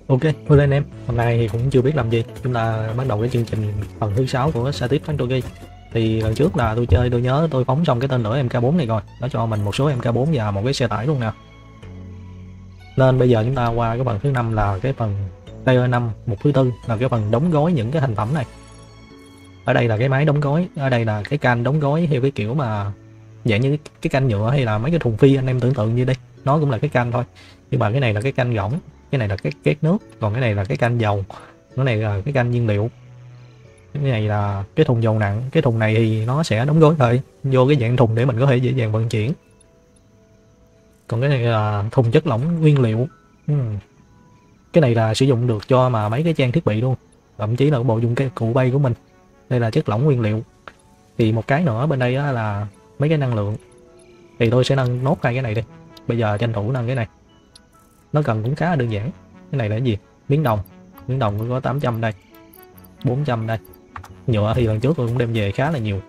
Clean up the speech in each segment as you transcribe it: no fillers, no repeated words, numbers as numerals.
Ok, hello anh em. Hôm nay thì cũng chưa biết làm gì. Chúng ta bắt đầu cái chương trình phần thứ 6 của Static Factory. Thì lần trước là tôi chơi, tôi nhớ tôi phóng xong cái tên lửa MK4 này rồi. Nó cho mình một số MK4 và một cái xe tải luôn nè. Nên bây giờ chúng ta qua cái phần thứ 5 là cái phần Tier 5, mục thứ tư là cái phần đóng gói những cái thành phẩm này. Ở đây là cái máy đóng gói, ở đây là cái can đóng gói theo cái kiểu mà dạng như cái can nhựa hay là mấy cái thùng phi anh em tưởng tượng như đây. Nó cũng là cái can thôi. Nhưng mà cái này là cái can gỗng, cái này là cái két nước, còn cái này là cái can dầu, cái này là cái can nhiên liệu, cái này là cái thùng dầu nặng. Cái thùng này thì nó sẽ đóng gói lại vô cái dạng thùng để mình có thể dễ dàng vận chuyển, còn cái này là thùng chất lỏng nguyên liệu. Cái này là sử dụng được cho mà mấy cái trang thiết bị luôn, thậm chí là bộ dụng cái cụ bay của mình. Đây là chất lỏng nguyên liệu. Thì một cái nữa bên đây là mấy cái năng lượng, thì tôi sẽ nâng nốt hai cái này đi. Bây giờ tranh thủ nâng cái này, nó cần cũng khá là đơn giản. Cái này là cái gì? Miếng đồng. Miếng đồng cũng có 800 đây, 400 đây. Nhựa thì lần trước tôi cũng đem về khá là nhiều.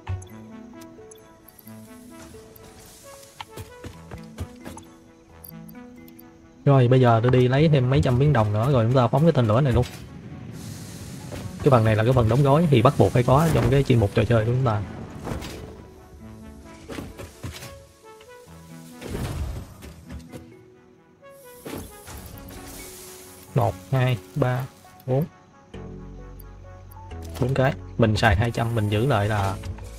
Rồi bây giờ tôi đi lấy thêm mấy trăm miếng đồng nữa rồi chúng ta phóng cái tên lửa này luôn. Cái phần này là cái phần đóng gói thì bắt buộc phải có trong cái chuyên mục trò chơi của chúng ta. 1, 2, 3, 4 cái. Mình xài 200, mình giữ lại là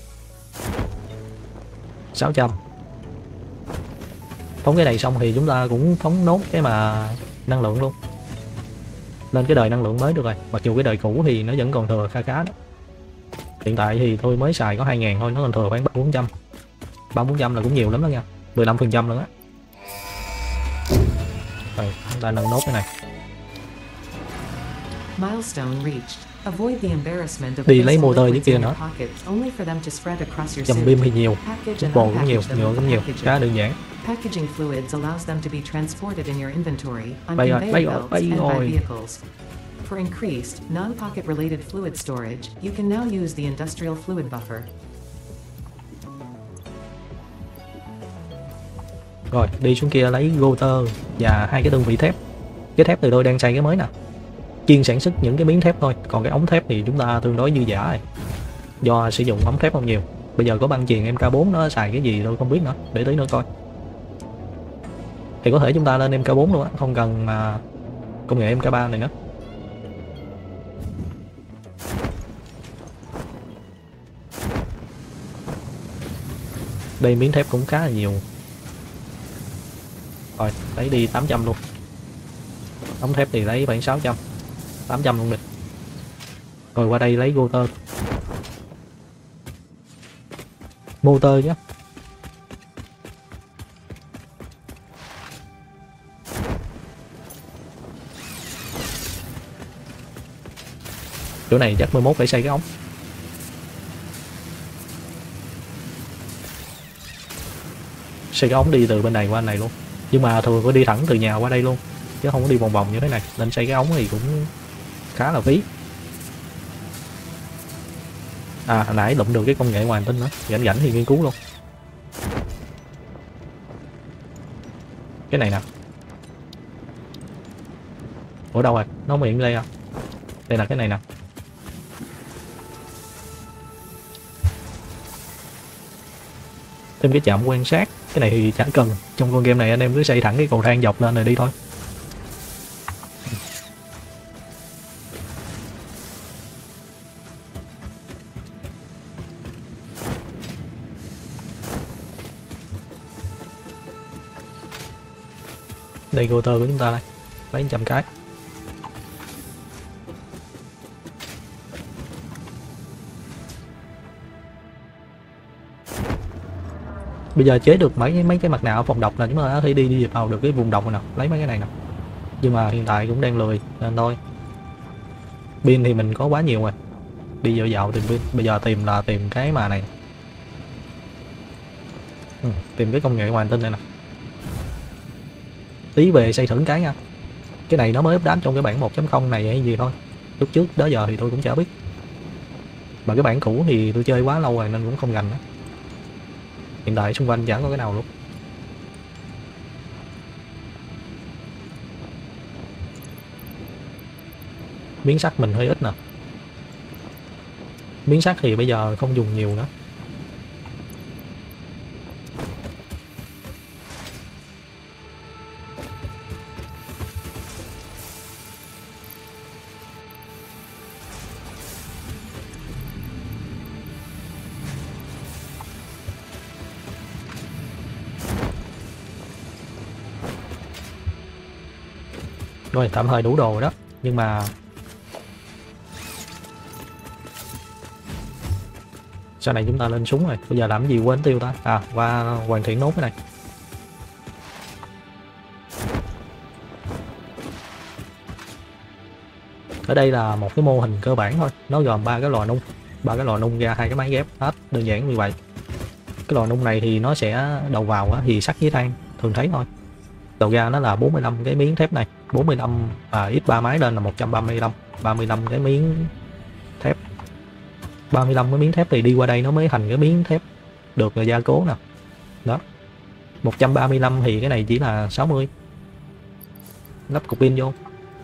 600. Phóng cái này xong thì chúng ta cũng phóng nốt cái mà năng lượng luôn, lên cái đời năng lượng mới được rồi. Mặc dù cái đời cũ thì nó vẫn còn thừa khá đó. Hiện tại thì tôi mới xài có 2.000 thôi, nó còn thừa khoảng 300-400. 300-400 là cũng nhiều lắm đó nha, 15% nữa á. Rồi chúng ta nâng nốt cái này. Đi lấy motor dưới kia nữa. Chầm pin thì nhiều, bồ cũng nhiều, nhựa cũng nhiều, khá đơn giản. Packaging fluids allows them to be transported in your inventory on Bay conveyor belts and by rồi. vehicles. For increased, non-pocket related fluid storage, you can now use the industrial fluid buffer. Rồi đi xuống kia lấy rotor và hai cái đơn vị thép. Cái thép từ tôi đang xây cái mới nè, chuyên sản xuất những cái miếng thép thôi, còn cái ống thép thì chúng ta tương đối dư dả rồi, do sử dụng ống thép không nhiều. Bây giờ có băng chuyền MK4 nó xài cái gì tôi không biết nữa, để tí nữa coi. Thì có thể chúng ta lên MK4 luôn á, không cần mà công nghệ MK3 này nữa. Đây miếng thép cũng khá là nhiều. Rồi lấy đi 800 luôn. Ống thép thì lấy khoảng 600, 800 luôn đi. Rồi qua đây lấy rotor, motor chứ. Chỗ này chắc 11 phải xây cái ống. Xây cái ống đi từ bên này qua này luôn, nhưng mà thường có đi thẳng từ nhà qua đây luôn chứ không có đi vòng vòng như thế này, nên xây cái ống thì cũng khá là phí. À hồi nãy đụng được cái công nghệ ngoài hành tinh nữa, rảnh thì nghiên cứu luôn. Cái này nè, ở đâu rồi, nó hiện đây à? Đây là cái này nè. Thêm cái trạm quan sát. Cái này thì chẳng cần, trong con game này anh em cứ xây thẳng cái cầu thang dọc lên rồi đi thôi. Đây rotor của chúng ta đây, lấy 100 cái. Bây giờ chế được mấy cái mặt nạ phòng độc là chúng ta có thể đi vào được cái vùng độc rồi nè, lấy mấy cái này nè. Nhưng mà hiện tại cũng đang lười nên thôi. Pin thì mình có quá nhiều rồi, đi dạo tìm pin. Bây giờ tìm cái mà này, tìm cái công nghệ ngoài hành tinh này nè. Tí về xây thử cái nha. Cái này nó mới update trong cái bản 1.0 này hay gì thôi, lúc trước đó giờ thì tôi cũng chả biết. Mà cái bản cũ thì tôi chơi quá lâu rồi nên cũng không rành nữa. Hiện tại xung quanh chẳng có cái nào luôn. Miếng sắt mình hơi ít nè. Miếng sắt thì bây giờ không dùng nhiều nữa. Rồi tạm thời đủ đồ rồi đó. Nhưng mà sau này chúng ta lên súng rồi. Bây giờ làm cái gì quên tiêu ta. À, qua hoàn thiện nốt cái này. Ở đây là một cái mô hình cơ bản thôi. Nó gồm 3 cái lò nung. 3 cái lò nung ra 2 cái máy ghép. Hết đơn giản như vậy. Cái lò nung này thì nó sẽ đầu vào á, thì sắt với than thường thấy thôi. Đầu ra nó là 45 cái miếng thép này, 45 x 3 máy lên là 135, 35 cái miếng thép. 35 cái miếng thép thì đi qua đây nó mới thành cái miếng thép được gia cố nè. Đó. 135 thì cái này chỉ là 60. Lắp cục pin vô.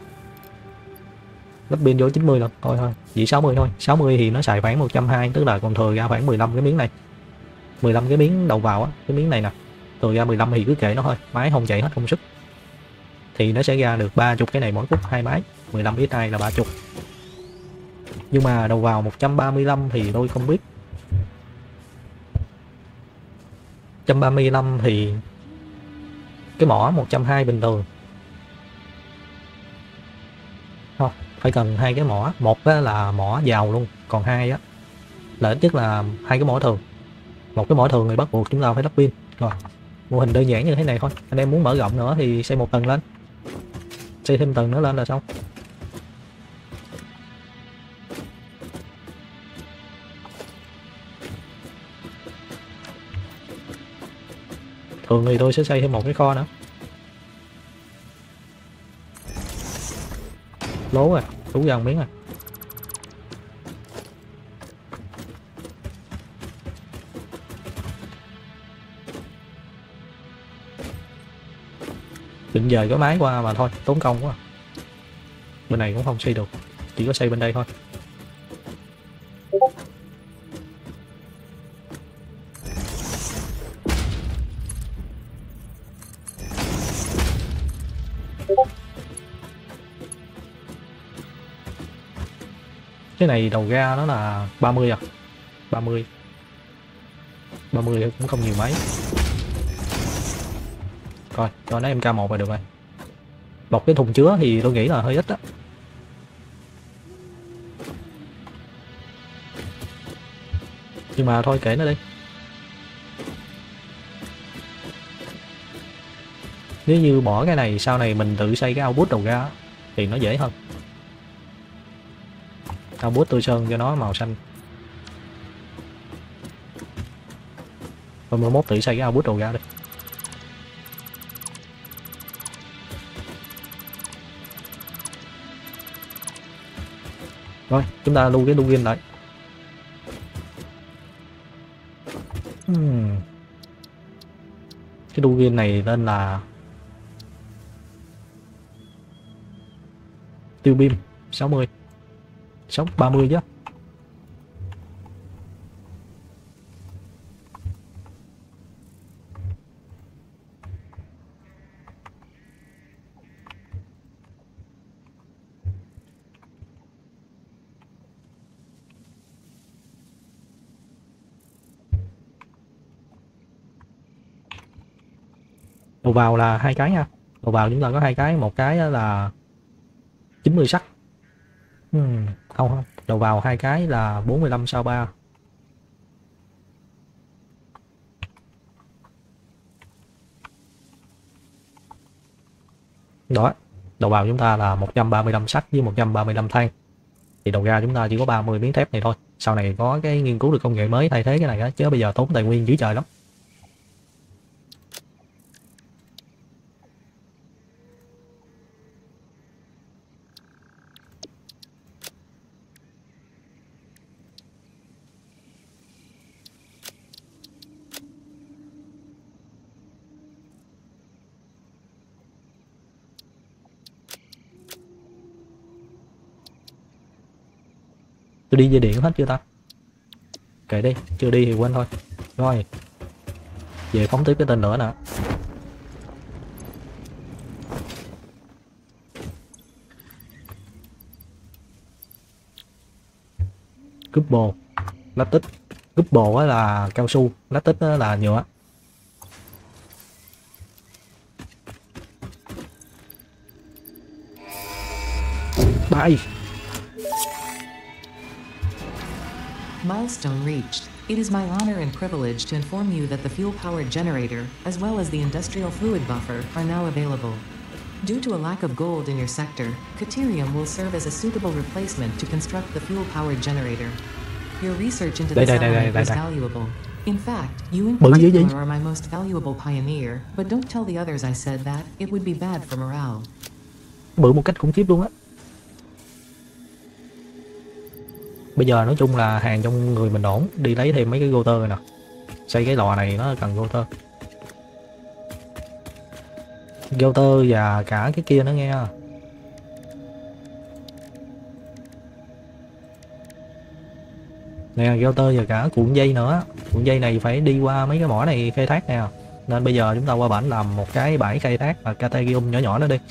Lắp pin vô 90 lần. Thôi chỉ 60 thôi. 60 thì nó xài khoảng 120, tức là còn thừa ra khoảng 15 cái miếng này. 15 cái miếng đầu vào á, cái miếng này nè. Thừa ra 15 thì cứ kệ nó thôi, máy không chạy hết công suất. Thì nó sẽ ra được 30 cái này mỗi phút 2 máy, 15 x 2 là 30. Nhưng mà đầu vào 135 thì tôi không biết. 135 thì cái mỏ 120 bình thường. Không, phải cần 2 cái mỏ, một là mỏ vào luôn, còn 2 á là ít nhất là 2 cái mỏ thường. Một cái mỏ thường thì bắt buộc chúng ta phải lắp pin. Rồi, mô hình đơn giản như thế này thôi. Anh em muốn mở rộng nữa thì xây một tầng lên, xây thêm tầng nữa lên là xong. Thường thì tôi sẽ xây thêm một cái kho nữa. Lố rồi, đủ ra một miếng rồi. Định dời cái máy qua mà thôi, tốn công quá. Bên này cũng không xây được, chỉ có xây bên đây thôi. Cái này đầu ra nó là 30 à. 30 cũng không nhiều mấy. Coi, cho nó MK1 là được rồi. Một cái thùng chứa thì tôi nghĩ là hơi ít á. Nhưng mà thôi kệ nó đi. Nếu như bỏ cái này sau này mình tự xây cái output đầu ra thì nó dễ hơn. Output tôi sơn cho nó màu xanh. Rồi 11 tự xây cái output đầu ra đi. Rồi, chúng ta lưu cái login lại. Cái login này tên là tiêu beam 60 30 chứ. Đầu vào là 2 cái nha. Đầu vào chúng ta có 2 cái, một cái là 90 sắt. Không, đầu vào 2 cái là 45 sao 3. Đó, đầu vào chúng ta là 135 sắt với 135 than. Thì đầu ra chúng ta chỉ có 30 miếng thép này thôi. Sau này có cái nghiên cứu được công nghệ mới thay thế cái này đó, chứ bây giờ tốn tài nguyên dữ trời lắm. Tôi đi dây điện hết chưa ta? Kệ đi, chưa đi thì quên thôi. Rồi, về phóng tiếp cái tên lửa nè. Couple, lát tích. Couple là cao su, lát tích là nhựa. Bay. Milestone reached. It is my honor and privilege to inform you that the fuel-powered generator, as well as the industrial fluid buffer, are now available. Due to a lack of gold in your sector, Caterium will serve as a suitable replacement to construct the fuel-powered generator. Your research into this element is valuable. In fact, you in particular are my most valuable pioneer, but don't tell the others I said that, it would be bad for morale. Bự một cách khủng khiếp luôn á. Bây giờ nói chung là hàng trong người mình ổn, đi lấy thêm mấy cái router nè. Xây cái lò này nó cần router. Router và cả cái kia nữa nghe. Nè, router và cả cuộn dây nữa. Cuộn dây này phải đi qua mấy cái mỏ này khai thác nè. Nên bây giờ chúng ta qua bển làm một cái bãi khai thác và Caterium nhỏ nhỏ nữa đi.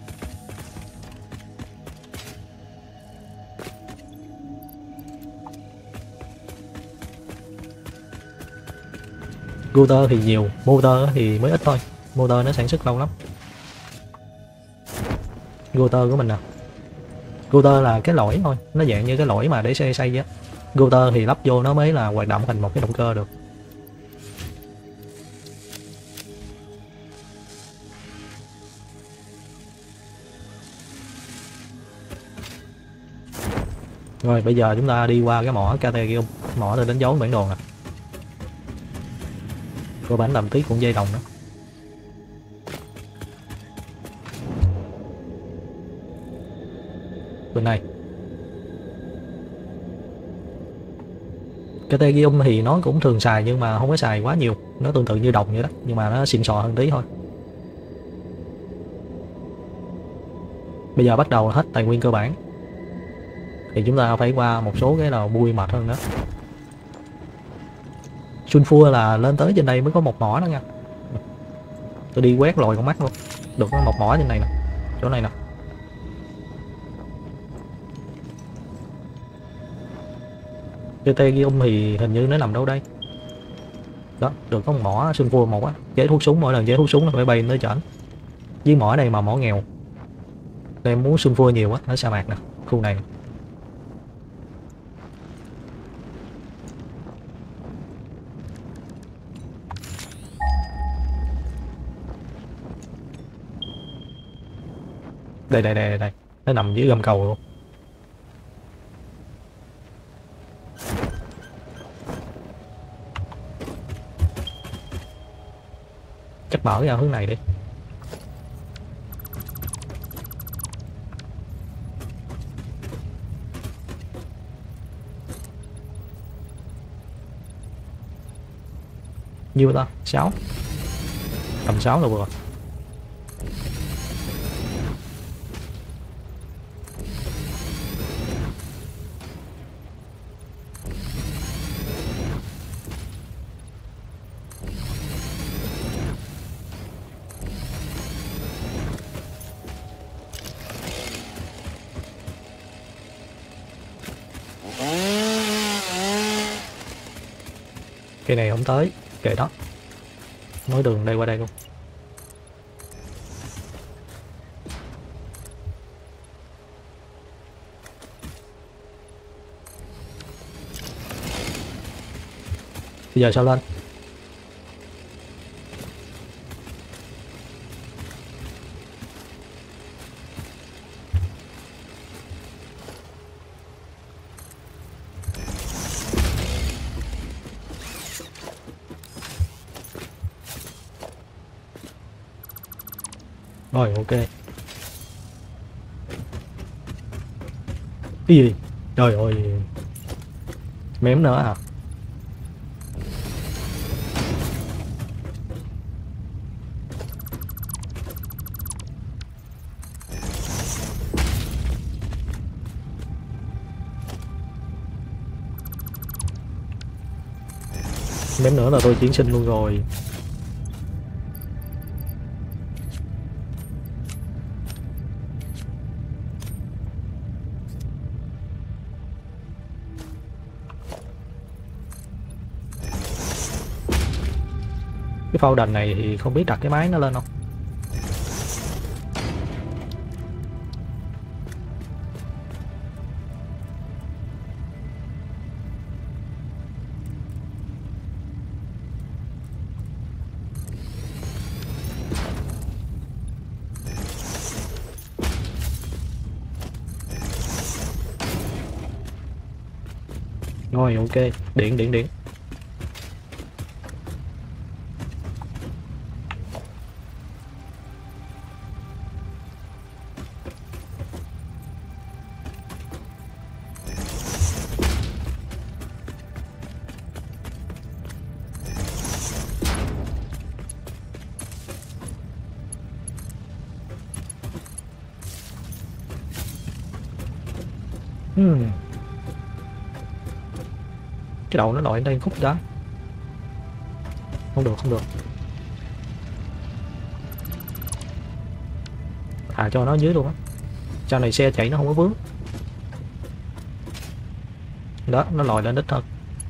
Router thì nhiều, motor thì mới ít thôi. Motor nó sản xuất lâu lắm. Router của mình nè. Router là cái lõi thôi, nó dạng như cái lõi mà để xây á. Router thì lắp vô nó mới là hoạt động thành một cái động cơ được. Rồi bây giờ chúng ta đi qua cái mỏ Caterium. Mỏ tôi đánh dấu bản đồ nè. Có bản làm tí cuộn dây đồng nữa. Bên này Caterium thì nó cũng thường xài nhưng mà không có xài quá nhiều. Nó tương tự như đồng vậy đó, nhưng mà nó xịn sò hơn tí thôi. Bây giờ bắt đầu hết tài nguyên cơ bản thì chúng ta phải qua một số cái nào bui mệt hơn nữa. Sulfur là lên tới trên đây mới có một mỏ đó nha. Tôi đi quét lồi con mắt luôn. Được có một mỏ trên này nè. Chỗ này nè. Caterium thì hình như nó nằm đâu đây. Đó, được có một mỏ sulfur một á. Chế thuốc súng, mỗi lần chế thuốc súng nó phải bay tới chảnh. Với mỏ này mà mỏ nghèo. Em muốn sulfur nhiều á, ở sa mạc nè, khu này. Đây, nó nằm dưới gầm cầu luôn. Chắc mở ra hướng này đi. Nhiêu ta? 6. Tầm 6 là vừa. Cây này không tới, kệ đó. Nối đường đây qua đây luôn. Bây giờ sao lên? Rồi, ok. Cái gì? Trời ơi. Mém nữa à? Ném nữa là tôi chuyển sinh luôn rồi. Cái phao đành này thì không biết đặt cái máy nó lên không. Rồi ok, điện. Cái đầu nó lội đây khúc đó. Không được. Thả cho nó dưới luôn á. Sau này xe chạy nó không có vướng. Đó, nó lội lên đích hơn.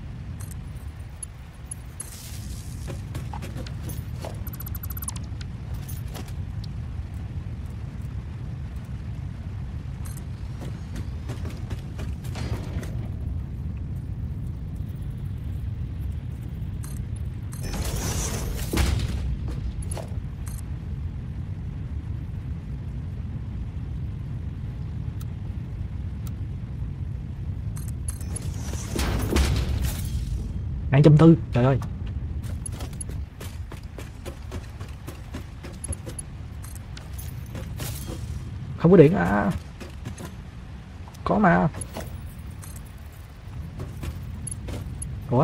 Hai trăm tư, trời ơi. Không có điện à. Có mà. Ủa?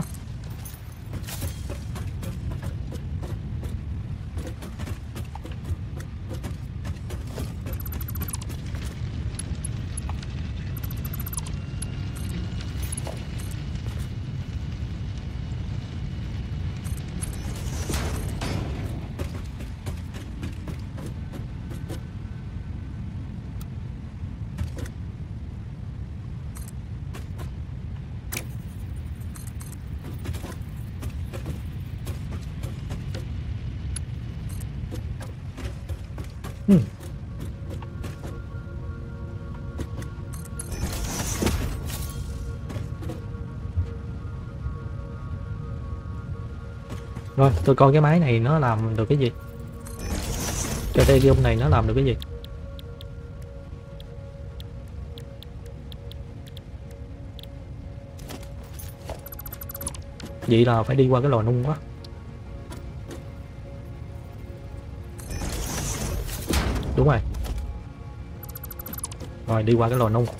Rồi tôi coi cái máy này nó làm được cái gì. Cho đây cái này nó làm được cái gì. Vậy là phải đi qua cái lò nung quá. Đúng rồi. Rồi đi qua cái lò nung.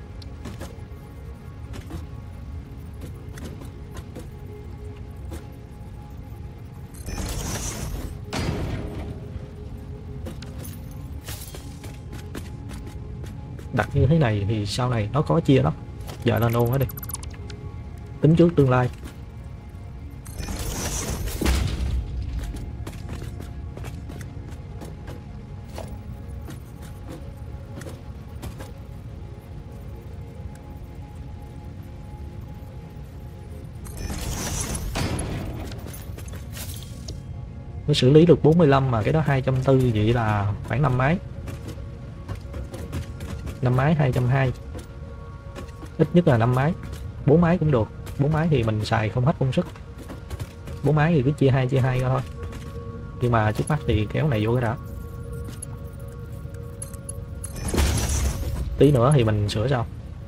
Đặt như thế này thì sau này nó có chia lắm. Giờ lên ôn hết đi. Tính trước tương lai. Nó xử lý được 45 mà cái đó 240, vậy là khoảng 5 máy. 5 máy 220. Ít nhất là 5 máy. 4 máy cũng được. 4 máy thì mình xài không hết công sức. 4 máy thì cứ chia hai ra thôi. Nhưng mà trước mắt thì kéo này vô cái đã. Tí nữa thì mình sửa sau.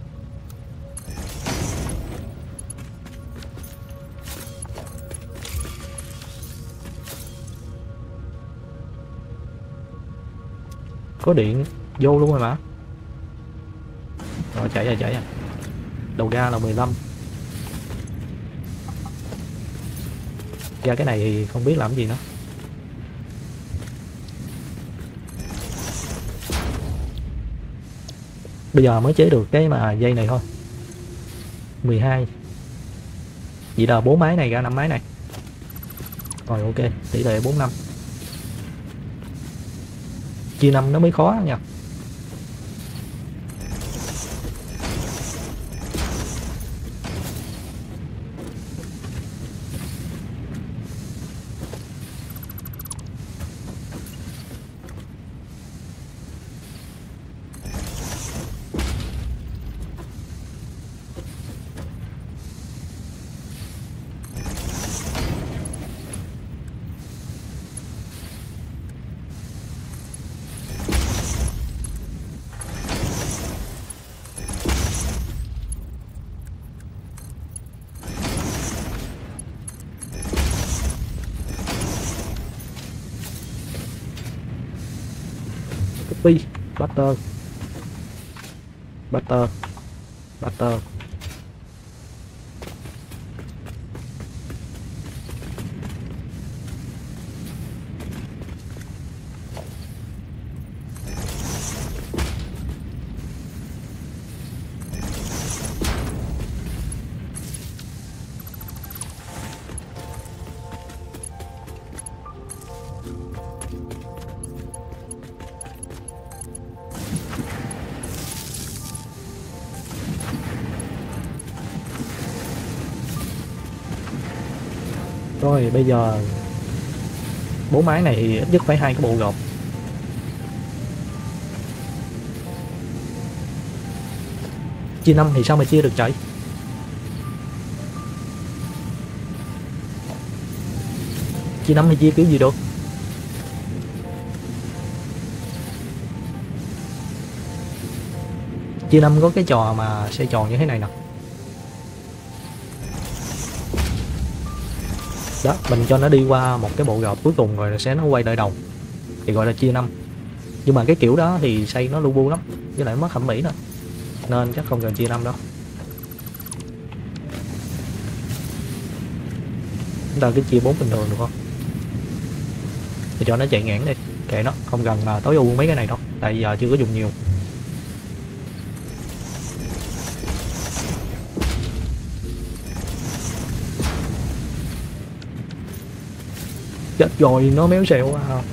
Có điện vô luôn rồi mà. Rồi chạy rồi. Đầu ga là 15. Ra cái này thì không biết làm gì nữa. Bây giờ mới chế được cái mà dây này thôi. 12. Vậy là 4 máy này ra 5 máy này. Rồi ok, tỷ lệ 4-5. Chia 5 nó mới khó nha. Copy, butter, butter, butter. Rồi bây giờ 4 máy này thì ít nhất phải 2 cái bộ gộp. Chia 5 thì sao mà chia được trời? Chia 5 thì chia kiểu gì được? Chia 5 có cái trò mà xoay tròn như thế này nè. Đó, mình cho nó đi qua một cái bộ gộp cuối cùng rồi sẽ nó quay lại đầu thì gọi là chia 5. Nhưng mà cái kiểu đó thì xây nó lu bu lắm, với lại mất thẩm mỹ nữa, nên chắc không cần chia 5 đâu. Chúng ta cứ chia 4 bình thường được không? Thì cho nó chạy ngang đi, kệ nó, không cần mà tối ưu mấy cái này đâu, tại giờ chưa có dùng nhiều. Chết rồi, nó méo xẹo quá à.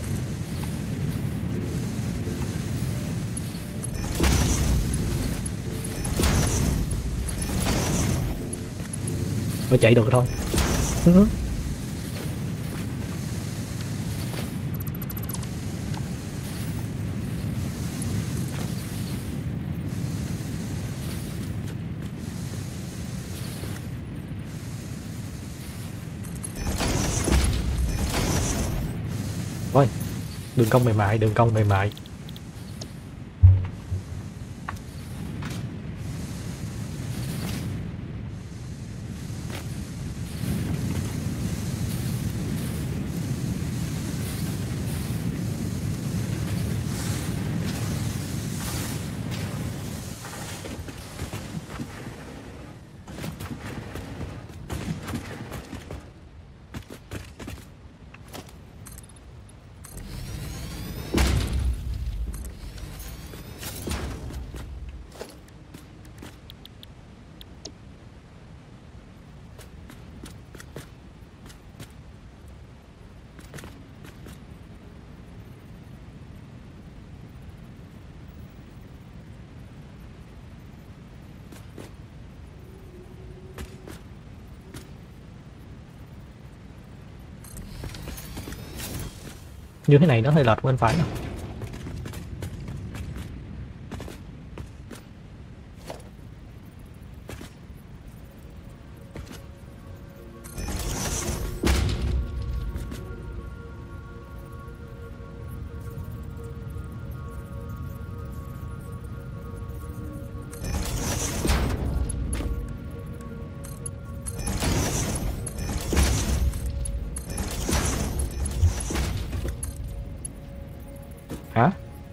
Phải chạy được thôi. Thôi, đường cong mềm mại, đường cong mềm mại. Như thế này nó hơi lệch bên phải nè. Hả?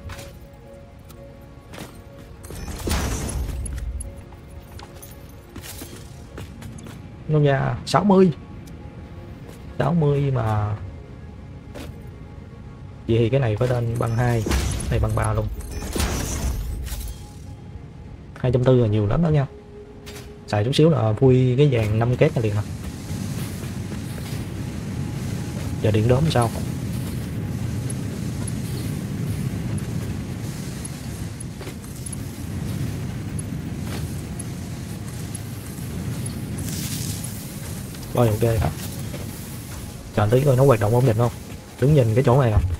Nó ra 60 mà. Vậy thì cái này phải lên bằng 2, này bằng 3 luôn. 240 là nhiều lắm đó nha. Xài chút xíu là vui cái dàn 5 két này liền nè. Giờ điện đóm sao? Rồi ok hả? Chờ tí coi nó hoạt động ổn định không? Đứng nhìn cái chỗ này không?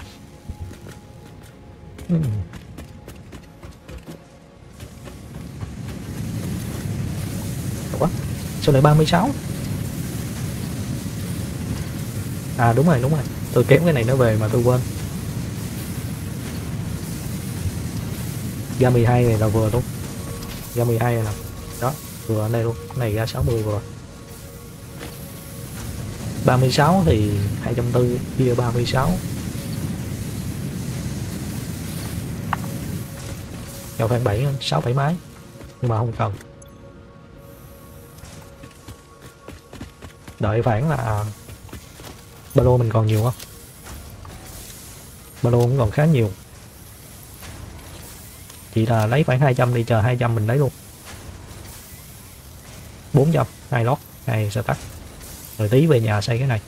Ủa? Sao lại 36? À đúng rồi. Tôi kém cái này nó về mà tôi quên. Ra 12 này là vừa luôn. Ra 12 này nè. Đó, vừa ở đây luôn. Cái này ra 60 vừa. 36 thì 240 chia 36. Cho khoảng 7, 6 7 máy. Nhưng mà không cần. Đợi khoảng là ba lô mình còn nhiều không? Ba lô cũng còn khá nhiều. Chỉ là lấy khoảng 200 đi, chờ 200 mình lấy luôn. 400, 2 lót, 2 sẽ tắt. Rồi tí về nhà xây cái này.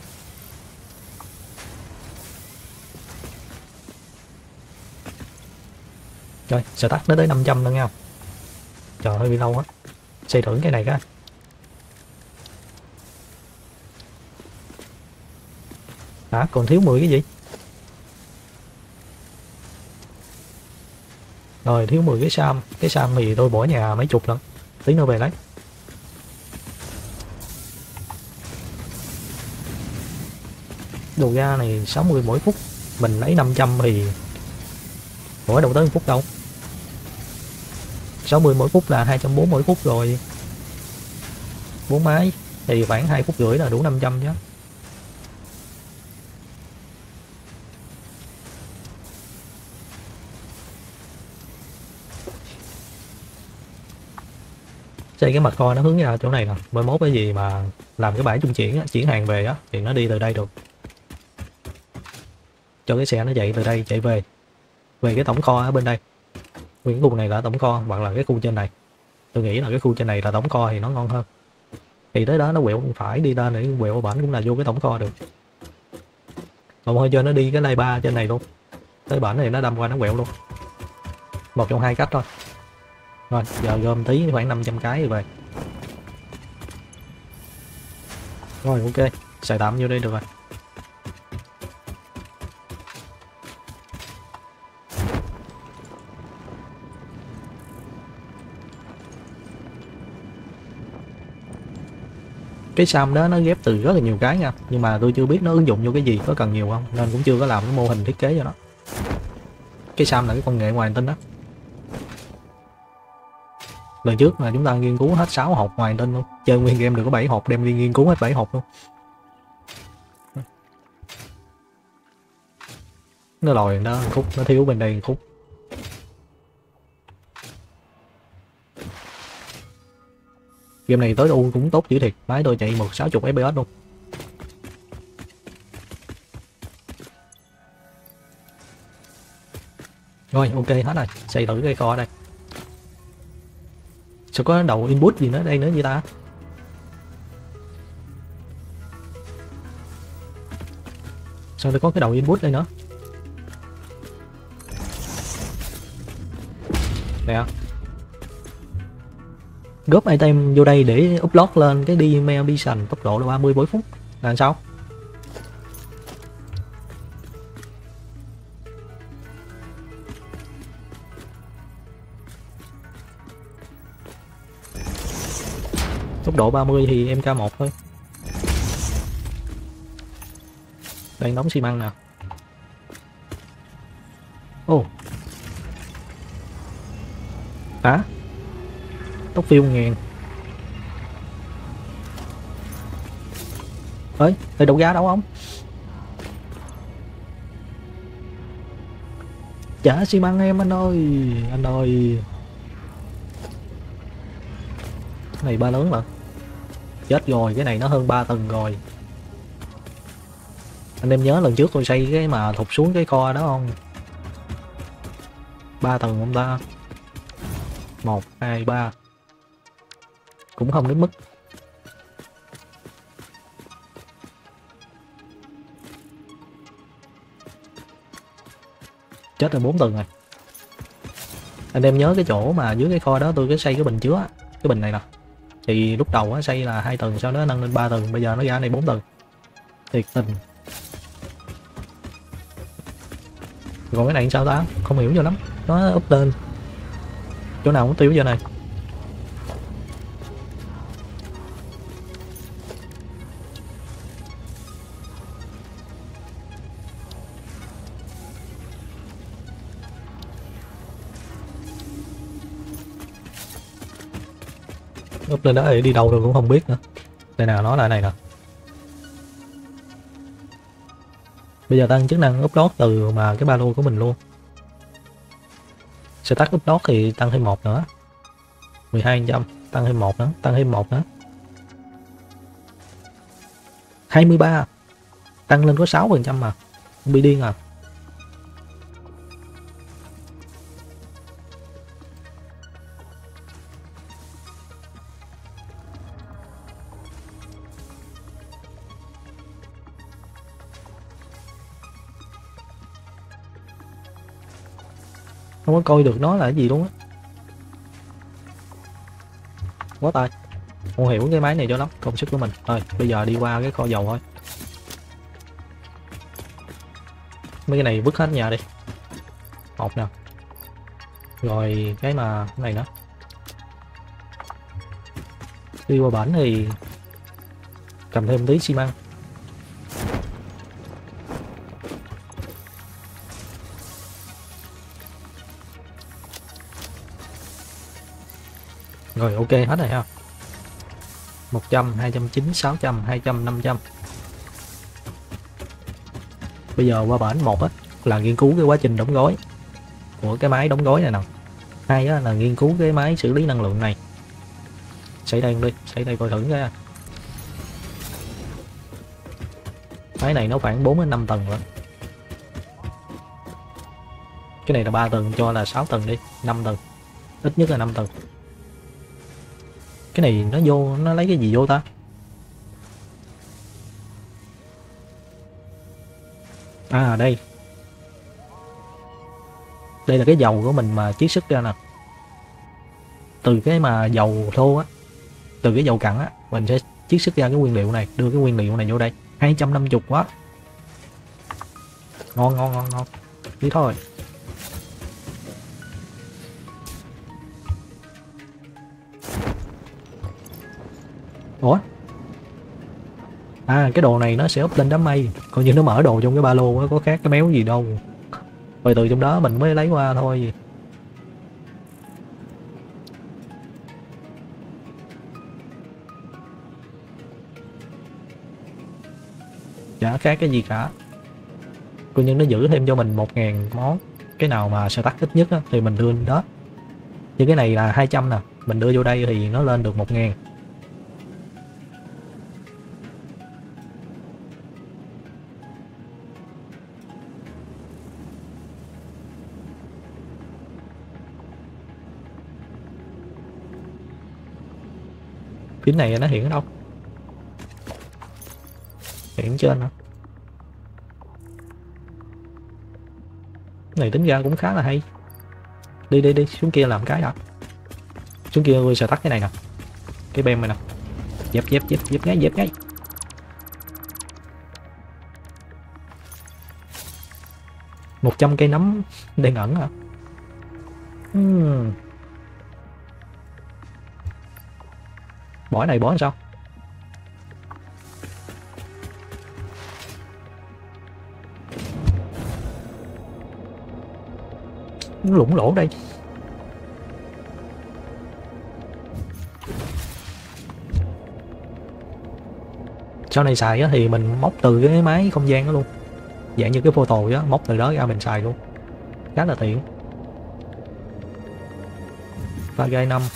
Rồi, sẽ tắt nó tới 500 nữa nha. Trời hơi bị lâu á. Xây thử cái này cái. Hả? Còn thiếu 10 cái gì? Rồi thiếu 10 cái sam. Cái sam thì tôi bỏ nhà mấy chục lần. Tí nữa về lấy. Đồ ga này 60 mỗi phút. Mình lấy 500 thì mỗi đâu tới 1 phút đâu. 60 mỗi phút là 240 mỗi phút rồi. 4 máy thì khoảng 2 phút rưỡi là đủ 500 chứ. Xây cái mặt kho nó hướng ra chỗ này nè. Mai mốt cái gì mà làm cái bãi trung chuyển á, chuyển hàng về á thì nó đi từ đây được. Cho cái xe nó chạy từ đây chạy về cái tổng kho ở bên đây. Nguyên khu này là tổng kho hoặc là cái khu trên này. Tôi nghĩ là cái khu trên này là tổng kho thì nó ngon hơn. Thì tới đó nó quẹo phải đi lên để quẹo bển cũng là vô cái tổng kho được. Còn thôi cho nó đi cái lay ba trên này luôn. Tới bển này nó đâm qua nó quẹo luôn. Một trong hai cách thôi. Rồi giờ gom tí khoảng 500 cái rồi về. Rồi ok, xài tạm vô đây được rồi. Cái sam đó nó ghép từ rất là nhiều cái nha, nhưng mà tôi chưa biết nó ứng dụng vô cái gì, có cần nhiều không, nên cũng chưa có làm cái mô hình thiết kế cho nó. Cái sam là cái công nghệ ngoài hành tinh đó. Lần trước là chúng ta nghiên cứu hết 6 hộp ngoài hành tinh luôn, chơi nguyên game được có 7 hộp, đem đi nghiên cứu hết 7 hộp luôn. Nó lòi nó khúc, nó thiếu bên đây khúc. Game này tối ưu cũng tốt dữ thiệt, máy tôi chạy 160 fps luôn. Rồi ok hết rồi, xây thử cái kho ở đây. Sao có đầu input gì nữa đây nữa vậy ta? Sao lại có cái đầu input đây nữa? Nè, góp item vô đây để upload lên cái đi mail mission tốc độ là 30 mỗi phút là sao? Tốc độ 30 thì MK1 thôi. Đang đóng xi măng nè. Ô, hả? Tốc phiêu 1000. Ơi, từ đầu ra đâu không? Trả xi măng em anh ơi, anh ơi. Cái này ba lớn mà. Chết rồi, cái này nó hơn 3 tầng rồi. Anh em nhớ lần trước tôi xây cái mà thụt xuống cái kho đó không? 3 tầng không ta? 1, 2, 3. Cũng không đến mức. Chết rồi, 4 tầng rồi. Anh em nhớ cái chỗ mà dưới cái kho đó tôi có xây cái bình chứa, cái bình này nè. Thì lúc đầu á xây là 2 tầng, sau đó nâng lên 3 tầng, bây giờ nó ra này 4 tầng. Thiệt tình. Còn cái này sao ta? Không hiểu cho lắm. Nó úp lên. Chỗ nào cũng tiêu giờ này. Úp lên đó thì đi đâu tôi cũng không biết nữa. Đây nào, nó là này nè. Bây giờ tăng chức năng upload từ mà cái ba lô của mình luôn. Stack upload thì tăng thêm 1 nữa. 12%, tăng thêm 1 nữa, tăng thêm 1 nữa. 23. Tăng lên có 6% mà. Không bị điên à. Không có coi được nó là cái gì luôn á. Quá tài. Không hiểu cái máy này cho lắm, công sức của mình. Thôi, bây giờ đi qua cái kho dầu thôi. Mấy cái này vứt hết nhà đi. Một nè. Rồi cái mà cái này nữa. Đi qua bển thì cầm thêm tí xi măng. Rồi ok hết rồi ha. 100, 290, 600, 200, 500. Bây giờ qua bển một á là nghiên cứu cái quá trình đóng gói của cái máy đóng gói này nè. Hai á là nghiên cứu cái máy xử lý năng lượng này. Xảy đây đi, xảy đây coi thử cái. Máy này nó khoảng 4 đến 5 tầng rồi. Cái này là 3 tầng, cho là 6 tầng đi, 5 tầng. Ít nhất là 5 tầng. Cái này nó vô, nó lấy cái gì vô ta? À đây. Đây là cái dầu của mình mà chiết xuất ra nè. Từ cái mà dầu thô á, từ cái dầu cặn á, mình sẽ chiết xuất ra cái nguyên liệu này, đưa cái nguyên liệu này vô đây. 250 quá. Ngon ngon ngon ngon. Đi thôi. Ủa? À cái đồ này nó sẽ up lên đám mây. Coi như nó mở đồ trong cái ba lô, nó có khác cái méo gì đâu. Rồi từ trong đó mình mới lấy qua thôi. Chả khác cái gì cả. Coi như nó giữ thêm cho mình 1000 món. Cái nào mà stack ít nhất á, thì mình đưa lên đó. Như cái này là 200 nè. Mình đưa vô đây thì nó lên được 1000. Phím này nó hiện ở đâu? Hiện trên hả? Cái này tính ra cũng khá là hay. Đi đi đi, xuống kia làm cái đã. Xuống kia tôi sẽ tắt cái này nè. Cái bem này nè. Dẹp dẹp dẹp dẹp ngay, dẹp ngay. Một 100 cây nấm đen ẩn hả? Bỏ cái này bỏ làm sao? Nó lủng lỗ đây. Sau này xài á, thì mình móc từ cái máy không gian đó luôn. Dạng như cái photo á, móc từ đó ra mình xài luôn. Khá là tiện. Ba gai 5.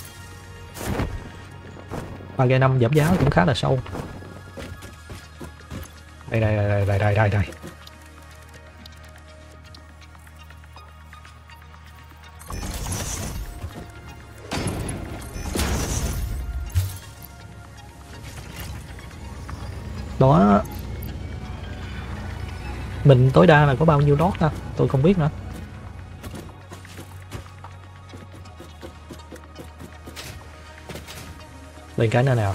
Ba gai 5 giảm giá cũng khá là sâu. Đây đây đây đây đây đây đây. Đó. Mình tối đa là có bao nhiêu lót ta? Tôi không biết nữa. Lên cái nữa nào.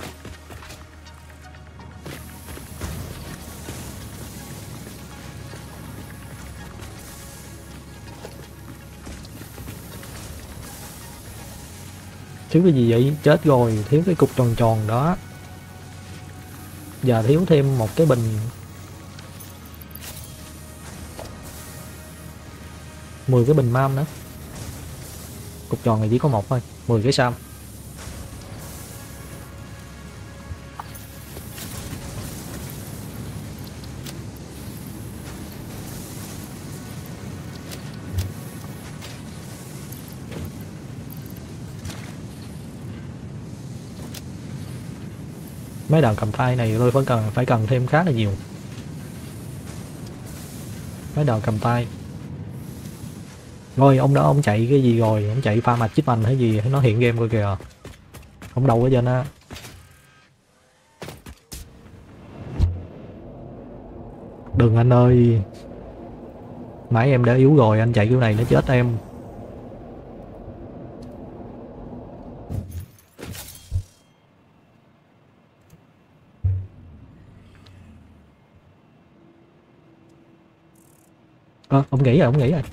Thiếu cái gì vậy? Chết rồi, thiếu cái cục tròn tròn đó. Giờ thiếu thêm một cái bình. Mười cái bình mam nữa. Cục tròn này chỉ có một thôi, 10 cái sam. Mấy đòn cầm tay này tôi phải cần thêm khá là nhiều. Mấy đòn cầm tay. Rồi ông đó ông chạy cái gì rồi? Ông chạy pha mạch chip anh hay gì? Nó hiện game coi kìa. Không đâu ở trên á. Đừng anh ơi. Máy em đã yếu rồi, anh chạy kiểu này nó chết em. Ông nghĩ rồi, ông nghĩ rồi.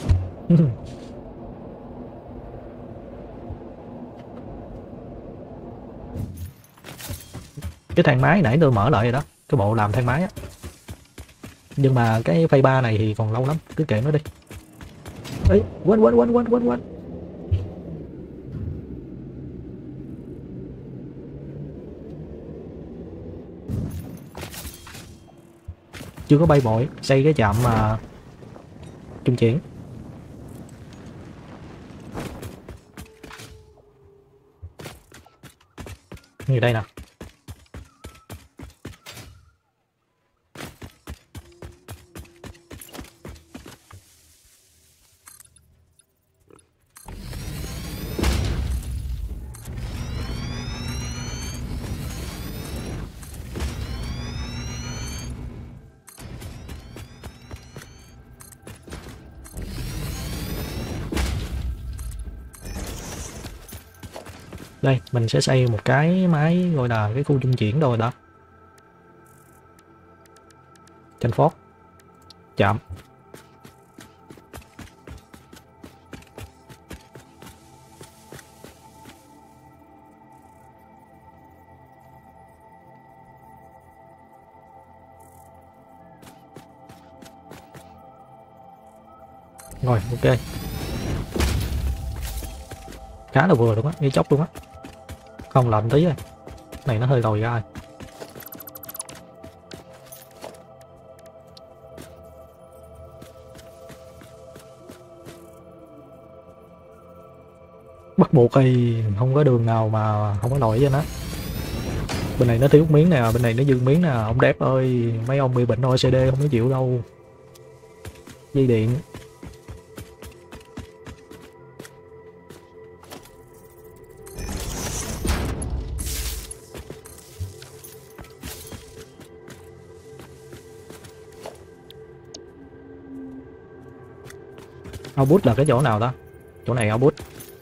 Cái thang máy nãy tôi mở lại rồi đó, cái bộ làm thang máy á. Nhưng mà cái phase 3 này thì còn lâu lắm, cứ kệ nó đi. Ấy, quên. Chưa có bay bội, xây cái trạm mà trung chuyển. Như đây nè. Đây, mình sẽ xây một cái máy gọi là cái khu trung chuyển rồi đó. Chanh phót. Chạm. Rồi, ok. Khá là vừa luôn á, ngay chốc luôn á. Không lạnh tí rồi. Này nó hơi lòi ra rồi. Bắt buộc thì không có đường nào mà không có lòi cho nó. Bên này nó thiếu miếng nè, bên này nó dư miếng nè. Ông đép ơi, mấy ông bị bệnh OCD không có chịu đâu. Dây điện. Output là cái chỗ nào đó? Chỗ này output.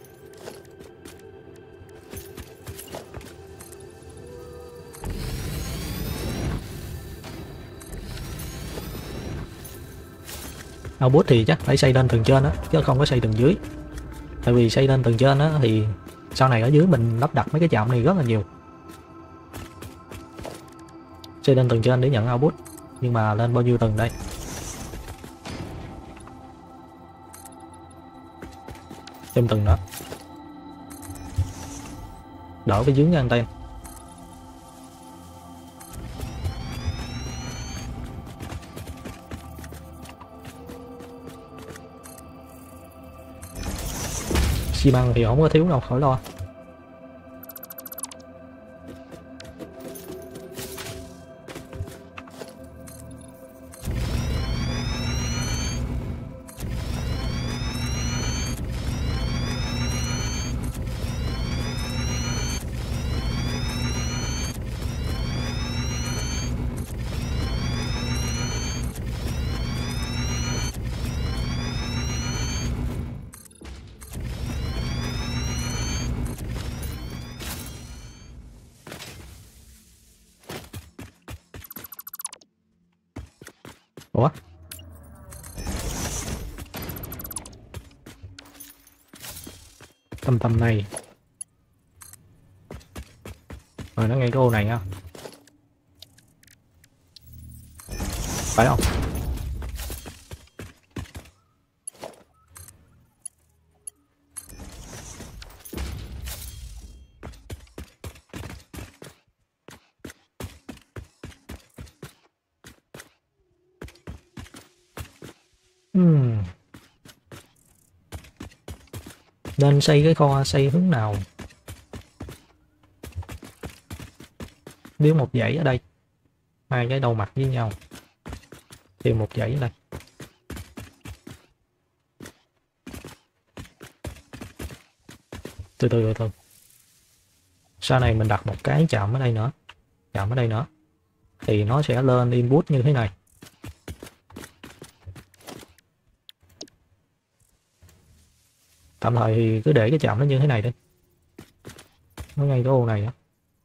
Output thì chắc phải xây lên tầng trên á, chứ không có xây tầng dưới. Tại vì xây lên tầng trên á thì sau này ở dưới mình lắp đặt mấy cái trạm này rất là nhiều. Xây lên tầng trên để nhận output. Nhưng mà lên bao nhiêu tầng đây? Thêm tầng nữa. Đỡ cái dướng cái anten. Xi măng thì không có thiếu đâu, khỏi lo. Ủa? Tầm này. Rồi nó ngay cái ô này á. Phải không? Nên xây cái kho xây hướng nào? Nếu một dãy ở đây, hai cái đầu mặt với nhau, thì một dãy ở đây. Từ từ. Sau này mình đặt một cái chạm ở đây nữa, chạm ở đây nữa, thì nó sẽ lên input như thế này. Tạm thời thì cứ để cái chạm nó như thế này đi, nó ngay cái ô này đó.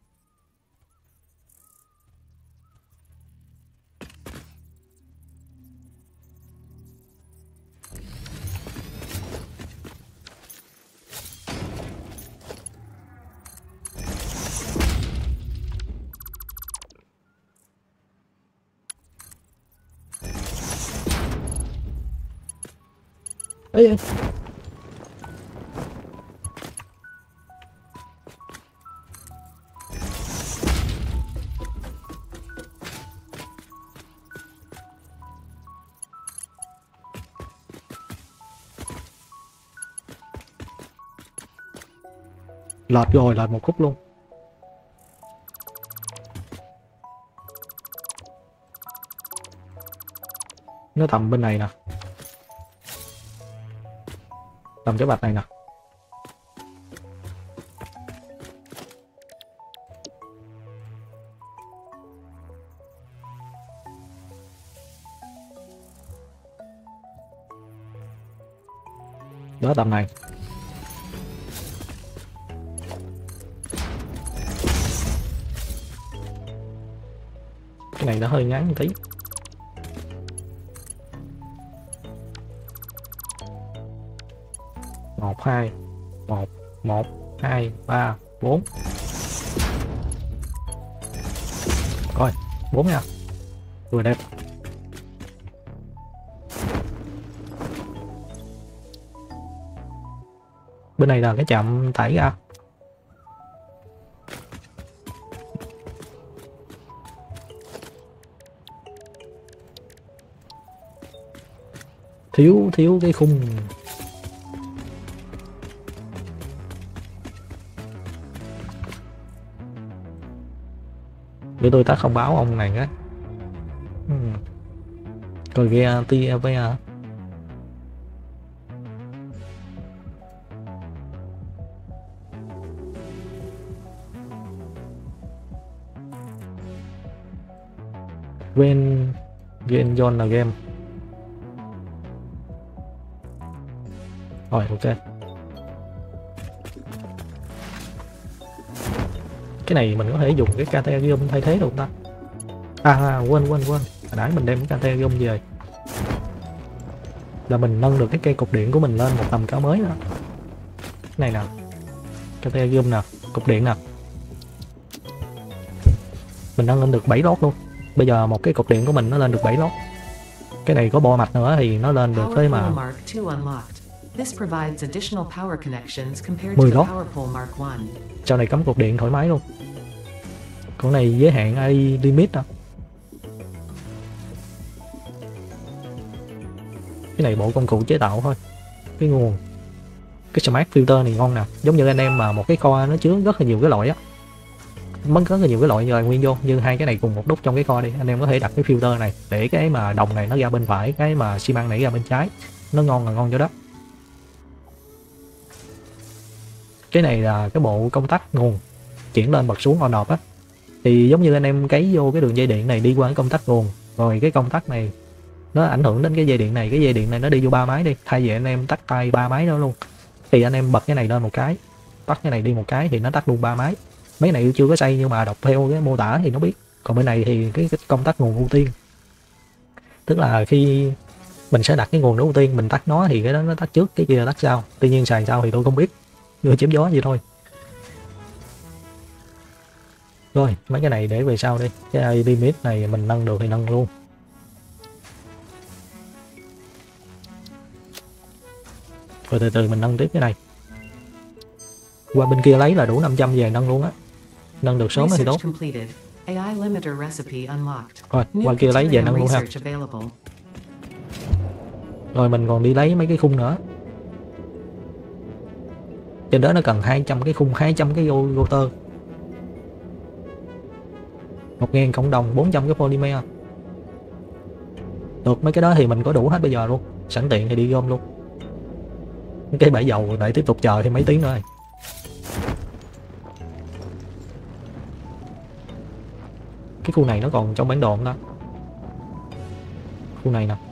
Ê, lọt rồi, lọt một khúc luôn. Nó tầm bên này nè, tầm cái bạch này nè. Đó, tầm này. Cái này nó hơi ngắn một tí. Một, hai, một, hai, ba, bốn. Rồi, 4 nha. Vừa đẹp. Bên này là cái chạm tải ra. Thiếu cái khung. Để tôi tắt thông báo ông này á. Rồi ghe TVA. Game Zone là game. Rồi ok. Cái này mình có thể dùng cái Caterium thay thế được không ta? Quên. Hồi nãy mình đem cái Caterium về là mình nâng được cái cây cục điện của mình lên một tầm cao mới đó. Cái này nè, Caterium nè, cục điện nè, mình nâng lên được 7 lót luôn. Bây giờ một cái cục điện của mình nó lên được 7 lót. Cái này có bo mạch nữa thì nó lên được tới mà 10 lót. Sau này cắm cục điện thoải mái luôn. Con này giới hạn ai limit đâu. Cái này bộ công cụ chế tạo thôi. Cái nguồn, cái smart filter này ngon nè. Giống như anh em mà một cái kho nó chứa rất là nhiều cái loại á, mất rất là nhiều cái loại rồi nguyên vô, như hai cái này cùng một đúc trong cái kho đi, anh em có thể đặt cái filter này để cái mà đồng này nó ra bên phải, cái mà xi măng này ra bên trái. Nó ngon là ngon chỗ đó. Cái này là cái bộ công tắc nguồn chuyển lên bật xuống on off á, thì giống như anh em cấy vô cái đường dây điện này đi qua cái công tắc nguồn, rồi cái công tắc này nó ảnh hưởng đến cái dây điện này, cái dây điện này nó đi vô 3 máy đi, thay vì anh em tắt tay 3 máy đó luôn thì anh em bật cái này lên một cái, tắt cái này đi một cái thì nó tắt luôn 3 máy. Mấy này chưa có xây nhưng mà đọc theo cái mô tả thì nó biết. Còn bên này thì cái công tắc nguồn ưu tiên. Tức là khi mình sẽ đặt cái nguồn ưu tiên, mình tắt nó thì cái đó nó tắt trước, cái kia tắt sau. Tuy nhiên xài sao thì tôi không biết, vừa chém gió vậy thôi. Rồi mấy cái này để về sau đi, cái limit này mình nâng được thì nâng luôn. Rồi từ từ mình nâng tiếp cái này, qua bên kia lấy là đủ 500 về nâng luôn á, nâng được sớm thì tốt. Rồi qua kia lấy về nâng luôn ha. Rồi mình còn đi lấy mấy cái khung nữa, trên đó nó cần 200 cái khung, 200 cái rotor, 1000 cộng đồng, 400 cái polymer. Được mấy cái đó thì mình có đủ hết bây giờ luôn, sẵn tiện thì đi gom luôn. Cái bãi dầu để tiếp tục chờ thêm mấy tiếng nữa. Cái khu này nó còn trong bản đồ không đó? Khu này nè,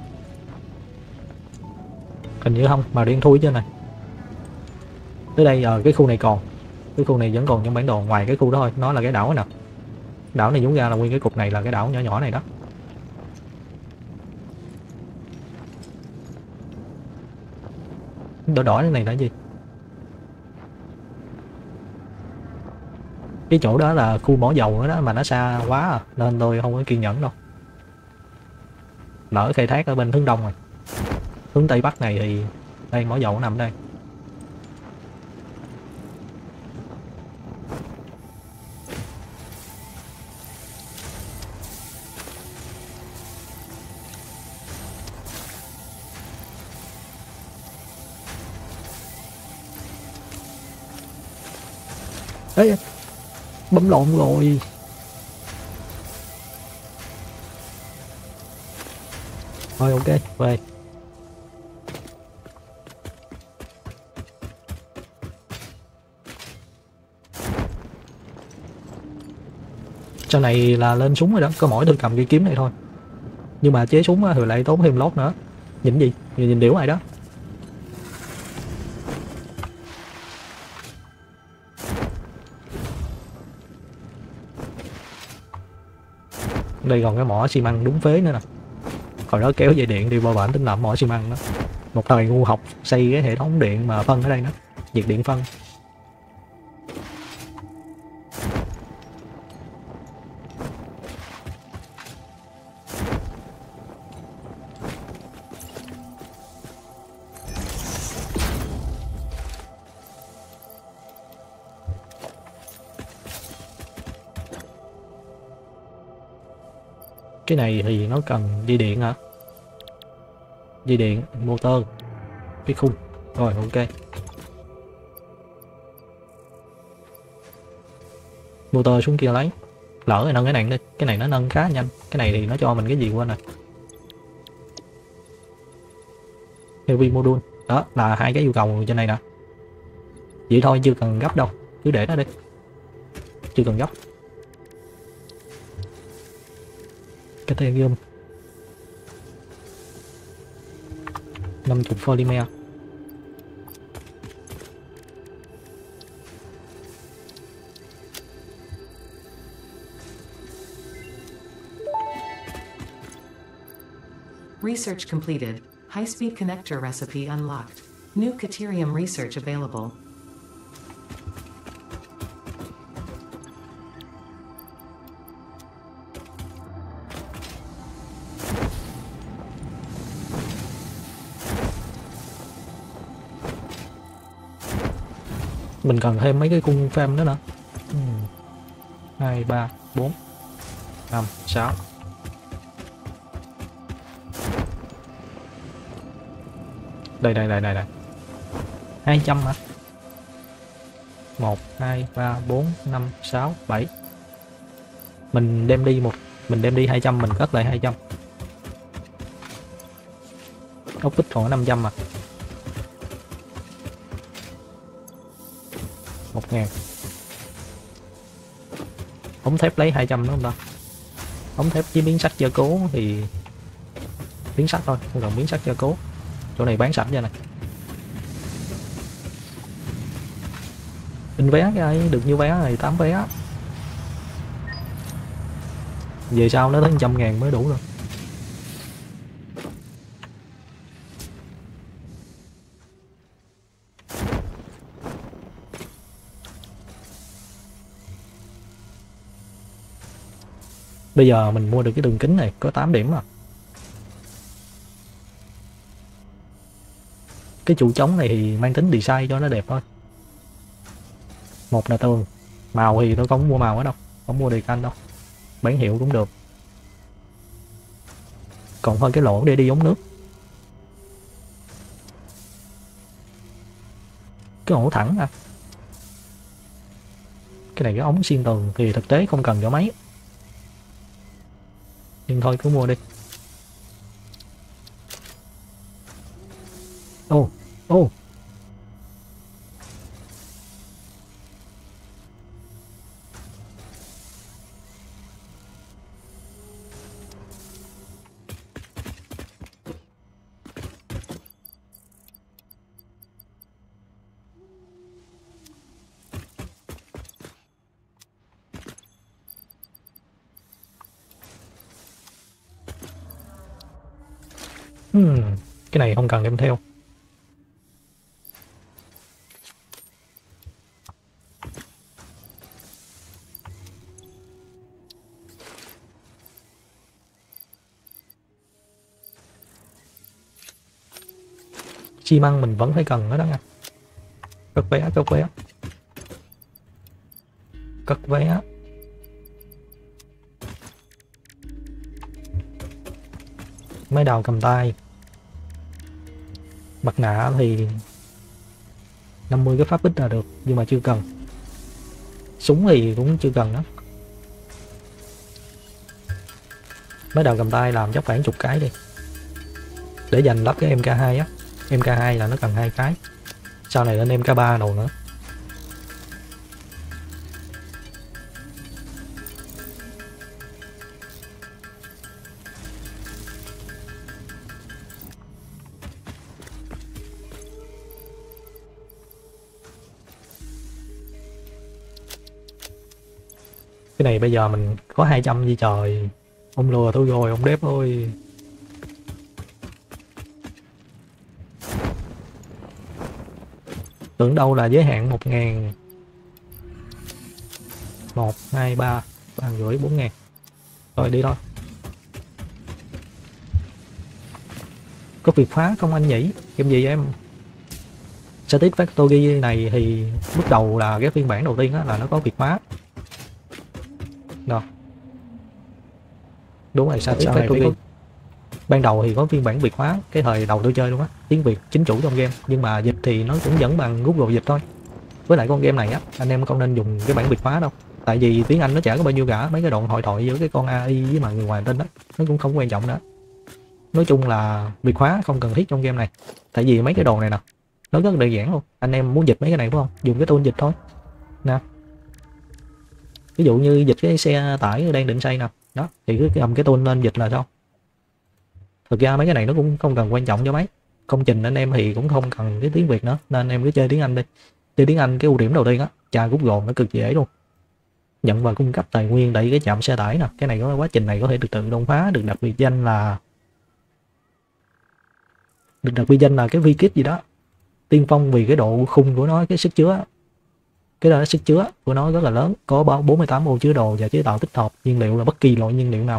hình như không, mà đen thui chứ này. Tới đây cái khu này còn, cái khu này vẫn còn trong bản đồ, ngoài cái khu đó thôi, nó là cái đảo nè. Đảo này nhúng ra là nguyên cái cục này là cái đảo nhỏ nhỏ này đó. Đỏ đỏ này là gì? Cái chỗ đó là khu mỏ dầu nữa đó, mà nó xa quá à, nên tôi không có kiên nhẫn đâu. Lỡ khai thác ở bên hướng đông rồi, hướng tây bắc này thì đây mỏ dầu nó nằm đây. Ê, bấm lộn rồi. Thôi ok, về. Sau này là lên súng rồi đó, có mỗi tôi cầm cây kiếm này thôi. Nhưng mà chế súng thì lại tốn thêm lót nữa. Nhìn gì? Nhìn điểu này đó. Đây còn cái mỏ xi măng đúng phế nữa nè. Hồi đó kéo dây điện đi bao bản tính làm mỏ xi măng đó. Một thời ngu học xây cái hệ thống điện mà phân ở đây đó, nhiệt điện phân. Cái này thì nó cần dây điện hả? Dây điện, motor, cái khung. Rồi ok. Motor xuống kia lấy. Lỡ rồi nâng cái này đi, cái này nó nâng khá nhanh. Cái này thì nó cho mình cái gì quên rồi. Heavy module. Đó là hai cái yêu cầu trên này nè. Vậy thôi chưa cần gấp đâu, cứ để nó đi. Chưa cần gấp. Caterium 50 polymer. Research completed. High-speed connector recipe unlocked. New Caterium research available. Mình cần thêm mấy cái cung frame nữa nè. 2, 3, 4, 5, 6. Đây 200 hả? 1, 2, 3, 4, 5, 6, 7. Mình đem đi 200, mình cất lại 200. Ốc vít còn có 500 mà. 1000. Ống thép lấy 200 đúng không ta? Ống thép với miếng sắt gia cố thì miếng sắt thôi, không cần miếng sắt gia cố. Chỗ này bán sẵn ra này. In vé cái được như vé này, 8 vé. Về sau nó tới 100.000 mới đủ rồi. Bây giờ mình mua được cái đường kính này có 8 điểm à. Cái trụ trống này thì mang tính design cho nó đẹp thôi. Một là tường, màu thì tôi không mua màu ở đâu, không mua đề canh đâu, bán hiệu cũng được. Còn thôi cái lỗ để đi ống nước. Cái ổ thẳng à. Cái này cái ống xuyên tường thì thực tế không cần cho mấy, nhưng thôi cứ mua đi. Ô ô, cái này không cần đem theo. Xi măng mình vẫn phải cần đó nha. Cất vé, cất vé, cất vé. Máy đào cầm tay. Mặt nạ thì 50 cái pháp bích là được, nhưng mà chưa cần. Súng thì cũng chưa cần đó. Máy đào cầm tay làm chắc khoảng chục cái đi, để dành lắp cái MK2 á. MK2 là nó cần 2 cái, sau này lên MK3 đồ nữa. Cái này bây giờ mình có 200 gì trời. Ông lừa tôi rồi, ông đép ơi. Tưởng đâu là giới hạn 1.000. 1, 2, 3, 3,5, 4.000. Rồi đi thôi. Có việc phá không anh nhỉ? Game gì vậy em? Satisfactory này thì bước đầu là cái phiên bản đầu tiên á, là nó có việc phá. Đâu? Đúng rồi, Satisfactory. Ban đầu thì có phiên bản Việt hóa, cái thời đầu tôi chơi luôn á, tiếng Việt chính chủ trong game, nhưng mà dịch thì nó cũng vẫn bằng Google dịch thôi. Với lại con game này á, anh em không nên dùng cái bản Việt hóa đâu, tại vì tiếng Anh nó chả có bao nhiêu cả, mấy cái đoạn hội thoại giữa cái con AI với mà người ngoài tên đó nó cũng không quan trọng nữa. Nói chung là Việt hóa không cần thiết trong game này, tại vì mấy cái đồ này nè nó rất đơn giản luôn. Anh em muốn dịch mấy cái này đúng không, dùng cái tool dịch thôi nè. Ví dụ như dịch cái xe tải đang định xây nè, đó thì cứ cầm cái tool lên dịch là xong. Thực ra mấy cái này nó cũng không cần quan trọng cho mấy công trình, anh em thì cũng không cần cái tiếng Việt nữa, nên anh em cứ chơi tiếng Anh đi. Chơi tiếng Anh cái ưu điểm đầu tiên á, tra Google nó cực dễ luôn. Nhận và cung cấp tài nguyên đẩy cái chạm xe tải nè, cái này có quá trình này có thể được tự động phá, được đặt biệt danh là cái vi kit gì đó, tiên phong vì cái độ khung của nó, cái sức chứa, cái đó sức chứa của nó rất là lớn, có 48 ô chứa đồ và chế tạo tích hợp nhiên liệu là bất kỳ loại nhiên liệu nào.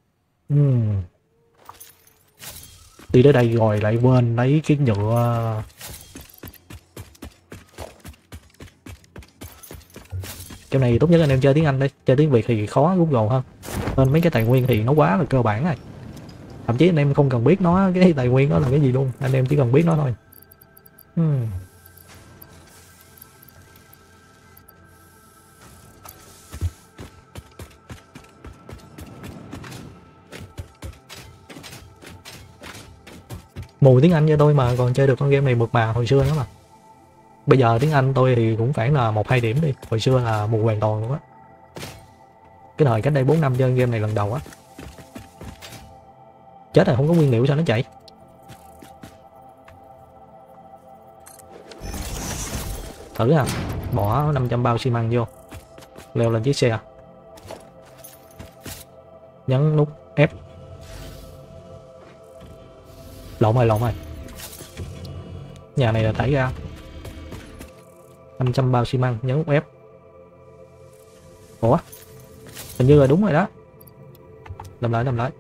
Đi tới đây rồi lại quên lấy cái nhựa. Cái này tốt nhất anh em chơi tiếng Anh đi, chơi tiếng Việt thì khó Google hơn, nên mấy cái tài nguyên thì nó quá là cơ bản rồi. Thậm chí anh em không cần biết nó cái tài nguyên đó là cái gì luôn, anh em chỉ cần biết nó thôi. Mù tiếng Anh cho tôi mà còn chơi được con game này mượt mà hồi xưa nữa mà. Bây giờ tiếng Anh tôi thì cũng phải là 1-2 điểm đi, hồi xưa là mù hoàn toàn luôn á. Cái thời cách đây 4 năm chơi game này lần đầu á. Chết rồi, không có nguyên liệu sao nó chạy. Thử à, bỏ 500 bao xi măng vô, leo lên chiếc xe, nhấn nút F. Lộn rồi, nhà này là tải ra 500 bao xi măng, nhấn nút F. Ủa, hình như là đúng rồi đó. Làm lại.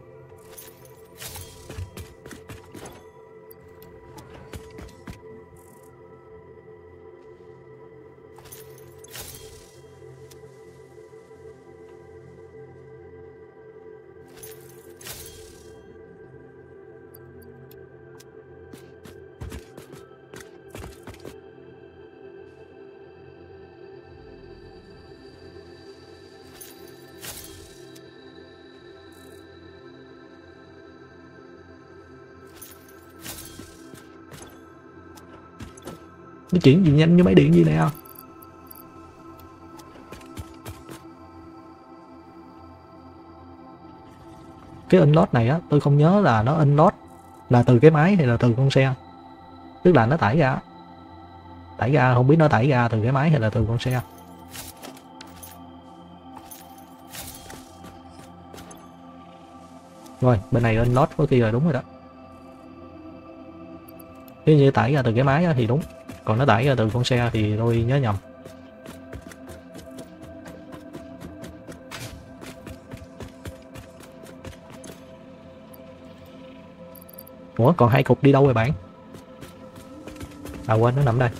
Nó chuyển gì nhanh như máy điện gì nè. Cái unlock này á, tôi không nhớ là nó unlock là từ cái máy hay là từ con xe. Tức là nó tải ra, không biết nó tải ra từ cái máy hay là từ con xe. Rồi, bên này unlock có khi rồi, đúng rồi đó. Nếu như tải ra từ cái máy thì đúng, còn nó tải ra từ con xe thì tôi nhớ nhầm. Ủa, còn 2 cục đi đâu rồi bạn? À quên, nó nằm đây.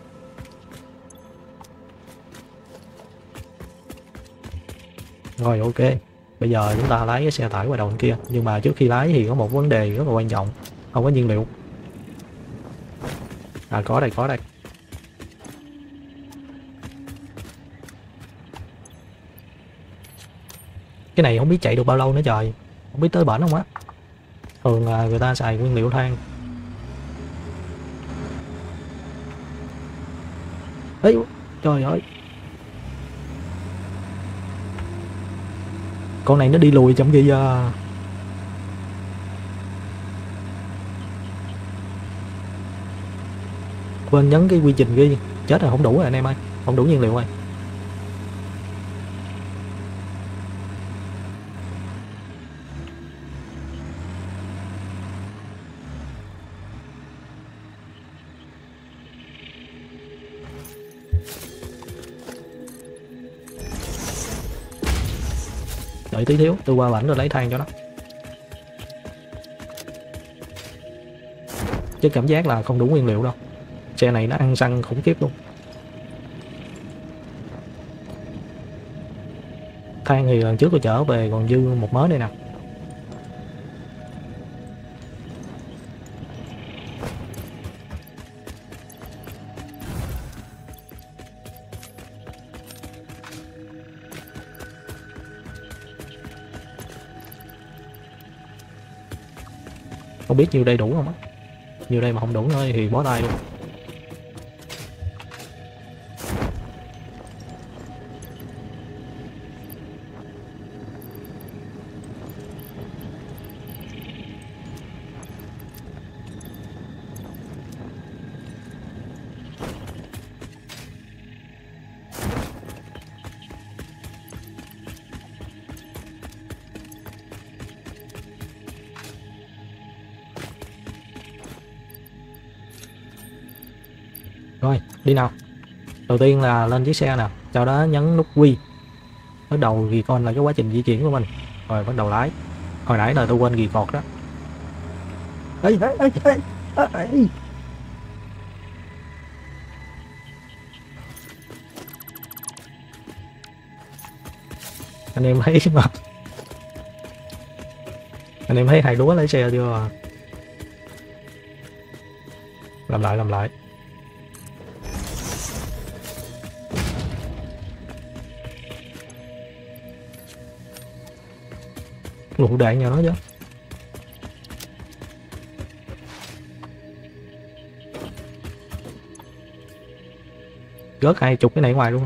Rồi ok, bây giờ chúng ta lái cái xe tải qua đầu bên kia. Nhưng mà trước khi lái thì có một vấn đề rất là quan trọng, không có nhiên liệu. À có đây. Cái này không biết chạy được bao lâu nữa trời, không biết tới bển không á. Thường là người ta xài nguyên liệu than. Ấy, trời ơi, con này nó đi lùi trong kia giờ. Quên nhấn cái quy trình ghi. Chết rồi, không đủ rồi anh em ơi, không đủ nhiên liệu rồi. Đợi tí thiếu, tôi qua bển rồi lấy than cho nó. Chứ cảm giác là không đủ nguyên liệu đâu. Xe này nó ăn xăng khủng khiếp luôn. Than thì lần trước tôi chở về còn dư một mớ đây nè. Không biết nhiêu đây đủ không á. Nhiêu đây mà không đủ nữa thì bó tay luôn. Rồi, đi nào. Đầu tiên là lên chiếc xe nè, sau đó nhấn nút Q. Bắt đầu ghi con là cái quá trình di chuyển của mình. Rồi bắt đầu lái. Hồi nãy là tôi quên ghi cọt đó. Ê. Anh em thấy mà. Anh em thấy hai đứa lấy xe chưa? Làm lại. Lựu đạn nhà nó chứ. Rớt 20 cái này ngoài luôn.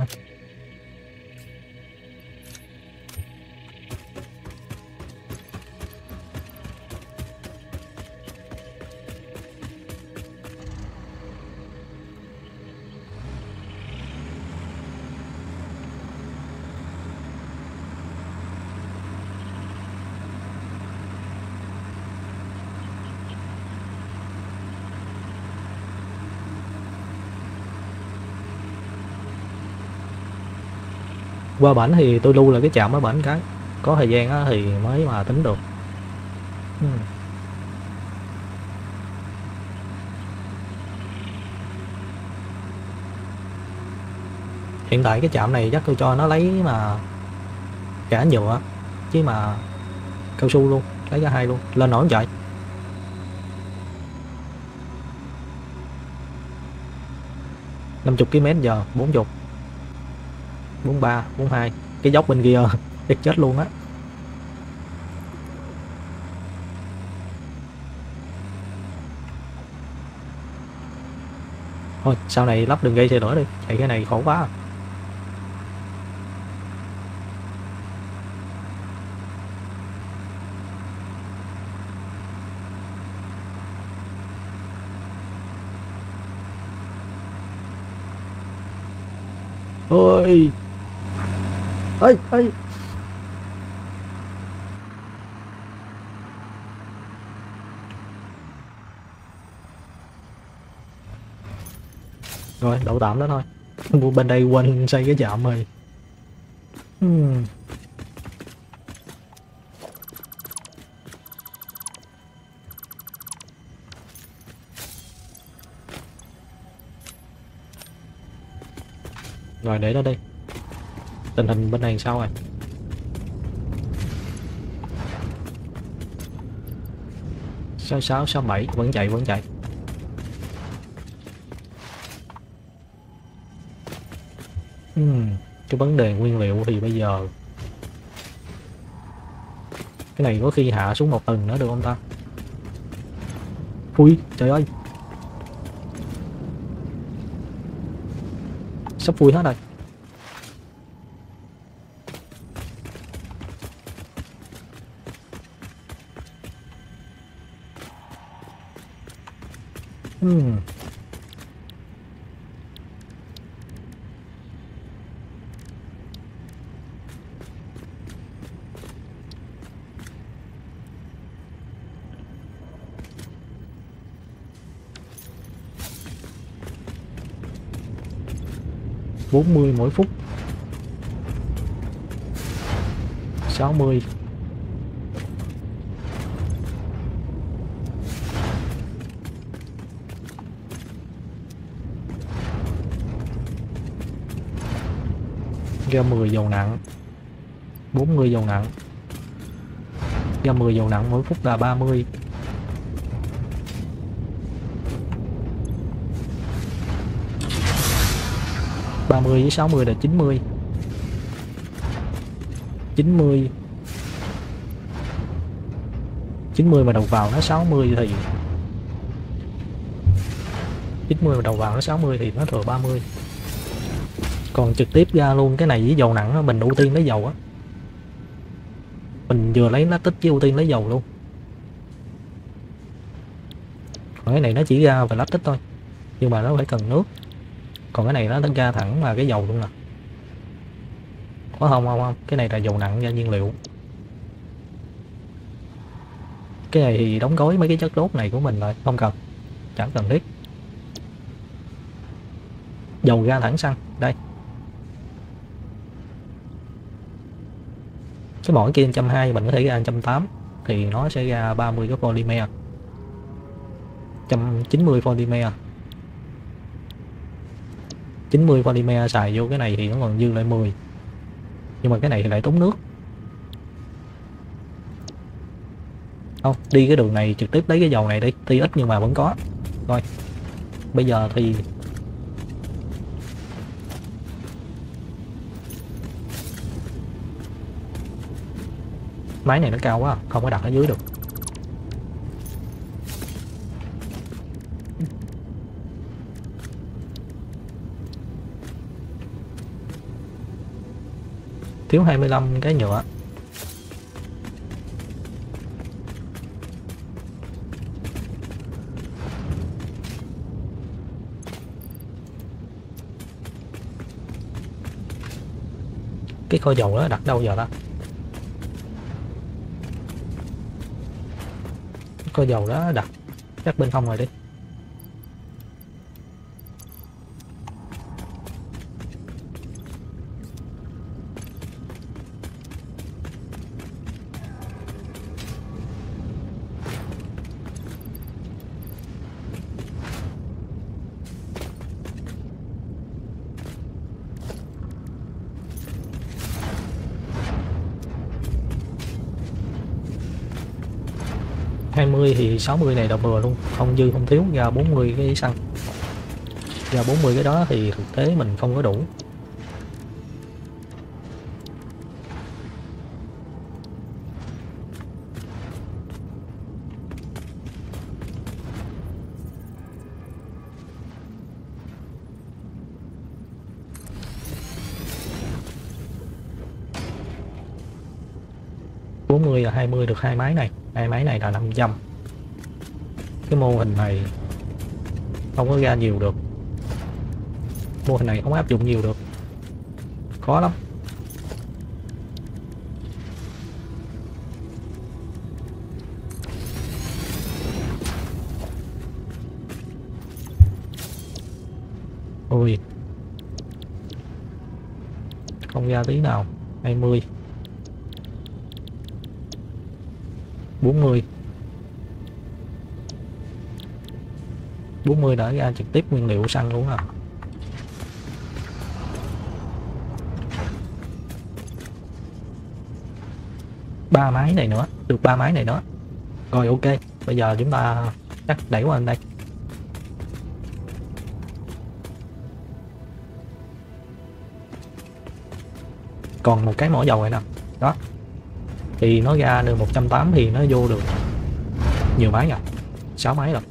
Qua bển thì tôi lưu là cái chạm ở bển cái, có thời gian á thì mới mà tính được. Hiện tại cái trạm này chắc tôi cho nó lấy mà cả nhựa chứ mà cao su luôn, lấy cả hai luôn, lên nổi không chạy. 50 km/h, 40, 43, 42. Cái dốc bên kia chắc chết luôn á. Thôi sau này lắp đường dây xe nữa đi, chạy cái này khổ quá. Ôi ơi ơi, rồi đậu tạm đó thôi. Bên đây quên xây cái trạm rồi. Rồi để đó đi. Tình hình bên này sao rồi? Sáu sáu sáu bảy vẫn chạy vẫn chạy. Cái vấn đề nguyên liệu thì bây giờ cái này có khi hạ xuống 1 tầng nữa được không ta? Ui trời ơi, sắp vui hết rồi. $40 mỗi phút, 60. Ra 10 dầu nặng, 40 dầu nặng. Ra 10 dầu nặng mỗi phút là 30. Với 60 là 90. 90 mà đầu vào nó 60 thì 90 mà đầu vào nó 60 thì nó thừa 30. Còn trực tiếp ra luôn cái này với dầu nặng đó, mình ưu tiên lấy dầu á. Mình vừa lấy lactic với ưu tiên lấy dầu luôn. Còn cái này nó chỉ ra và lactic thôi, nhưng mà nó phải cần nước. Còn cái này nó ra thẳng là cái dầu luôn nè. Có không? Cái này là dầu nặng ra nhiên liệu. Cái này thì đóng gói mấy cái chất đốt này của mình rồi, không cần, chẳng cần thiết. Dầu ra thẳng xăng đây. Cái mỏ kia 120, mình có thể ra 180 thì nó sẽ ra 30 cái polymer, 190 polymer. 90 polymer xài vô cái này thì nó còn dư lại 10. Nhưng mà cái này thì lại tốn nước. Không, đi cái đường này trực tiếp lấy cái dầu này đi, tuy ít nhưng mà vẫn có. Rồi bây giờ thì máy này nó cao quá, không có đặt ở dưới được. Thiếu 25 cái nhựa. Cái kho dầu đó đặt đâu giờ ta? Kho dầu đó đặt chắc bên hông rồi đi. 20 thì 60 này đập bừa luôn, không dư không thiếu, ra 40 cái xăng. Ra 40 cái đó thì thực tế mình không có đủ. Là 20 được hai máy này là 500. Cái mô hình này không có ra nhiều được, mô hình này không áp dụng nhiều được, khó lắm. Ui, không ra tí nào. 20 40 đã ra trực tiếp nguyên liệu xăng luôn à. Ba máy này nữa, được 3 máy này nữa. Rồi ok, bây giờ chúng ta chắc đẩy qua bên đây. Còn một cái mỏ dầu này nè. Đó. Thì nó ra được 180 thì nó vô được nhiều máy à, 6 máy rồi.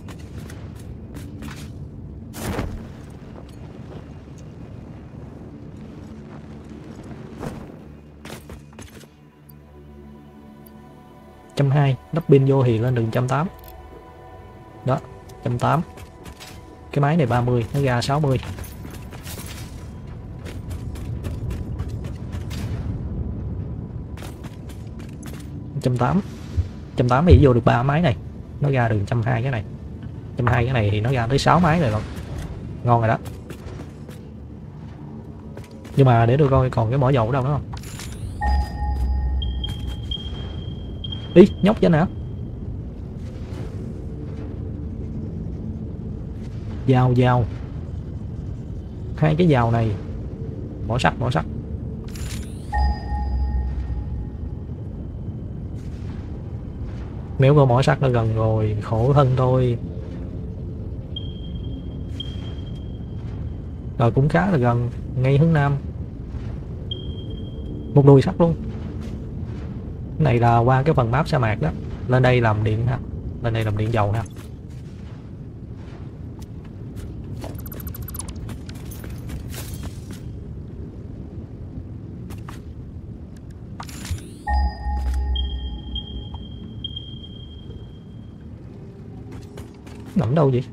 Trăm hai lắp pin vô thì lên được 180. Đó, 180. Cái máy này 30 nó ra 60. Trăm tám thì vô được 3 máy này, nó ra được 120 cái này. 120 cái này thì nó ra tới 6 máy rồi, ngon rồi đó. Nhưng mà để tôi coi còn cái mỏ dầu ở đâu nữa không. Ý nhóc chứ nè. Dao hai cái dao này. Mỏ sắt. Nếu có mỏ sắt nó gần rồi, khổ thân thôi. Rồi cũng khá là gần, ngay hướng nam. Một đùi sắt luôn. Cái này là qua cái phần map sa mạc đó. Lên đây làm điện ha. Lên đây làm điện dầu ha. Nằm đâu vậy?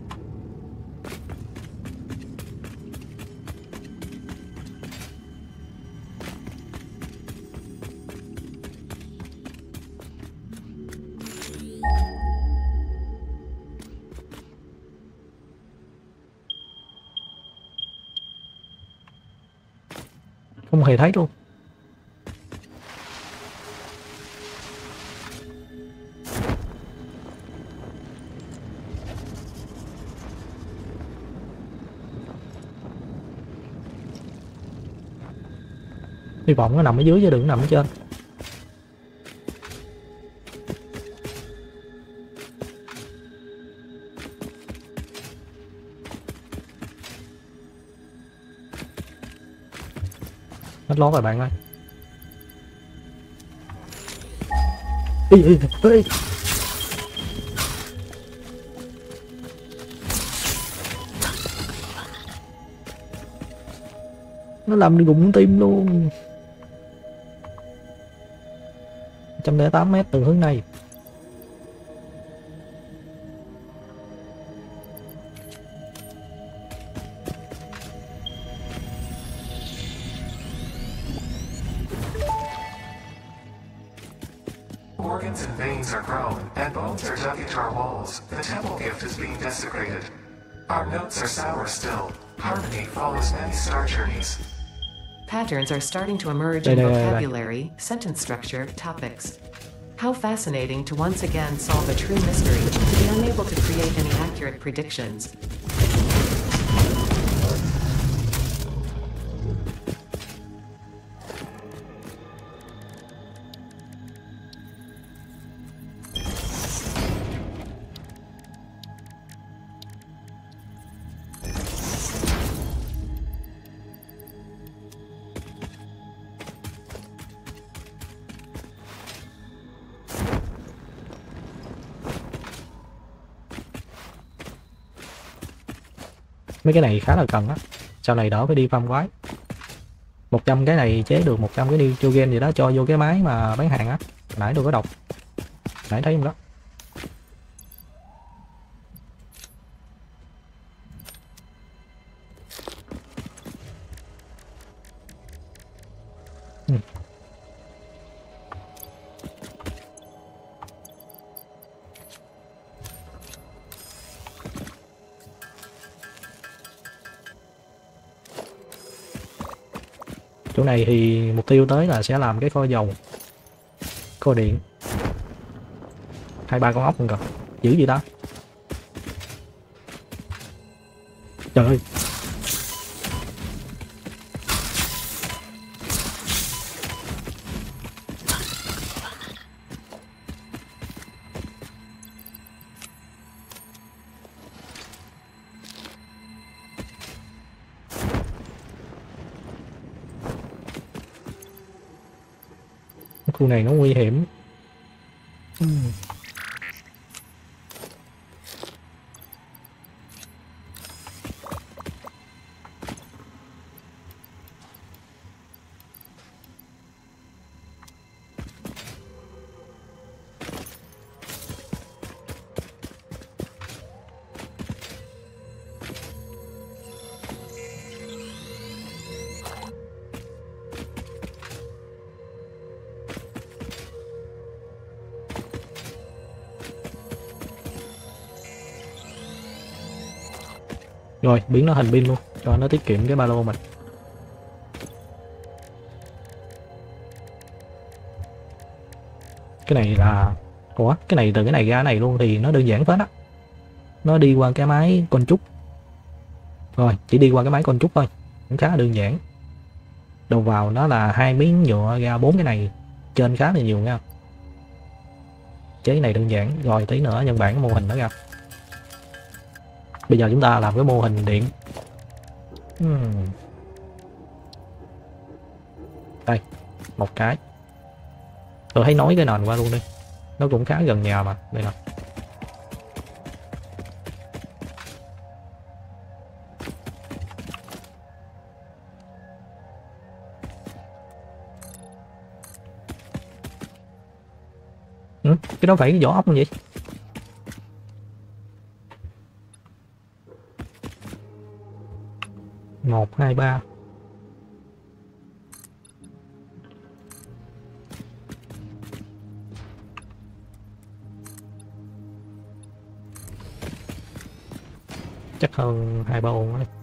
Không hề thấy luôn. Hy vọng nó nằm ở dưới chứ đừng nằm ở trên. Hết lót rồi bạn ơi. Ê. Nó làm đi gụng tim luôn. 108 mét từ hướng này. Organs and veins are grown, and bones are dug into our walls. The temple gift is being desecrated. Our notes are sour still. Harmony follows many star journeys. Patterns are starting to emerge in vocabulary, sentence structure, topics. How fascinating to once again solve a true mystery, to be unable to create any accurate predictions. Mấy cái này khá là cần á, sau này đỡ phải đi farm quái. 100 cái này chế được 100 cái nitrogen gì đó cho vô cái máy mà bán hàng á. Nãy tôi có đọc, nãy thấy không đó. Chỗ này thì mục tiêu tới là sẽ làm cái kho dầu, kho điện. 2-3 con ốc còn cần. Giữ gì đó. Trời ơi. Khu này nó nguy hiểm. Rồi biến nó thành pin luôn cho nó tiết kiệm cái ba lô mình. Cái này là ủa, cái này từ cái này ra cái này luôn thì nó đơn giản phết á. Nó đi qua cái máy con trúc. Rồi chỉ đi qua cái máy con trúc thôi, cũng khá là đơn giản. Đầu vào nó là 2 miếng nhựa ra 4 cái này, trên khá là nhiều nha. Chế cái này đơn giản. Rồi tí nữa nhân bản cái mô hình nó ra. Bây giờ chúng ta làm cái mô hình điện. Đây, một cái. Tôi thấy nối cái nền qua luôn đi. Nó cũng khá gần nhà mà. Đây nè. Cái đó phải cái vỏ ốc không vậy? Một, hai, ba. Chắc hơn 2-3 ôn ấy.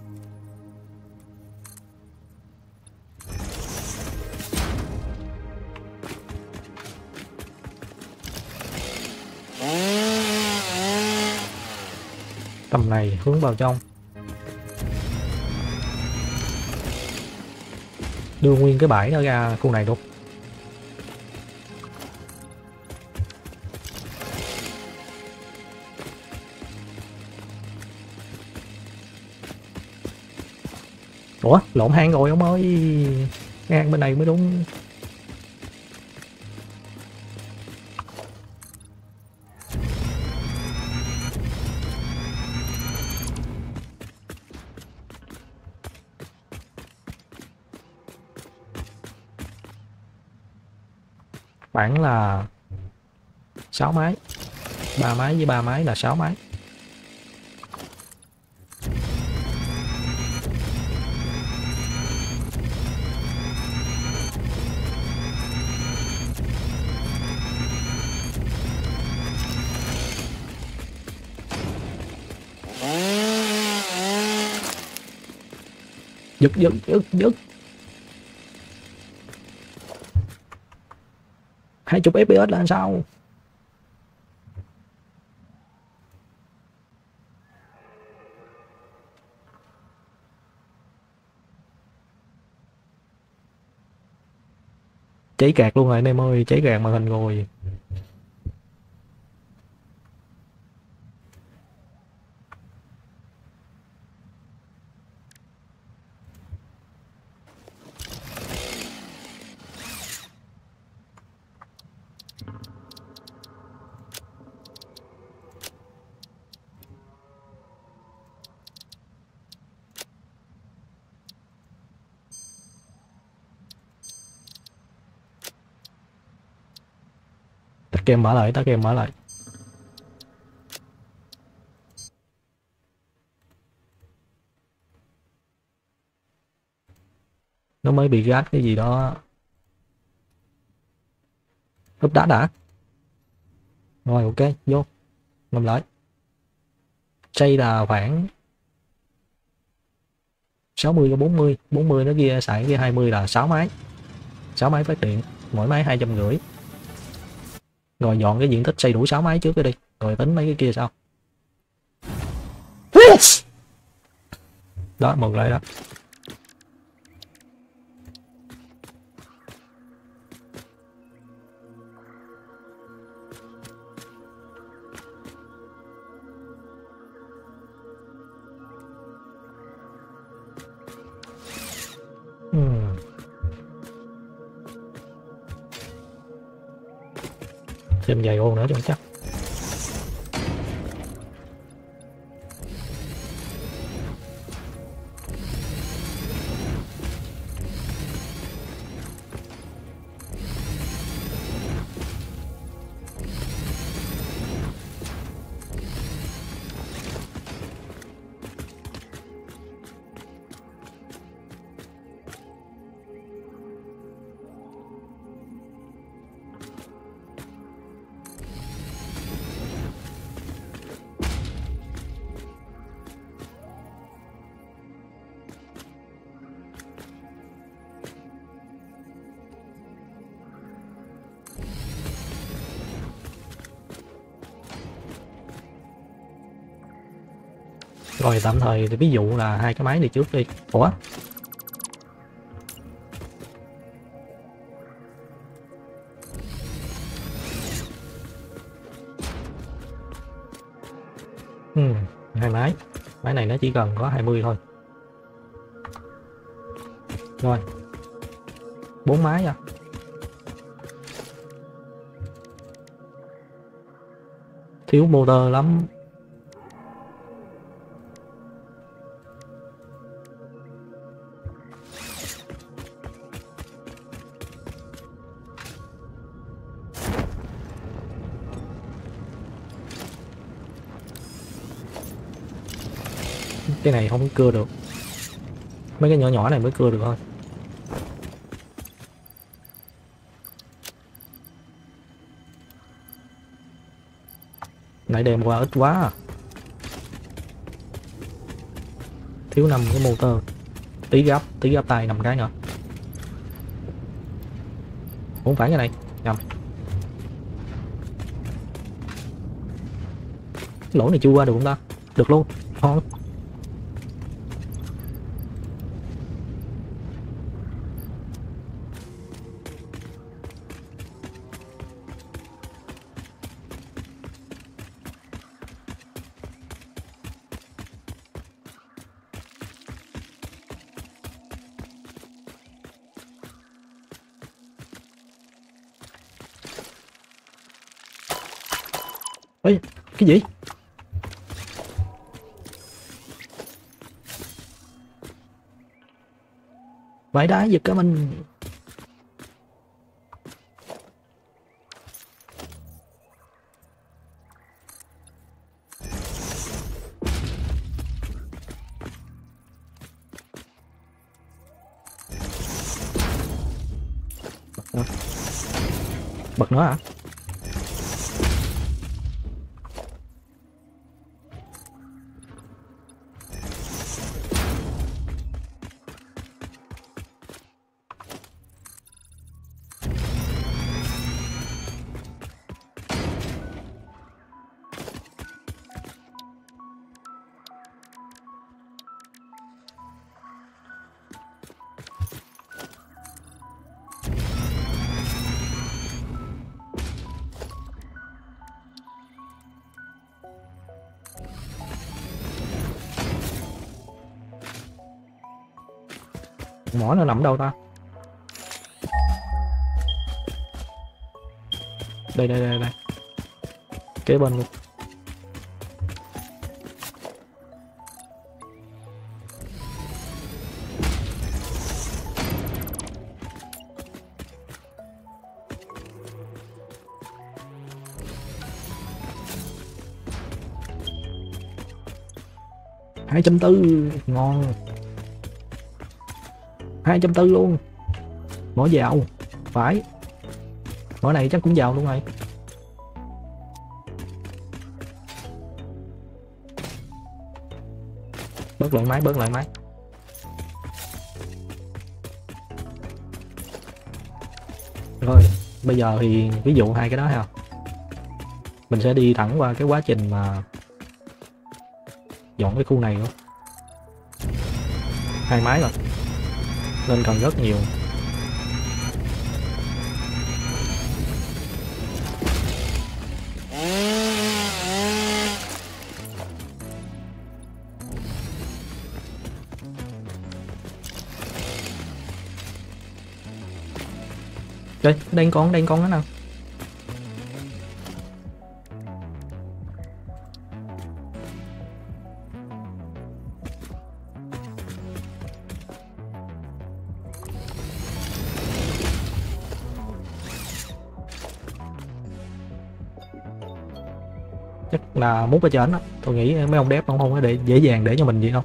Tầm này hướng vào trong. Đưa nguyên cái bãi nó ra khu này luôn. Ủa, lộn hang rồi ông ơi. Hang bên này mới đúng. Khoảng là 6 máy. 3 máy với 3 máy là 6 máy. Giật giật giật giật. 20 FPS là sao? Cháy cạc luôn rồi anh em ơi, cháy cạc màn hình rồi. Kem mở lại, tắt kem mở lại. Nó mới bị gát cái gì đó. Úp đá đã. Rồi ok, vô. Ngâm lại. Xây là khoảng 60 cho 40. 40 nó kia xài kia 20 là 6 máy. 6 máy phát điện, mỗi máy 250. Rồi dọn cái diện tích xây đủ 6 máy trước đi, rồi tính mấy cái kia sau. Đó, một lại đó. Thêm vài ô nữa cho chắc. Rồi tạm thời thì ví dụ là hai cái máy này trước đi. Ủa? Hai máy. Máy này nó chỉ cần có 20 thôi. Rồi. 4 máy à. Thiếu motor lắm. Cái này không cưa được. Mấy cái nhỏ nhỏ này mới cưa được thôi. Nãy đem qua ít quá à. Thiếu 5 cái motor. Tí gấp tay 5 cái nữa. Không phải cái này, nhầm. Cái lỗ này chưa qua được không ta? Được luôn. Ngon. Ê, cái gì? Vãi đá giật cả mình. Bật nó hả? Mỏ nó nằm đâu ta? Đây. Kế bên luôn. 240 ngon. 240 luôn. Mỏ vào. Phải. Mỏ này chắc cũng vào luôn rồi. Bớt lại máy, bớt lại máy. Rồi, bây giờ thì ví dụ hai cái đó ha. Mình sẽ đi thẳng qua cái quá trình mà dọn cái khu này luôn. 2 máy rồi. Nên cần rất nhiều. Đây, đang con đó nào. Chắc là mút ở trên đó. Tôi nghĩ mấy ông dev không có để dễ dàng để cho mình gì đâu.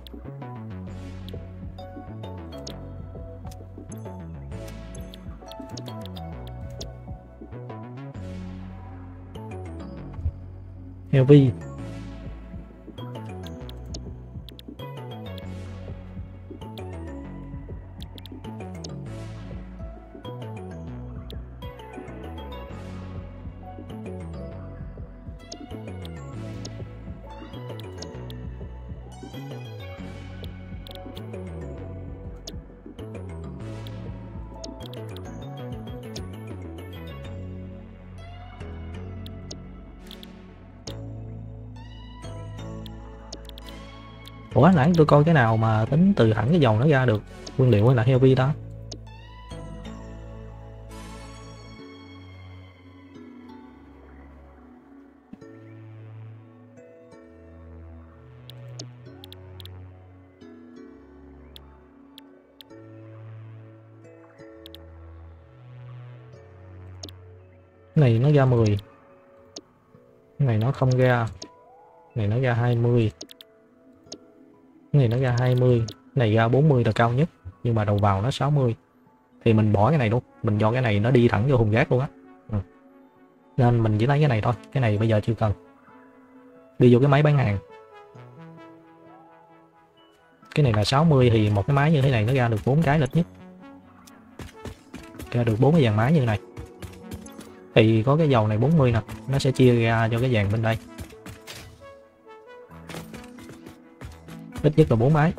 Heavy. Ủa nãy tôi coi cái nào mà tính từ thẳng cái dòng nó ra được nguyên liệu hay là heavy đó. Cái này nó ra 10. Cái này nó không ra. Cái này nó ra 20. Cái này nó ra 20, cái này ra 40 là cao nhất, nhưng mà đầu vào nó 60. Thì mình bỏ cái này luôn, mình cho cái này nó đi thẳng vô thùng rác luôn á. Nên mình chỉ lấy cái này thôi, cái này bây giờ chưa cần. Đi vô cái máy bán hàng. Cái này là 60 thì một cái máy như thế này nó ra được 4 cái ít nhất. Ra được 4 cái dàn máy như thế này. Thì có cái dầu này 40 nè, nó sẽ chia ra cho cái dàn bên đây. Ít nhất là 4 máy.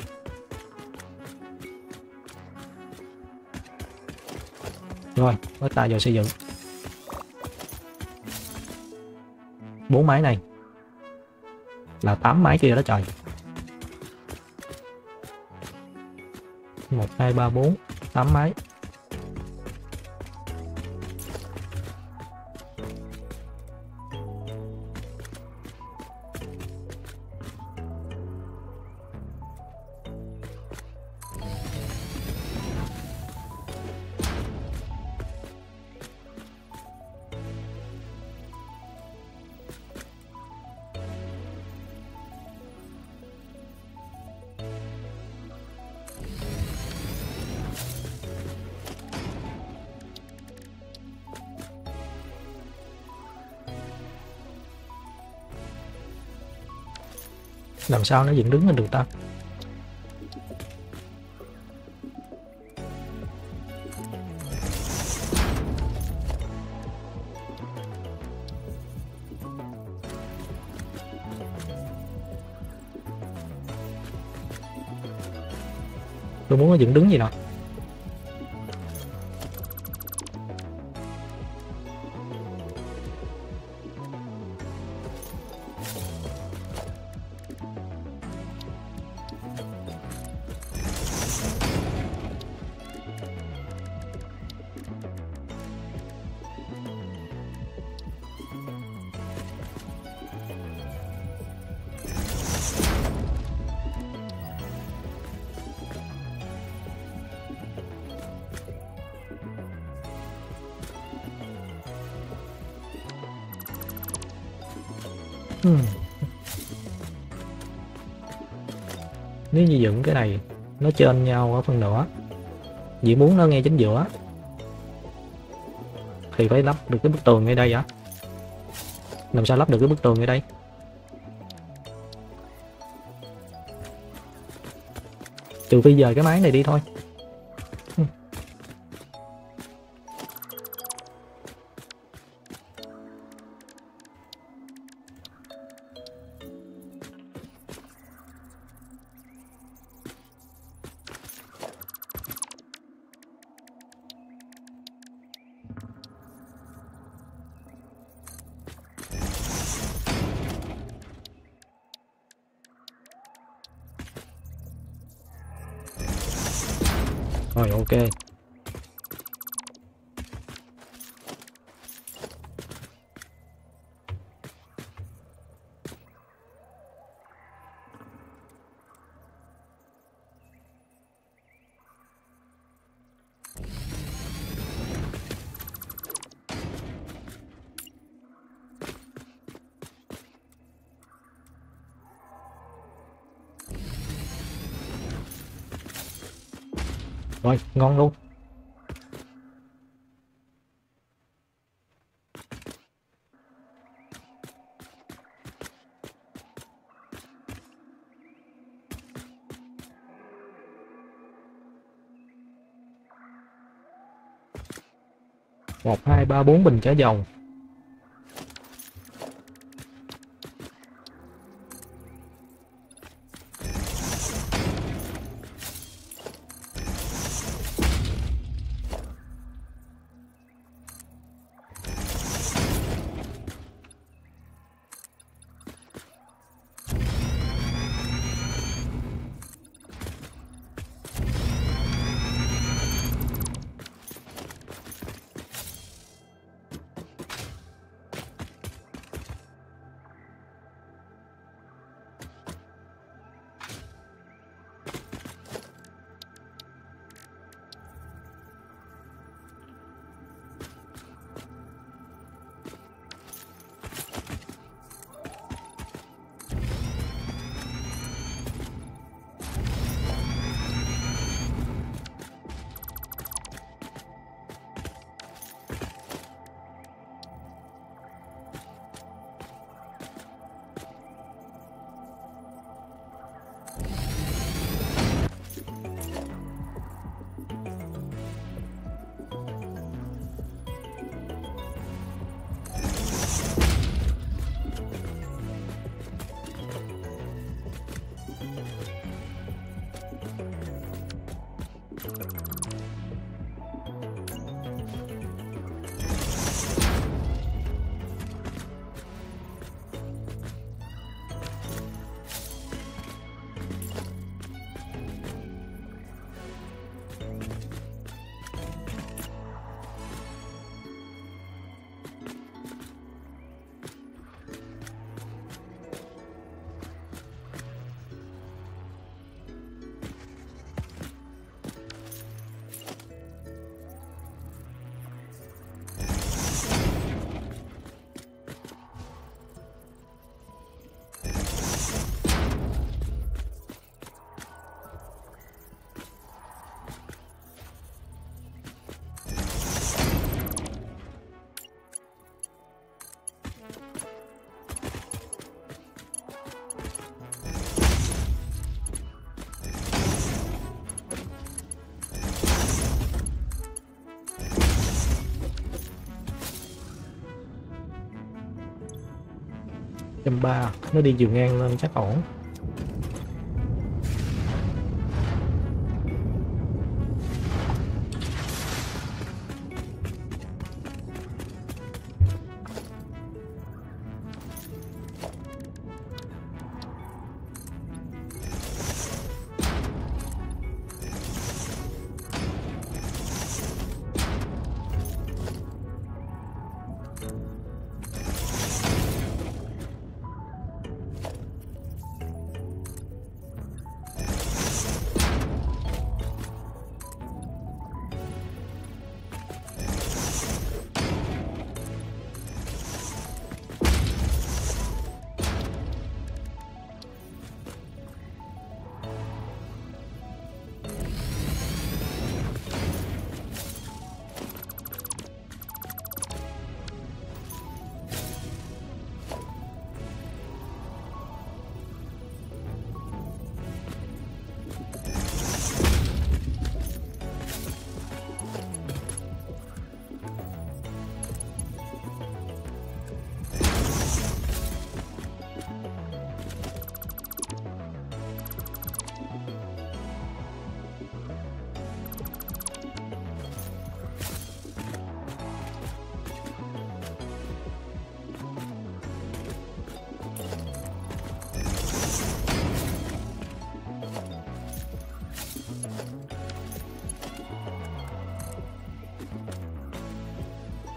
Rồi, bắt tay vào xây dựng. 4 máy này là 8 máy kia đó trời. 1, 2, 3, 4, 8 máy. Làm sao nó dựng đứng lên được ta? Tôi muốn nó dựng đứng gì nào. Nếu như dựng cái này nó trên nhau ở phân nửa, Dĩ muốn nó ngay chính giữa thì phải lắp được cái bức tường ngay đây á. Làm sao lắp được cái bức tường ngay đây? Trừ phi dời cái máy này đi thôi. Rồi ok. Rồi, ngon luôn. Một, hai, ba, bốn bình chả dầu. Trăm ba, nó đi chiều ngang lên chắc ổn.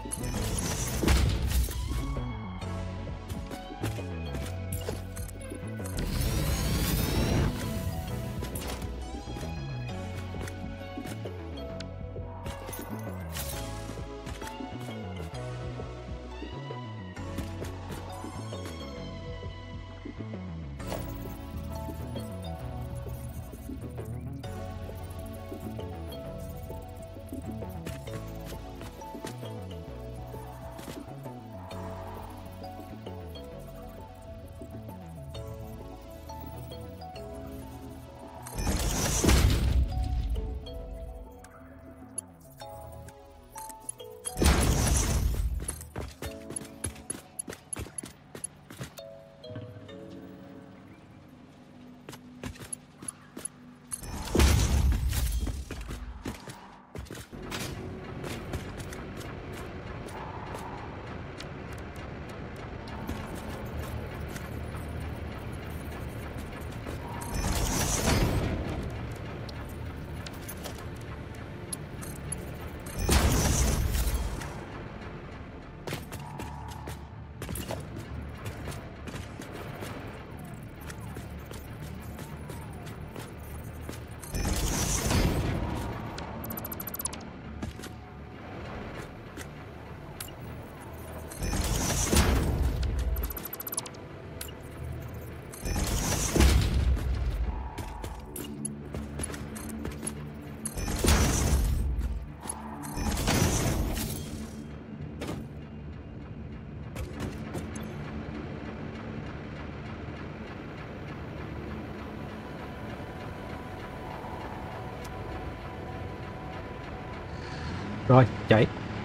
Rồi, chạy.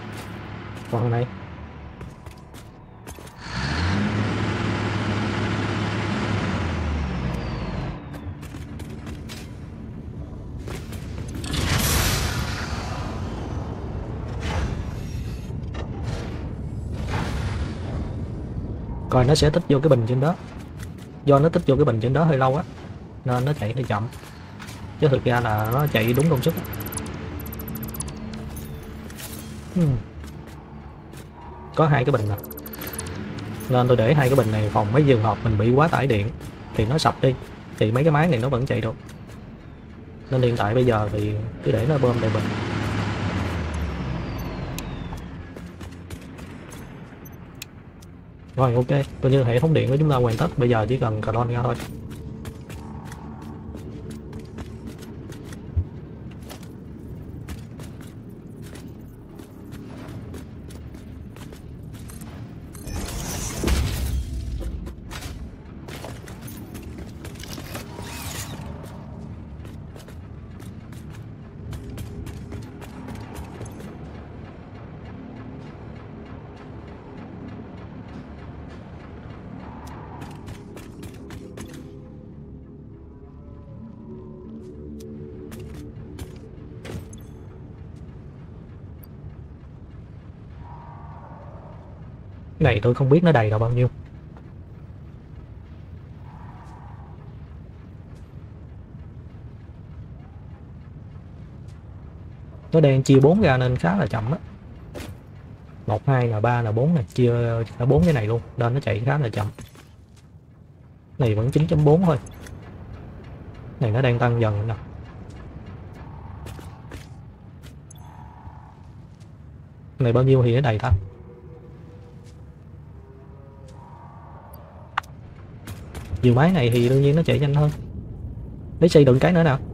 Còn thằng này. Coi nó sẽ tích vô cái bình trên đó. Do nó tích vô cái bình trên đó hơi lâu á, nên nó chạy hơi chậm. Chứ thực ra là nó chạy đúng công suất. Có hai cái bình nè, nên tôi để hai cái bình này phòng mấy trường hợp mình bị quá tải điện thì nó sập đi thì mấy cái máy này nó vẫn chạy được, nên hiện tại bây giờ thì cứ để nó bơm đầy bình. Rồi ok, coi như hệ thống điện của chúng ta hoàn tất, bây giờ chỉ cần cron ra thôi. Này tôi không biết nó đầy là bao nhiêu. Nó đang chia 4 ra nên khá là chậm á. 1, 2, là 3, là 4 này, chia cả 4 cái này luôn nên nó chạy khá là chậm. Này vẫn 9.4 thôi. Này nó đang tăng dần nè. Này bao nhiêu thì nó đầy ta. Nhiều máy này thì đương nhiên nó chạy nhanh hơn. Lấy xây đựng cái nữa nào.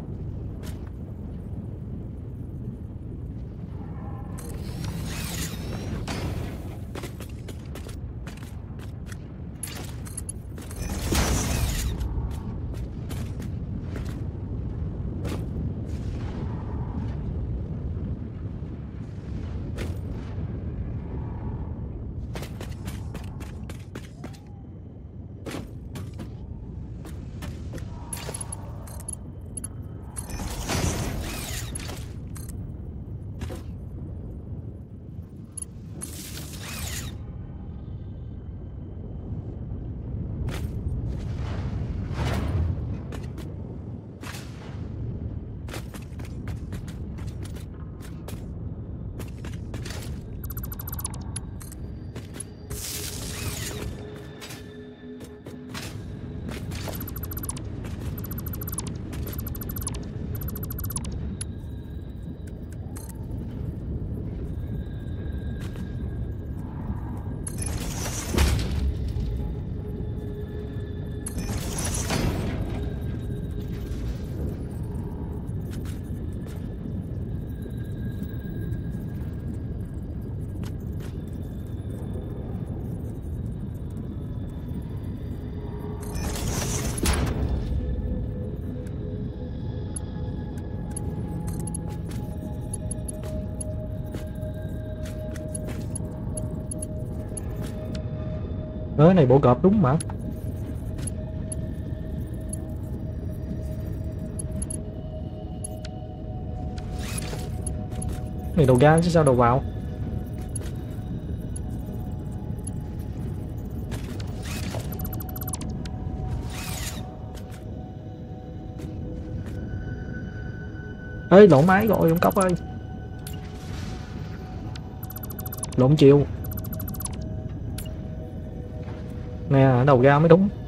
Cái này bộ cọp đúng mà. Này đầu ra chứ sao đầu vào. Ê lộn máy rồi ông Cốc ơi. Lộn chiều. Nè đầu ra mới đúng.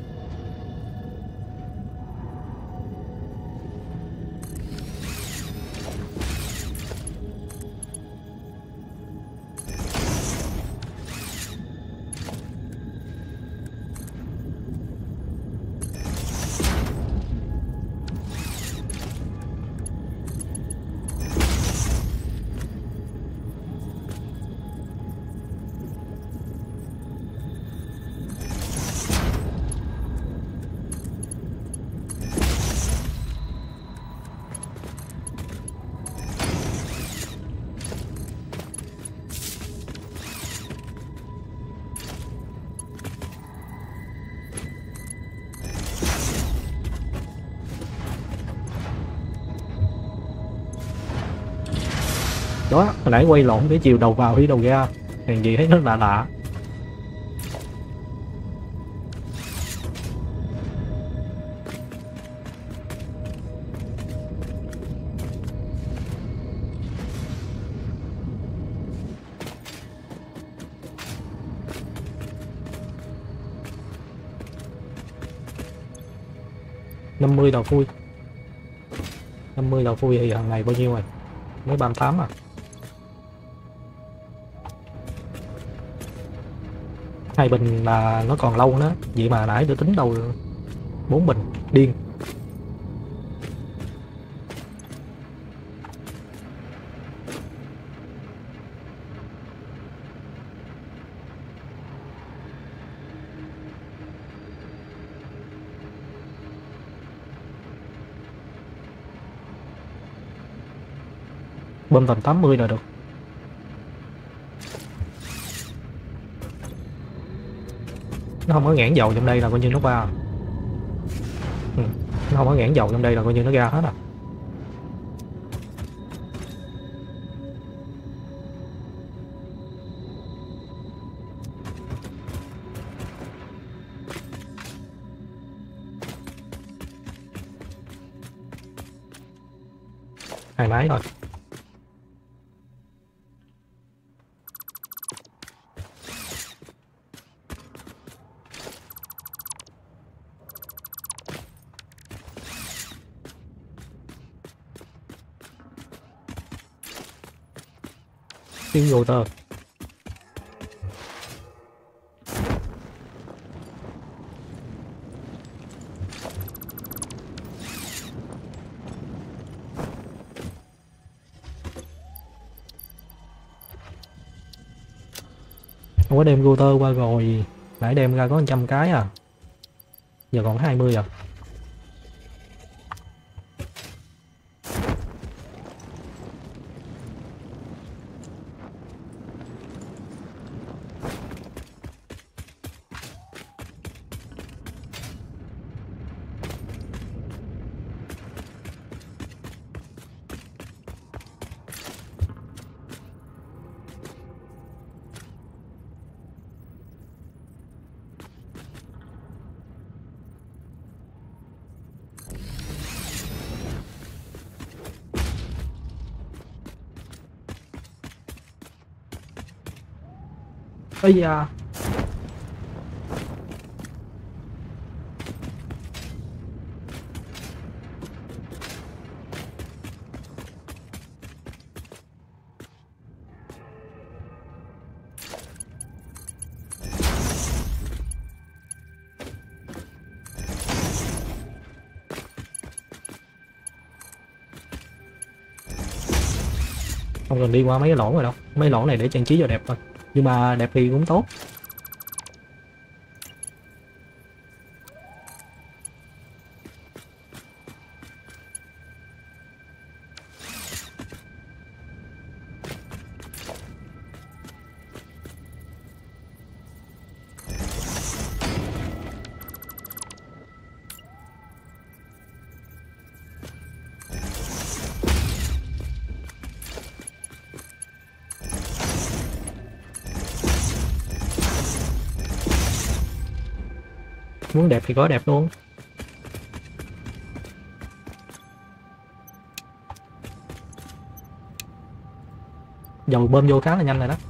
Đó, hồi nãy quay lộn cái chiều đầu vào với đầu ra. Hèn gì thấy nó lạ lạ. Năm mươi đầu phui. 50 đầu phui thì hàng ngày bao nhiêu rồi? Mới 38 à. Hai bình là nó còn lâu nữa. Vậy mà nãy tôi tính đâu 4 bình. Điên. Bơm tầm 80 là được. Nó không có nghẽn dầu trong đây là coi như nó qua. Nó không có nghẽn dầu trong đây là coi như nó ra hết à. Hai máy thôi. Tiếng vô tơ. Không có đem router qua rồi. Nãy đem ra có 100 cái à. Giờ còn 20 à. Ây da. Không cần đi qua mấy cái lỗ rồi đâu. Mấy lỗ này để trang trí cho đẹp thôi. Nhưng mà đẹp thì cũng tốt. Muốn đẹp thì có đẹp luôn. Dầu bơm vô khá là nhanh rồi đó.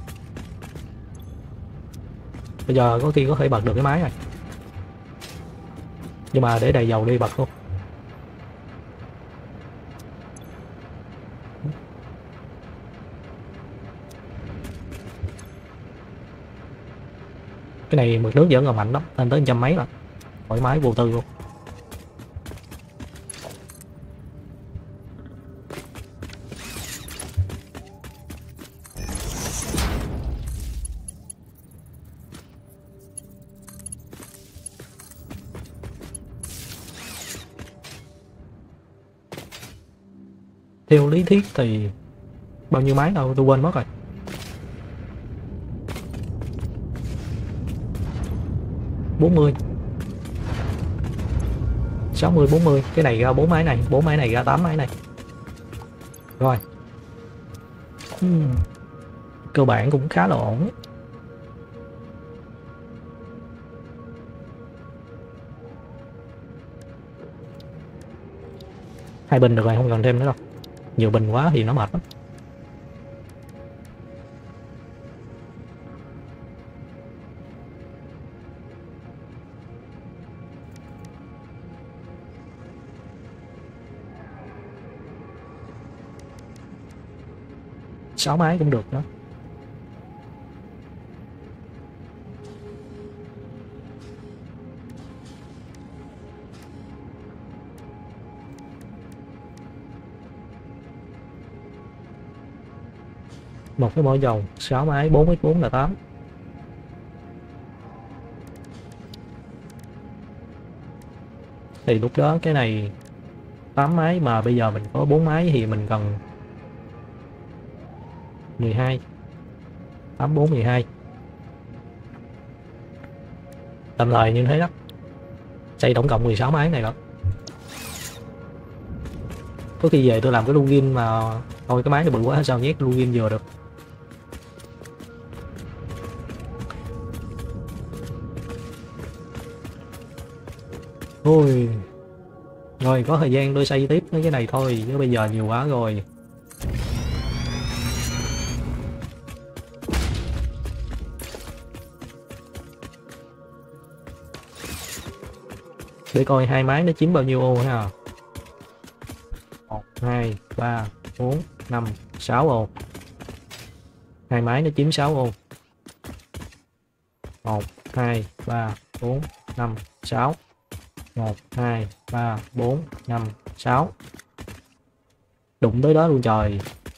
Bây giờ có khi có thể bật được cái máy này, nhưng mà để đầy dầu đi bật luôn. Cái này mực nước vẫn còn mạnh lắm, lên tới 100 mấy rồi, thoải mái vô tư luôn. Theo lý thuyết thì bao nhiêu máy đâu tôi quên mất rồi. Bốn mươi, 60, 40. Cái này ra 4 máy này, 4 máy này ra 8 máy này. Rồi. Cơ bản cũng khá là ổn. Hai bình được rồi, không cần thêm nữa đâu. Nhiều bình quá thì nó mệt lắm. Sáu máy cũng được đó. Một cái mỏ dầu, 6 máy, 4x4 là 8. Thì lúc đó cái này 8 máy mà bây giờ mình có 4 máy thì mình cần 12. 8, 4, 12. Tạm thời như thế đó. Xây tổng cộng 16 máy này đó. Có khi về tôi làm cái login mà thôi cái máy này bự quá sao nhét login vừa được. Ôi. Rồi có thời gian tôi xây tiếp với cái này thôi chứ bây giờ nhiều quá rồi. Để coi hai máy nó chiếm bao nhiêu ô ha. 1, 2, 3, 4, 5, 6 ô. Hai máy nó chiếm 6 ô. 1, 2, 3, 4, 5, 6. 1, 2, 3, 4, 5, 6. Đụng tới đó luôn trời.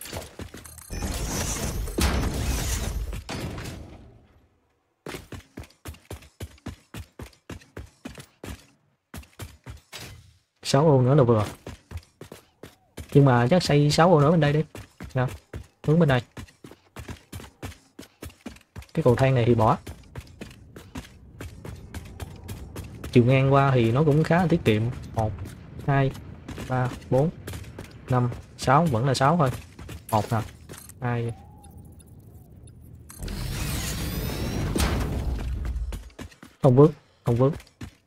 Sáu ô nữa là vừa. Nhưng mà chắc xây 6 ô nữa bên đây đi. Nào, hướng bên đây. Cái cầu thang này thì bỏ. Chiều ngang qua thì nó cũng khá là tiết kiệm. 1, 2, 3, 4, 5, 6. Vẫn là 6 thôi. 1 nè, 2. Không vướng, không vướng.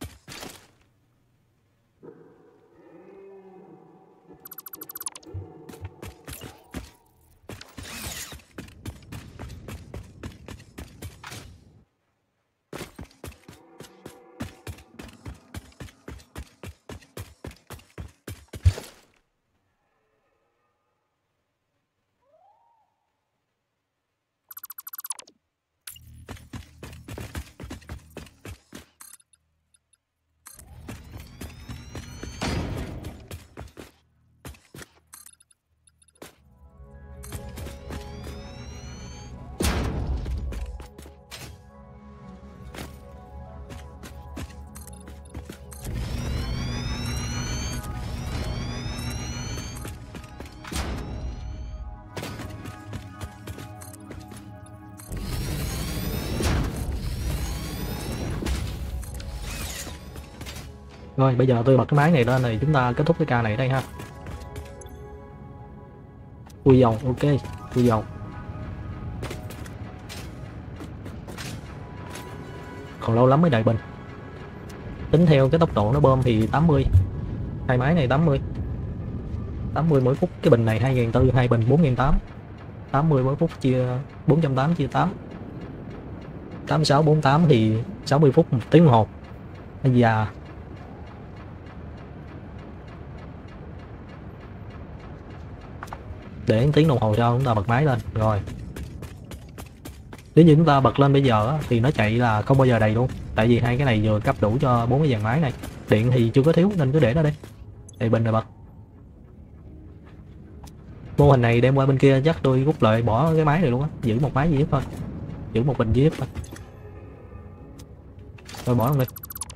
Rồi bây giờ tôi bật cái máy này lên thì chúng ta kết thúc cái ca này ở đây ha. Ui dầu, ok, ui dầu. Còn lâu lắm mới đầy bình. Tính theo cái tốc độ nó bơm thì 80. Hai máy này 80 mỗi phút. Cái bình này 2.400, hai bình 4.800, 80 mỗi phút chia 480 chia 8, 8648 thì 60 phút 1 tiếng đồng hồ. Ây da. Để 1 tiếng đồng hồ cho chúng ta bật máy lên. Rồi nếu như chúng ta bật lên bây giờ á, thì nó chạy là không bao giờ đầy luôn, tại vì hai cái này vừa cấp đủ cho 4 cái dàn máy này. Điện thì chưa có thiếu nên cứ để nó đi. Đây bình rồi bật. Mô hình này đem qua bên kia chắc tôi rút lại bỏ cái máy này luôn á, giữ một máy duy nhất thôi, giữ một bình duy nhất thôi. Rồi bỏ luôn đi.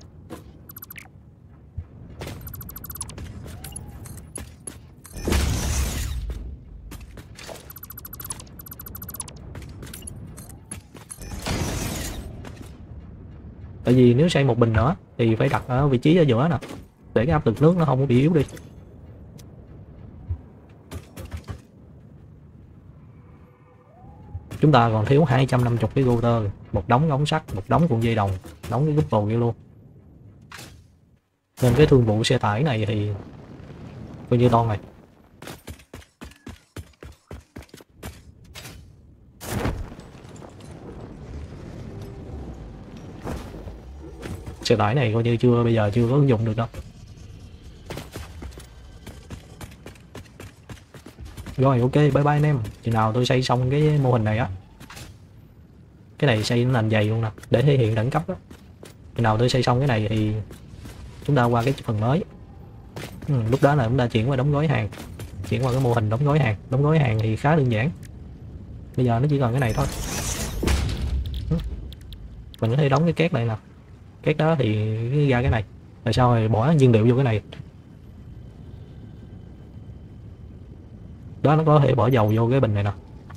Tại vì nếu xây một bình nữa thì phải đặt ở vị trí ở giữa nè, để cái áp lực nước nó không có bị yếu đi. Chúng ta còn thiếu 250 cái router, một đống ống sắt, một đống cuộn dây đồng, đống cái gúp kia luôn. Nên cái thương vụ xe tải này thì coi như to này. Xe tải này coi như bây giờ chưa có ứng dụng được đâu. Rồi ok, bye bye anh em. Chừng nào tôi xây xong cái mô hình này á, cái này xây nó làm dày luôn nè, để thể hiện đẳng cấp đó. Chừng nào tôi xây xong cái này thì chúng ta qua cái phần mới. Lúc đó là chúng ta chuyển qua đóng gói hàng, chuyển qua cái mô hình đóng gói hàng. Đóng gói hàng thì khá đơn giản. Bây giờ nó chỉ còn cái này thôi. Mình có thể đóng cái két này nè, két đó thì ra cái này, rồi sau rồi bỏ nhiên liệu vô cái này. Đó, nó có thể bỏ dầu vô cái bình này nè.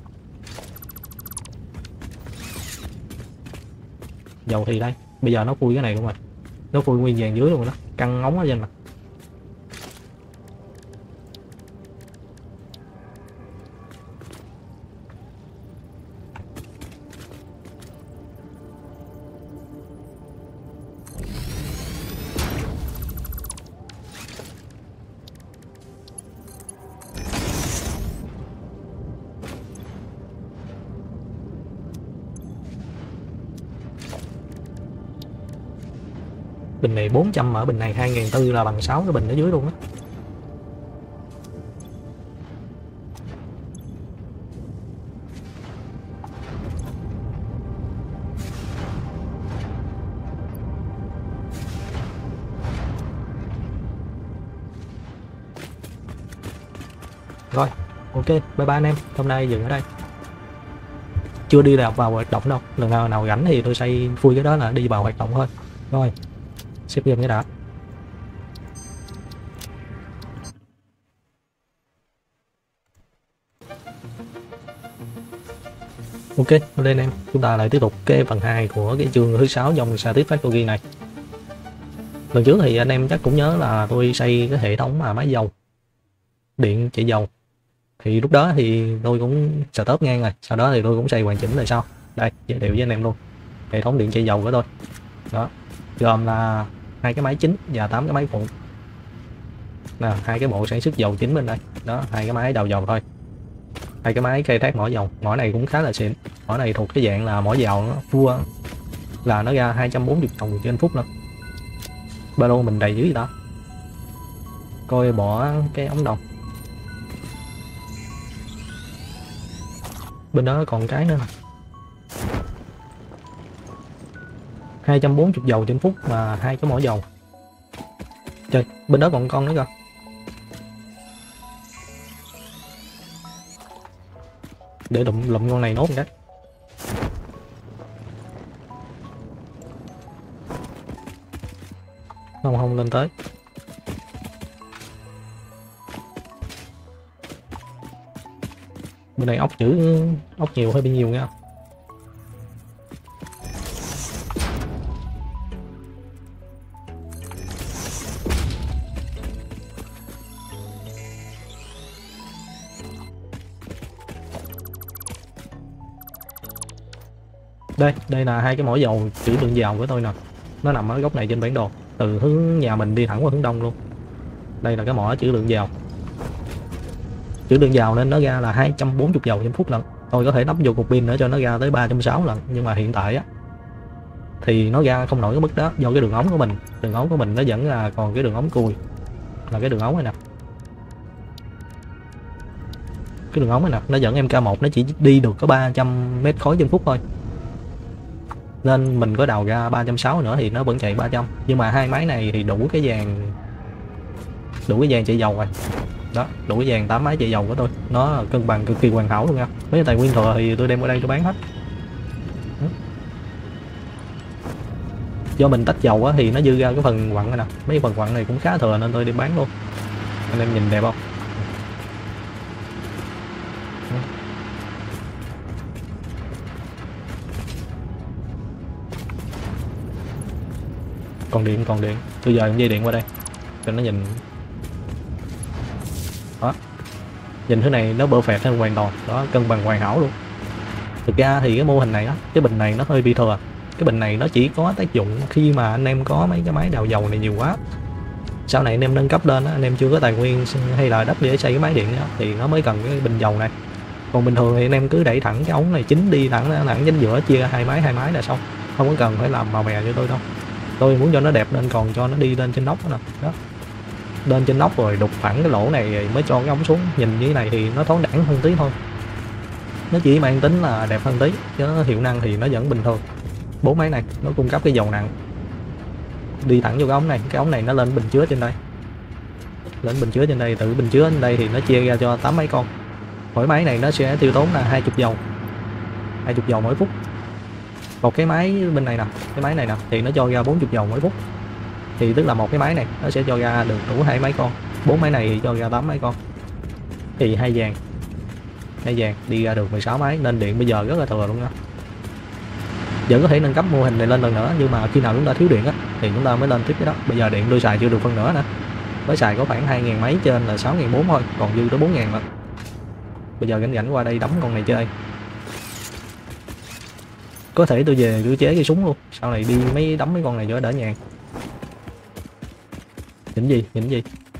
Dầu thì đây, bây giờ nó khui cái này luôn rồi, nó khui nguyên dàn dưới luôn rồi đó, căng ống ở trên nè. Bình này 400 mà ở bình này 2.400 là bằng 6 cái bình ở dưới luôn á. Rồi, ok, bye bye anh em. Hôm nay dừng ở đây. Chưa đi vào hoạt động đâu. Lần nào rảnh thì tôi xây phui cái đó là đi vào hoạt động thôi. Rồi, xếp game cái đã. Ok, lên em, chúng ta lại tiếp tục cái phần 2 của cái chương thứ 6 dòng Satisfactory này. Lần trước thì anh em chắc cũng nhớ là tôi xây cái hệ thống mà máy dầu, điện chạy dầu. Thì lúc đó thì tôi cũng setup ngang rồi, sau đó thì tôi cũng xây hoàn chỉnh lại sau. Đây, giới thiệu với anh em luôn hệ thống điện chạy dầu của tôi. Đó, gồm là 2 cái máy chính và 8 cái máy phụ. Nè, 2 cái bộ sản xuất dầu chính bên đây. Đó, 2 cái máy đào dầu thôi. 2 cái máy khai thác mỏ dầu. Mỏ này cũng khá là xịn. Mỏ này thuộc cái dạng là mỏ dầu nó full là nó ra 240 đồng trên phút nữa. Ba lô mình đầy dữ gì đó. Coi bỏ cái ống đồng. Bên đó còn cái nữa nè. 240 dầu trên phút và 2 cái mỏ dầu. Trời, bên đó còn con nữa cơ. Để lụm con này nốt một cái. Không lên tới. Bên này ốc chữ ốc nhiều hơi bị nhiều nha. Đây là 2 cái mỏ dầu trữ lượng dầu của tôi nè. Nó nằm ở góc này trên bản đồ. từ hướng nhà mình đi thẳng qua hướng đông luôn. Đây là cái mỏ trữ lượng dầu. Trữ lượng dầu nên nó ra là 240 dầu trên phút lận. Tôi có thể nắp vô cục pin nữa cho nó ra tới 360 lần, nhưng mà hiện tại á thì nó ra không nổi cái mức đó do cái đường ống của mình. Đường ống của mình nó vẫn là còn cái đường ống cùi, là cái đường ống này nè. Cái đường ống này nè, nó dẫn MK1 nó chỉ đi được có 300 mét khối trên phút thôi. Nên mình có đào ra 360 nữa thì nó vẫn chạy 300. Nhưng mà hai máy này thì đủ cái dàn chạy dầu rồi. Đó, đủ cái dàn 8 máy chạy dầu của tôi. Nó cân bằng cực kỳ hoàn hảo luôn nha. Mấy cái tài nguyên thừa thì tôi đem qua đây tôi bán hết. Do mình tách dầu á thì nó dư ra cái phần quặng này nè. Mấy phần quặng này cũng khá thừa nên tôi đem bán luôn. Anh em nhìn đẹp không? Còn điện tôi giờ dây điện qua đây cho nó nhìn. Đó, nhìn thứ này nó perfect hơn hoàn toàn. Đó, cân bằng hoàn hảo luôn. Thực ra thì cái mô hình này á, cái bình này nó hơi bị thừa. Cái bình này nó chỉ có tác dụng khi mà anh em có mấy cái máy đào dầu này nhiều quá. Sau này anh em nâng cấp lên á, anh em chưa có tài nguyên hay là đất để xây cái máy điện đó, thì nó mới cần cái bình dầu này. Còn bình thường thì anh em cứ đẩy thẳng cái ống này chính đi thẳng chính giữa, chia ra hai máy là xong, không có cần phải làm màu mè cho tôi đâu. Tôi muốn cho nó đẹp nên còn cho nó đi lên trên nóc đó nè. Đó, lên trên nóc rồi đục thẳng cái lỗ này mới cho cái ống xuống. Nhìn như thế này thì nó thoáng đẳng hơn tí thôi, nó chỉ mang tính là đẹp hơn tí chứ hiệu năng thì nó vẫn bình thường. 4 máy này nó cung cấp cái dầu nặng đi thẳng vô cái ống này. Cái ống này nó lên bình chứa trên đây, lên bình chứa trên đây, từ bình chứa trên đây thì nó chia ra cho 8 máy con. Mỗi máy này nó sẽ tiêu tốn là 20 dầu mỗi phút. Còn cái máy bên này nè, cái máy này nè thì nó cho ra 40 dầu mỗi phút. Thì tức là một cái máy này nó sẽ cho ra được đủ 2 máy con. 4 máy này thì cho ra 8 máy con. Thì hai dàn đi ra được 16 máy nên điện bây giờ rất là thừa luôn nha. Vẫn có thể nâng cấp mô hình này lên lần nữa, nhưng mà khi nào chúng ta thiếu điện á thì chúng ta mới lên tiếp cái đó. Bây giờ điện tôi xài chưa được phân nữa nè, mới xài có khoảng 2.000 mấy, trên là 6.400 thôi, còn dư tới 4.000 rồi. Bây giờ rảnh qua đây đấm con này chơi. Có thể tôi về tôi chế cái súng luôn, sau này đi đấm mấy con này cho đỡ nhàn. Nhìn gì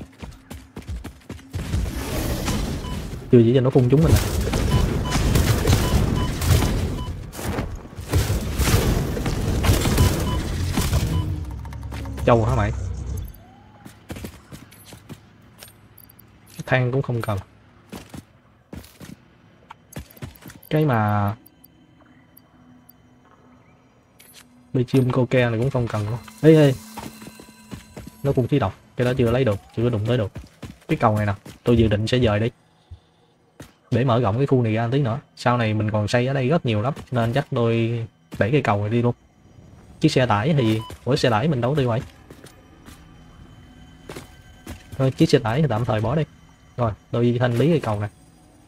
chưa chỉ cho nó phun chúng mình nè. Châu hả mày? Than cũng không cần. Cái mà lithium coke này cũng không cần luôn. Ê, nó cũng khí độc, cái đó chưa lấy được, chưa có đụng tới được. Cái cầu này nè tôi dự định sẽ dời đi để mở rộng cái khu này ra tí nữa. Sau này mình còn xây ở đây rất nhiều lắm nên chắc tôi đẩy cái cầu này đi luôn. Chiếc xe tải thì xe tải mình đâu đi vậy? Thôi chiếc xe tải thì tạm thời bỏ đi. Rồi tôi thanh lý cái cầu này.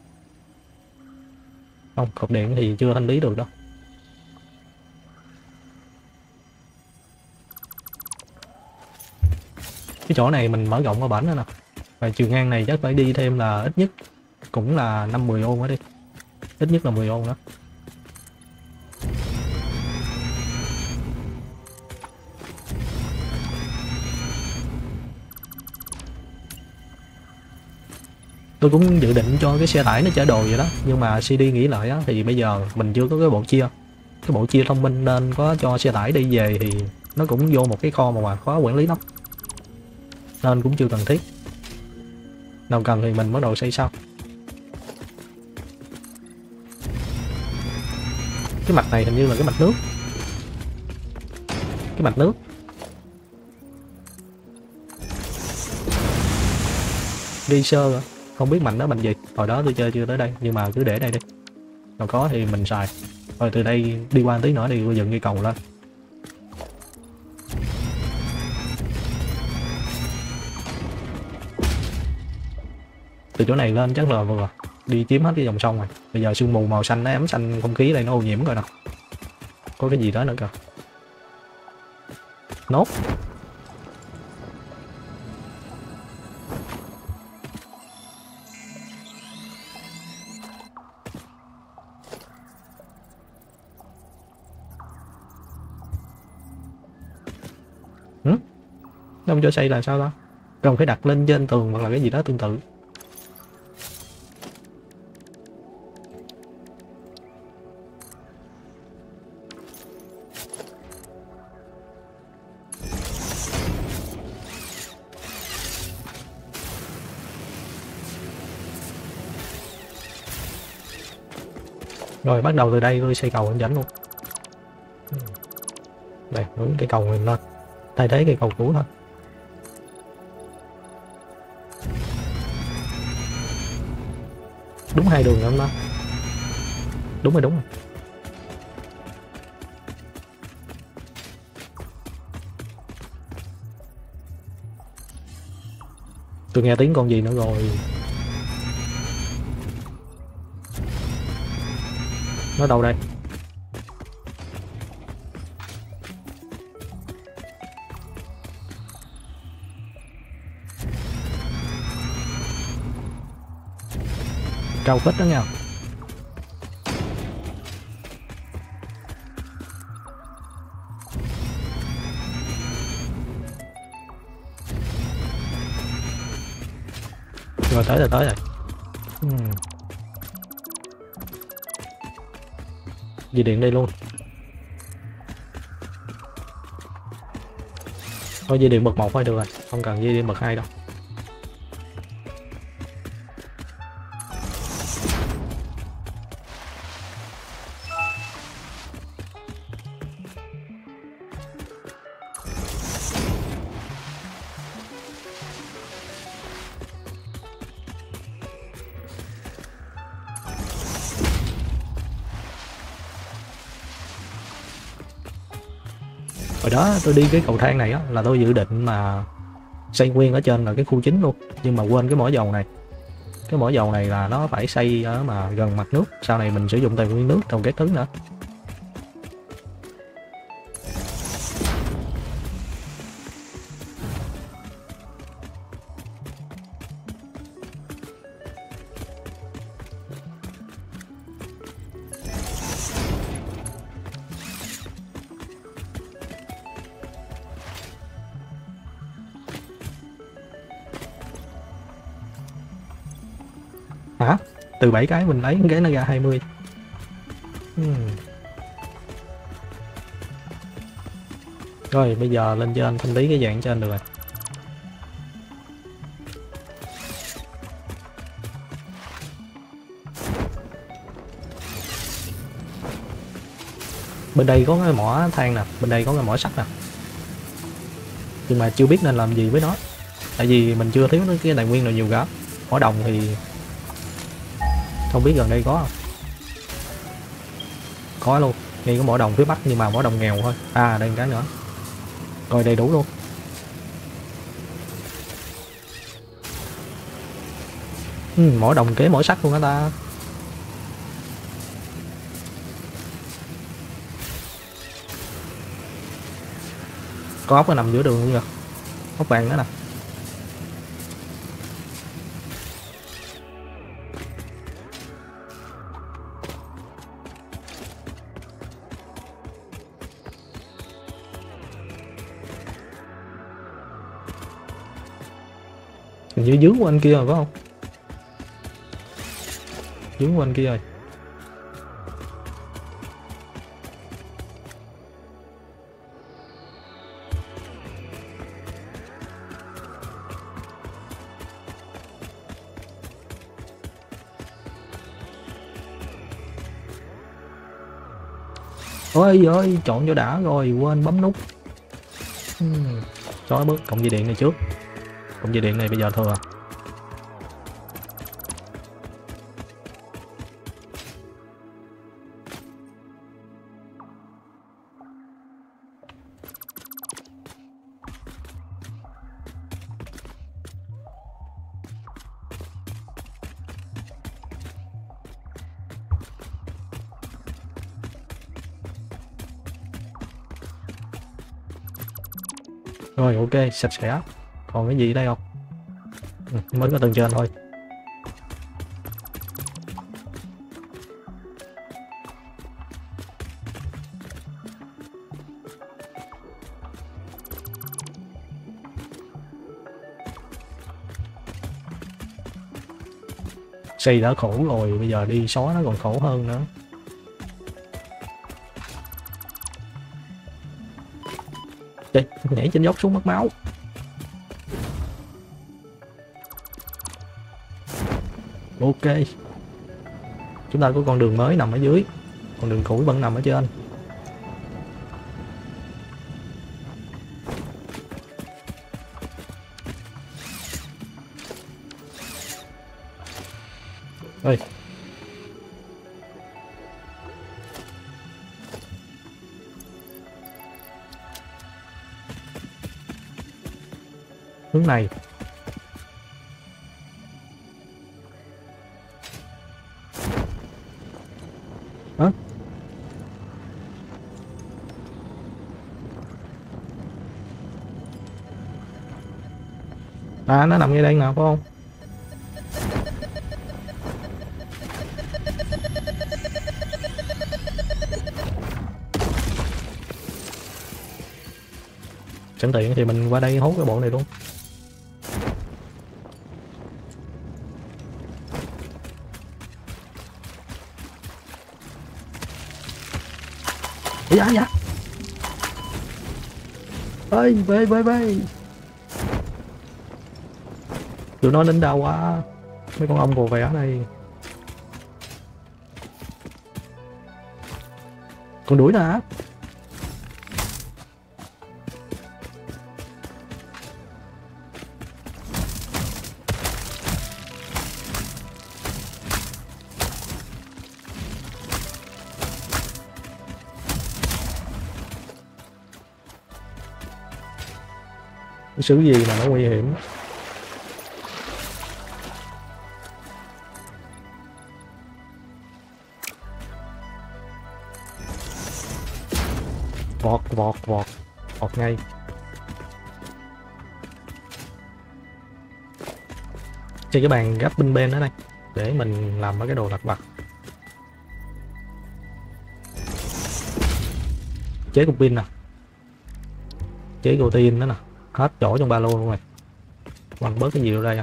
Không, cột điện thì chưa thanh lý được đâu. Cái chỗ này mình mở rộng qua bển nữa nè. Và chiều ngang này chắc phải đi thêm là ít nhất cũng là 5-10 ôn nữa đi. Ít nhất là 10 ôn đó. Tôi cũng dự định cho cái xe tải nó chở đồ vậy đó, nhưng mà CD nghĩ lại á, thì bây giờ mình chưa có cái bộ chia thông minh nên có cho xe tải đi về thì nó cũng vô một cái kho mà khó quản lý lắm, nên cũng chưa cần thiết. Nào cần thì mình bắt đầu xây sau. Cái mạch này hình như là cái mạch nước. Geyser à? Không biết mạnh đó mạnh gì, hồi đó tôi chơi chưa tới đây, nhưng mà cứ để đây đi, nào có thì mình xài. Rồi từ đây đi qua tí nữa đi, tôi dựng cây cầu lên. Từ chỗ này lên chắc là vừa đi chiếm hết cái dòng sông rồi. Bây giờ sương mù màu xanh nó ém xanh, không khí đây nó ô nhiễm rồi nè. Có cái gì đó nữa kìa. Nốt. Nó không cho xây là sao đó? Rồi phải đặt lên trên tường hoặc là cái gì đó tương tự. Rồi bắt đầu từ đây tôi xây cầu lên dẫn luôn. Đây, hướng cái cầu này lên, thay thế cây cầu cũ thôi. Đúng 2 đường không đó? Đúng rồi, đúng rồi. Tôi nghe tiếng con gì nữa rồi. Nó đâu đây? Cao phết đó nha. Rồi tới rồi, tới rồi. Dây điện đây luôn. Thôi dây điện bậc 1 thôi được rồi, không cần dây điện bậc 2 đâu. Hồi đó tôi đi cái cầu thang này á là tôi dự định mà xây nguyên ở trên là cái khu chính luôn, nhưng mà quên cái mỏ dầu này. Cái mỏ dầu này là nó phải xây ở mà gần mặt nước, sau này mình sử dụng tài nguyên nước trong cái thứ nữa. Hả? Từ 7 cái mình lấy cái nó ra 20. Rồi bây giờ lên trên thanh lý cái dạng trên được rồi. Bên đây có cái mỏ than nè, bên đây có cái mỏ sắt nè. Nhưng mà chưa biết nên làm gì với nó. Tại vì mình chưa thiếu cái tài nguyên nào nhiều cả. Mỏ đồng thì không biết gần đây có không? Có luôn, ngay có mỏ đồng phía bắc nhưng mà mỏ đồng nghèo thôi. À đây một cái nữa. Rồi đầy đủ luôn. Mỏ đồng kế mỏ sắt luôn hả ta? Có ốc nó nằm giữa đường luôn kìa. Ốc vàng đó nè. Hình như dướng của anh kia rồi phải không? Dướng của anh kia rồi. Ôi ơi, chọn cho đã rồi, quên bấm nút. Xóa bớt cộng dây điện này trước. Cộng dây điện này bây giờ thừa. Rồi ok, sạch sẽ. Còn cái gì ở đây không? Mới có tầng trên thôi. Xây đã khổ rồi, bây giờ đi xóa nó còn khổ hơn nữa. Trời, nhảy trên dốc xuống mất máu. Ok. Chúng ta có con đường mới nằm ở dưới, con đường cũ vẫn nằm ở trên. Ơi. Hướng này. Hả? À, nó nằm ngay đây nè, phải không? Sẵn tiện thì mình qua đây hốt cái bộ này luôn. Dạ dạ. Ơi, về. Tụi nó đến đâu quá. Mấy con ong vồ vẽ đây. Con đuổi nè hả? Cái sự gì mà nó nguy hiểm. Vọt ngay. Trên cái bàn gấp binh bên đó đây để mình làm mấy cái đồ lặt vặt. Chế cục pin nè, chế cầu tin đó nè, hết chỗ trong ba lô luôn rồi. Còn bớt cái gì đâu đây à?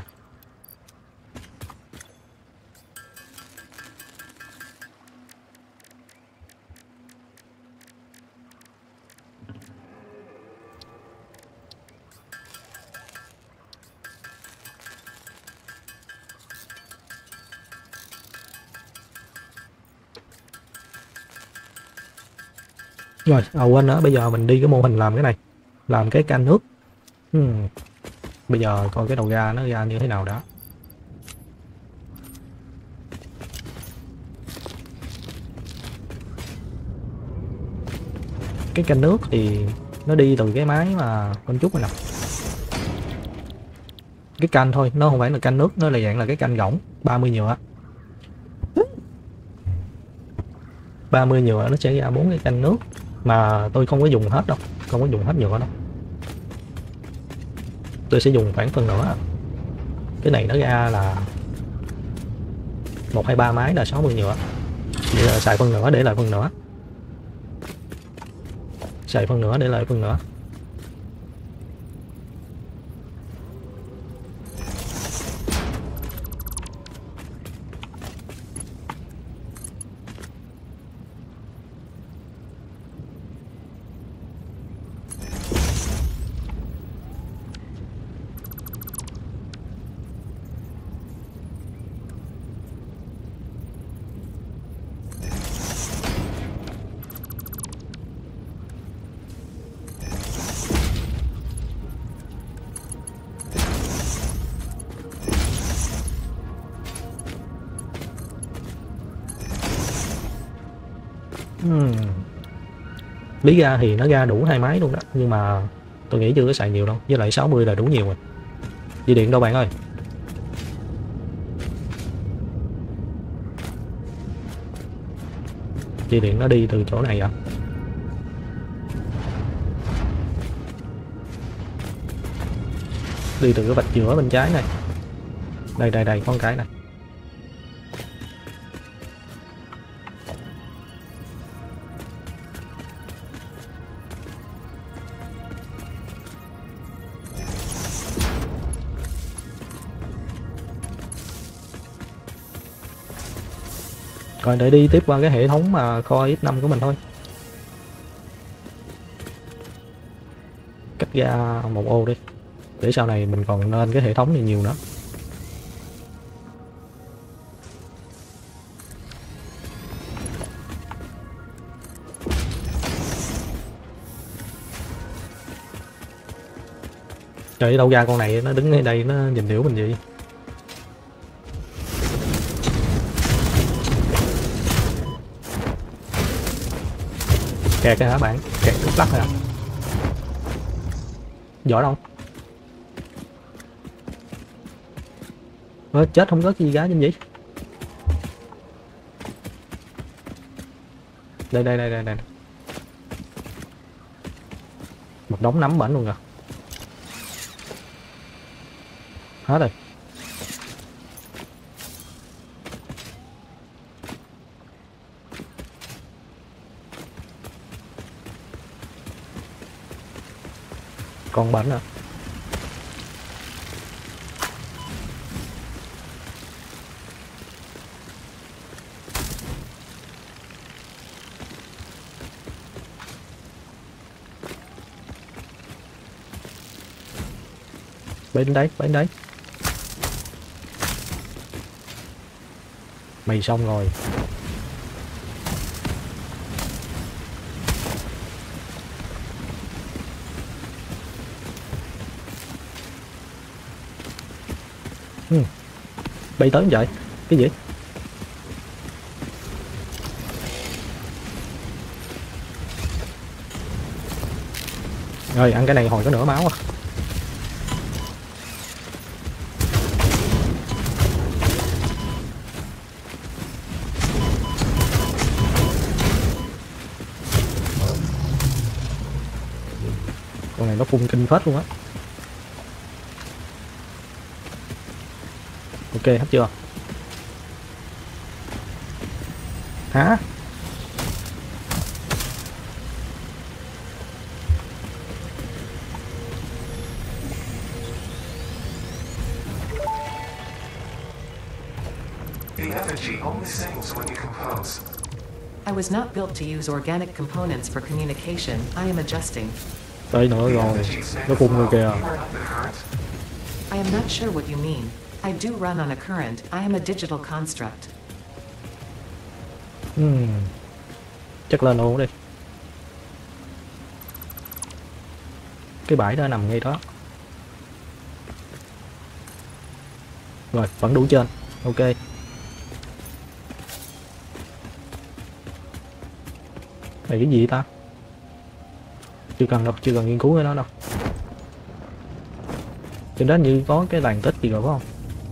Rồi, quên nữa, bây giờ mình đi cái mô hình làm cái này, làm cái can nước. Bây giờ coi cái đầu ra nó ra như thế nào đó. Cái canh nước thì nó đi từ cái máy mà con chút này nè. Cái canh thôi, nó không phải là canh nước, nó là dạng là cái canh gỗng 30 nhựa. 30 nhựa nó sẽ ra 4 cái canh nước. Mà tôi không có dùng hết đâu, không có dùng hết nhựa đâu. Tôi sẽ dùng khoảng phần nữa. Cái này nó ra là 1, 2, 3 máy là 60 nhựa. Vậy là xài phần nữa để lại phần nữa. Xài phần nữa để lại phần nữa. Lý ra thì nó ra đủ 2 máy luôn đó, nhưng mà tôi nghĩ chưa có xài nhiều đâu, với lại 60 là đủ nhiều rồi. Dây điện đâu bạn ơi? Dây điện nó đi từ chỗ này à? Đi từ cái vạch giữa bên trái này. Đây con cái này. Rồi để đi tiếp qua cái hệ thống mà Core X5 của mình thôi. Cắt ra một ô đi, để sau này mình còn lên cái hệ thống này nhiều nữa. Trời, đâu ra con này nó đứng ở đây nó nhìn hiểu mình gì. Kẹt cái hả bạn? Kẹt thuốc lắc hả? Giỏi đâu? Chết không có gì gá trên gì. Đây. Một đống nấm bẩn luôn rồi. Hết rồi. Còn bẩn à? Bên đấy. Mày xong rồi. Bay tới vậy? Cái gì? Rồi ăn cái này hồi có nửa máu à. Con này nó phun kinh phết luôn á. Ok, hết chưa? Hả? The effigy only sings when you compose. I was not built to use organic components for communication. I am adjusting. Tới nữa rồi. Nó phun người kìa. You are not the current. I am not sure what you mean. I do run on a current. I am a digital construct. Chắc lên luôn đi. Cái bãi đó nằm ngay đó. Rồi, vẫn đủ trên. Ok. Này cái gì ta? Chưa cần đâu, chưa cần nghiên cứu cái đó đâu. Trên đó như có cái làn tích gì rồi phải không?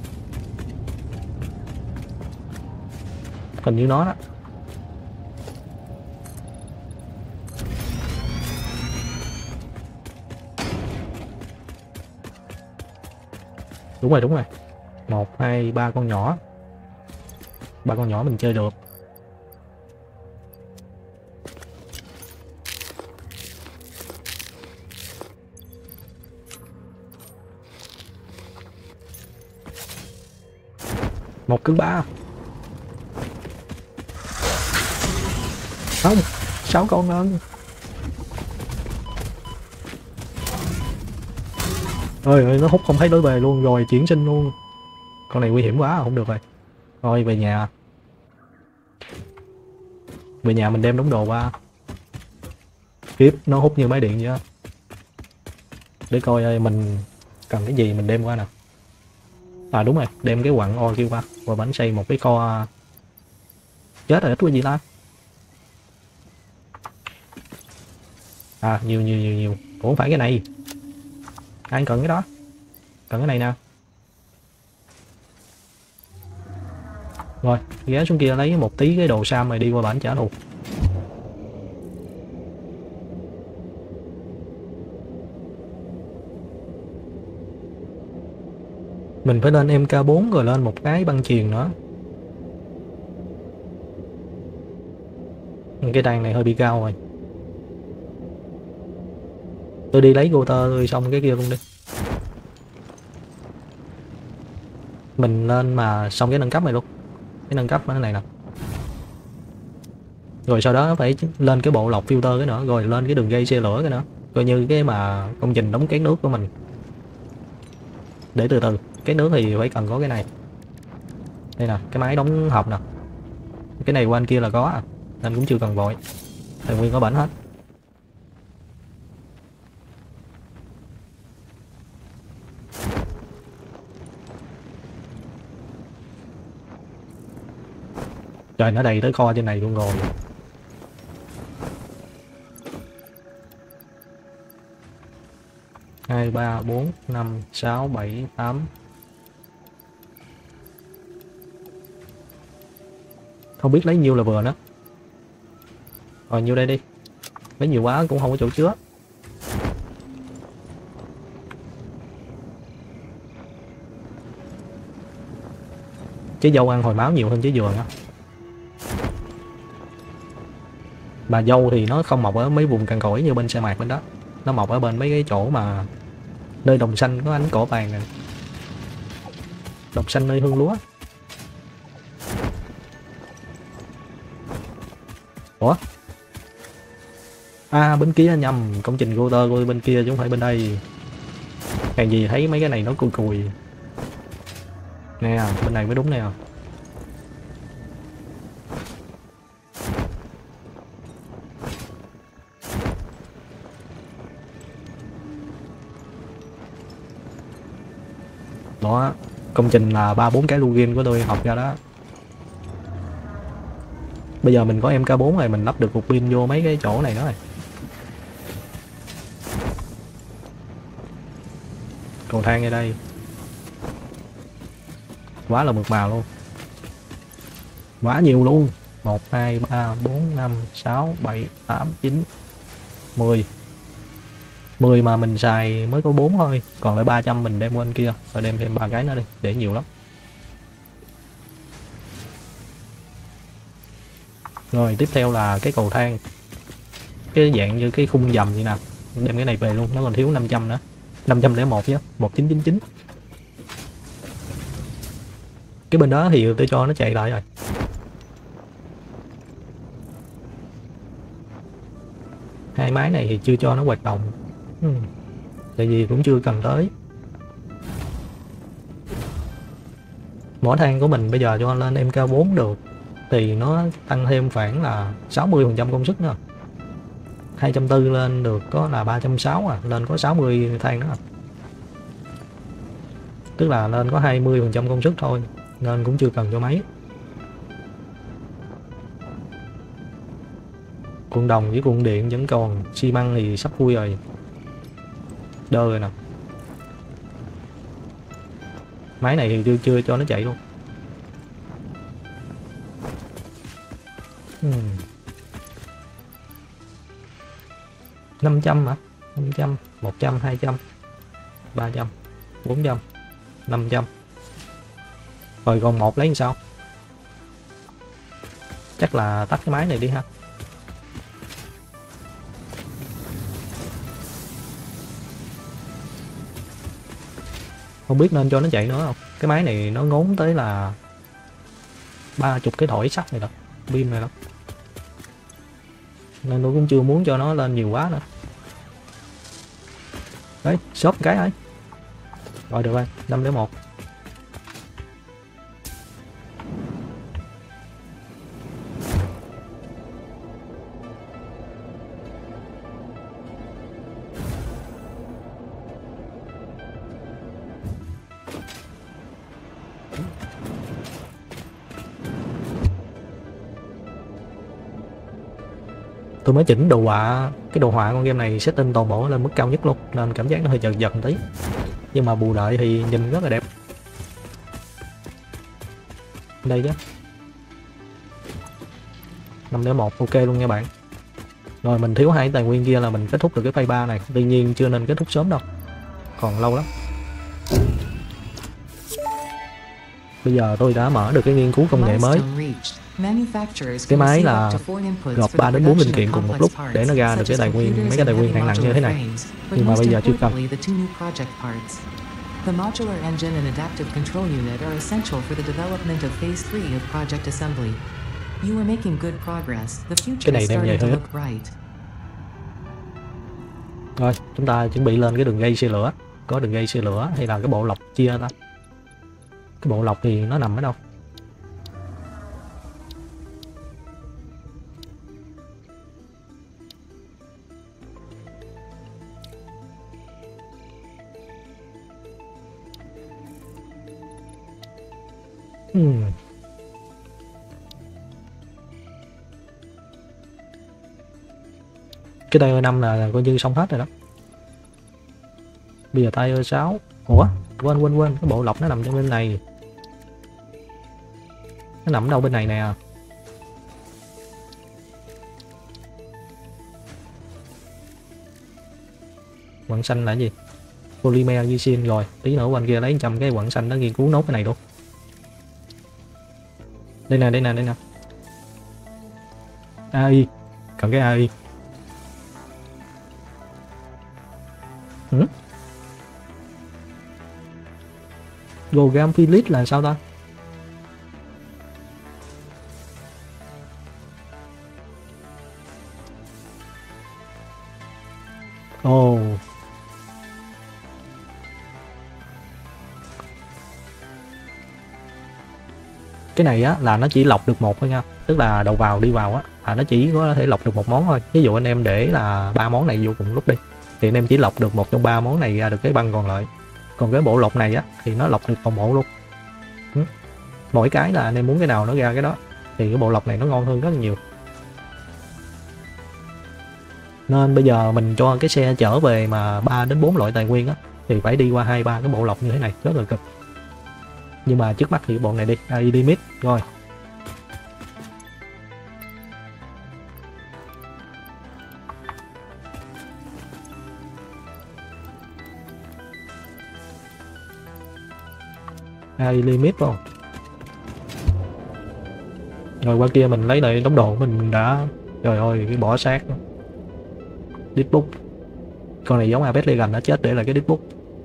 Hình như nó đó. Đúng rồi. 1, 2, 3 con nhỏ. 3 con nhỏ mình chơi được. Một cứ 3. Không, 6 con hơn. Ơi, nó hút không thấy lối về luôn rồi, chuyển sinh luôn. Con này nguy hiểm quá, không được rồi. Thôi về nhà. Về nhà mình đem đống đồ qua. Kiếp nó hút như máy điện vậy á. Để coi mình cần cái gì mình đem qua nè. À đúng rồi, đem cái quặng ore kia qua. Và bánh xây một cái kho. Chết rồi, ít quá gì ta. À nhiều. Ủa không phải cái này. Ai cần cái đó. Cần cái này nè. Rồi, ghé xuống kia lấy một tí cái đồ sam rồi đi qua bản trả thù. Mình phải lên MK4 rồi lên một cái băng chuyền nữa. Cái đàn này hơi bị cao rồi. Tôi đi lấy router xong cái kia luôn đi. Mình lên mà xong cái nâng cấp này luôn. Cái nâng cấp cái này nè. Rồi sau đó phải lên cái bộ lọc filter cái nữa, rồi lên cái đường dây xe lửa cái nữa, coi như cái mà công trình đóng két nước của mình. Để từ từ, két nước thì phải cần có cái này. Đây nè, cái máy đóng hộp nè. Cái này qua anh kia là có nên cũng chưa cần vội. Tài nguyên có bển hết. Trời, nó đầy tới kho trên này luôn rồi. Hai, ba, bốn, năm, sáu, bảy, tám. Không biết lấy nhiêu là vừa nữa. Rồi nhiêu đây đi. Lấy nhiều quá cũng không có chỗ chứa. Trái dâu ăn hồi máu nhiều hơn trái dừa nữa. Mà dâu thì nó không mọc ở mấy vùng cằn cỗi như bên sa mạc bên đó. Nó mọc ở bên mấy cái chỗ mà nơi đồng xanh có ánh cỏ vàng nè. Đồng xanh nơi hương lúa. Ủa? À, bên kia nhầm, công trình router của bên kia chứ không phải bên đây. Càng gì thấy mấy cái này nó cùi cùi. Nè, bên này mới đúng nè. Đó, công trình là 3-4 cái login của tôi học ra đó. Bây giờ mình có MK4 rồi, mình lắp được cục pin vô mấy cái chỗ này đó rồi. Cầu thang ở đây. Quá là mượt mà luôn. Quá nhiều luôn. 1, 2, 3, 4, 5, 6, 7, 8, 9, 10. 10 mà mình xài mới có 4 thôi. Còn lại 300 mình đem qua bên kia. Rồi đem thêm 3 cái nữa đi, để nhiều lắm. Rồi tiếp theo là cái cầu thang. Cái dạng như cái khung dầm như nào. Đem cái này về luôn, nó còn thiếu 500 nữa. 501 chứ, 1999. Cái bên đó thì tôi cho nó chạy lại rồi. Hai máy này thì chưa cho nó hoạt động. Tại vì cũng chưa cần tới. Mỏ than của mình bây giờ cho lên MK4 được thì nó tăng thêm khoảng là 60% công suất nữa. 240 lên được có là 360 lên có 60 than nữa. Tức là lên có 20% công suất thôi, nên cũng chưa cần cho máy. Cuộn đồng với cuộn điện vẫn còn, xi măng thì sắp vui rồi. Đơ rồi nè. Máy này thì chưa cho nó chạy luôn. 500 hả? 500, 100, 200, 300, 400, 500. Rồi còn một lấy làm sao? Chắc là tắt cái máy này đi ha. Không biết nên cho nó chạy nữa không? Cái máy này nó ngốn tới là 30 cái thỏi sắt này đó, pin này đó. Nên tôi cũng chưa muốn cho nó lên nhiều quá nữa. Đấy, shop cái ấy. Rồi được rồi, 501. Tôi mới chỉnh đồ họa, cái đồ họa con game này setting toàn bộ lên mức cao nhất luôn, nên cảm giác nó hơi giật giật một tí. Nhưng mà bù lại thì nhìn rất là đẹp. Đây chứ. 501 ok luôn nha bạn. Rồi mình thiếu 2 tài nguyên kia là mình kết thúc được cái phase 3 này. Tuy nhiên chưa nên kết thúc sớm đâu, còn lâu lắm. Bây giờ tôi đã mở được cái nghiên cứu công nghệ mới. Cái máy là gộp 3 đến 4 linh kiện cùng một lúc để nó ra được cái tài nguyên, mấy cái tài nguyên hạng nặng như thế này. Nhưng mà bây giờ chưa cần. The modular engine and adaptive control unit are essential for the development of Phase 3 of Project Assembly. You are making good progress. The Cái future này is đem về starting to hơi ít. look bright. Rồi chúng ta chuẩn bị lên cái đường dây xe lửa. Có đường dây xe lửa hay là cái bộ lọc chia ta? Cái bộ lọc thì nó nằm ở đâu? Cái tay E5 là coi như xong hết rồi đó. Bây giờ tay E6. Ủa? Quên. Cái bộ lọc nó nằm trong bên này. Nó nằm đâu bên này nè. Quặng xanh là cái gì? Polymer resin rồi. Tí nữa bên kia lấy 100 cái quặng xanh nó nghiên cứu nốt cái này luôn. Đây nè. AI. Cần cái AI. Program Philip là sao ta? Ồ. Cái này á là nó chỉ lọc được một thôi nha. Tức là đầu vào đi vào á nó chỉ có thể lọc được một món thôi. Ví dụ anh em để là 3 món này vô cùng lúc đi thì anh em chỉ lọc được một trong 3 món này ra được cái băng còn lại. Còn cái bộ lọc này á thì nó lọc được toàn bộ luôn. Mỗi cái là anh em muốn cái nào nó ra cái đó. Thì cái bộ lọc này nó ngon hơn rất là nhiều. Nên bây giờ mình cho cái xe chở về mà 3 đến 4 loại tài nguyên á thì phải đi qua 2-3 cái bộ lọc như thế này, rất là cực. Nhưng mà trước mắt thì bộ này đi, AI limit rồi. AI limit không? Rồi qua kia mình lấy lại đống đồ mình đã. Trời ơi cái bỏ xác. Deadbook. Con này giống Apex Legends, nó chết để lại cái Deadbook.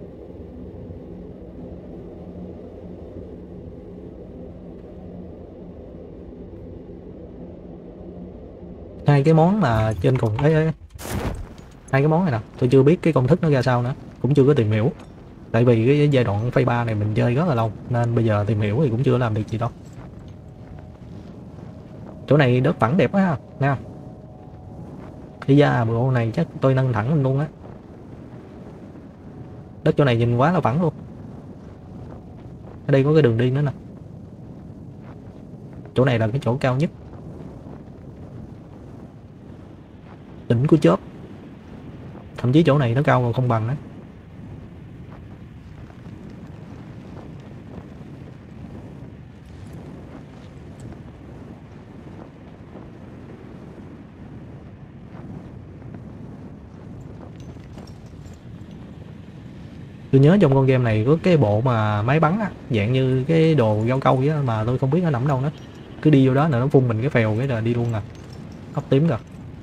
Hai cái món mà trên cùng ấy, hai cái món này nè tôi chưa biết cái công thức nó ra sao nữa, cũng chưa có tìm hiểu. Tại vì cái giai đoạn phase 3 này mình chơi rất là lâu nên bây giờ tìm hiểu thì cũng chưa làm được gì đâu. Chỗ này đất phẳng đẹp quá ha nha. Thì ra bộ này chắc tôi nâng thẳng lên luôn á. Đất chỗ này nhìn quá là phẳng luôn. Ở đây có cái đường đi nữa nè. Chỗ này là cái chỗ cao nhất, đỉnh của chớp. Thậm chí chỗ này nó cao còn không bằng đấy. Tôi nhớ trong con game này có cái bộ mà máy bắn á, dạng như cái đồ giao câu vậy mà tôi không biết nó nằm đâu nữa. Cứ đi vô đó là nó phun mình cái phèo cái là đi luôn à. Hấp tím rồi.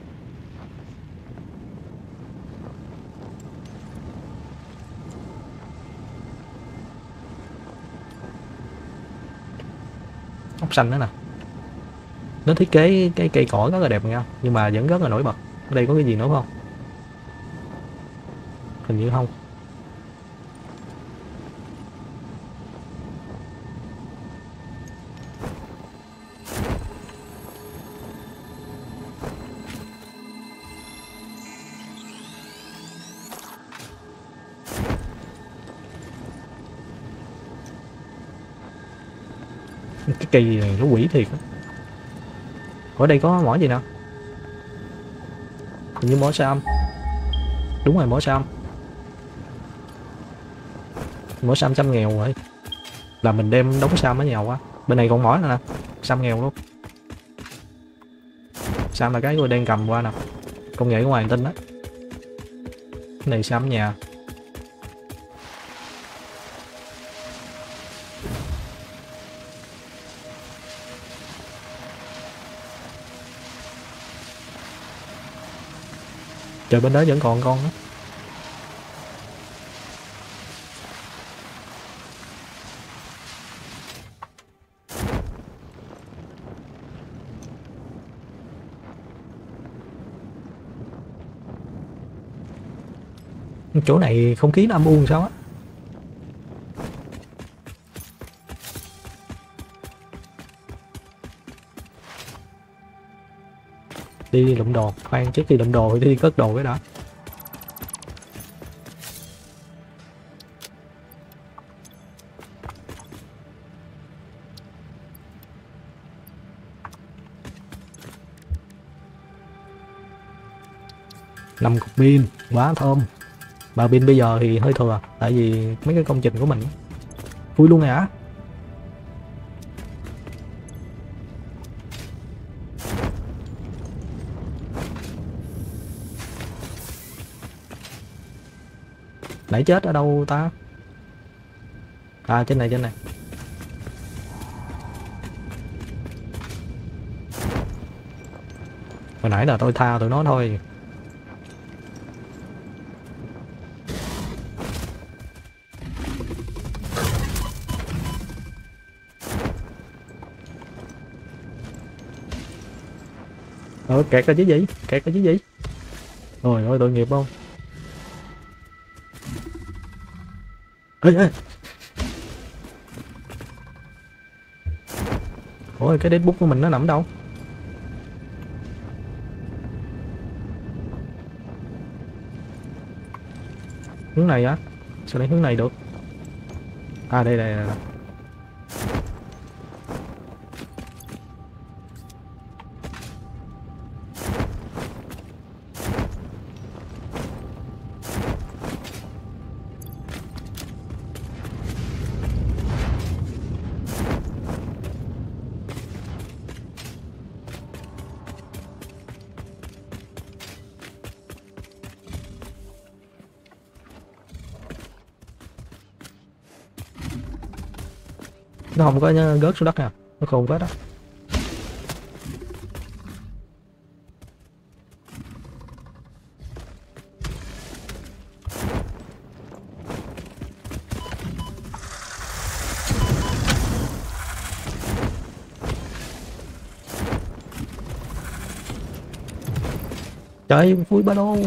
Ốc xanh nữa nè. Nó thiết kế cái cây cỏ rất là đẹp nha, nhưng mà vẫn rất là nổi bật. Ở đây có cái gì nữa không? Hình như không. Cái cây này nó quỷ thiệt á. Ở đây có mỏ gì nào? Hình như mỏ sam. Đúng rồi, mỏ sam. Mỏ sam xăm nghèo rồi. Là mình đem đống sam ở nhau quá. Bên này còn mỏ nữa nè. Sam nghèo luôn. Sam là cái tôi đang cầm qua nè. Công nghệ của ngoài hành tinh đó. Cái này sam nhà. Trời, bên đó vẫn còn con đó. Chỗ này không khí nó âm u sao á. Đi lụm đồ, khoan trước khi lụm đồ thì đi cất đồ cái đã. Năm cục pin, quá thơm. Mà pin bây giờ thì hơi thừa, tại vì mấy cái công trình của mình vui luôn hả? Nãy chết ở đâu ta? À trên này, trên này. Hồi nãy là tôi tha tụi nó thôi. Kẹt cái chứ gì? Kẹt cái chứ gì? Ôi ôi tội nghiệp không? Ê ê. Ôi cái deadbook của mình nó nằm đâu? Hướng này á? Sao lại hướng này được? À đây đây đây. Nó không có gớt xuống đất nè, nó khôn quá đó. Trời vui ba đô.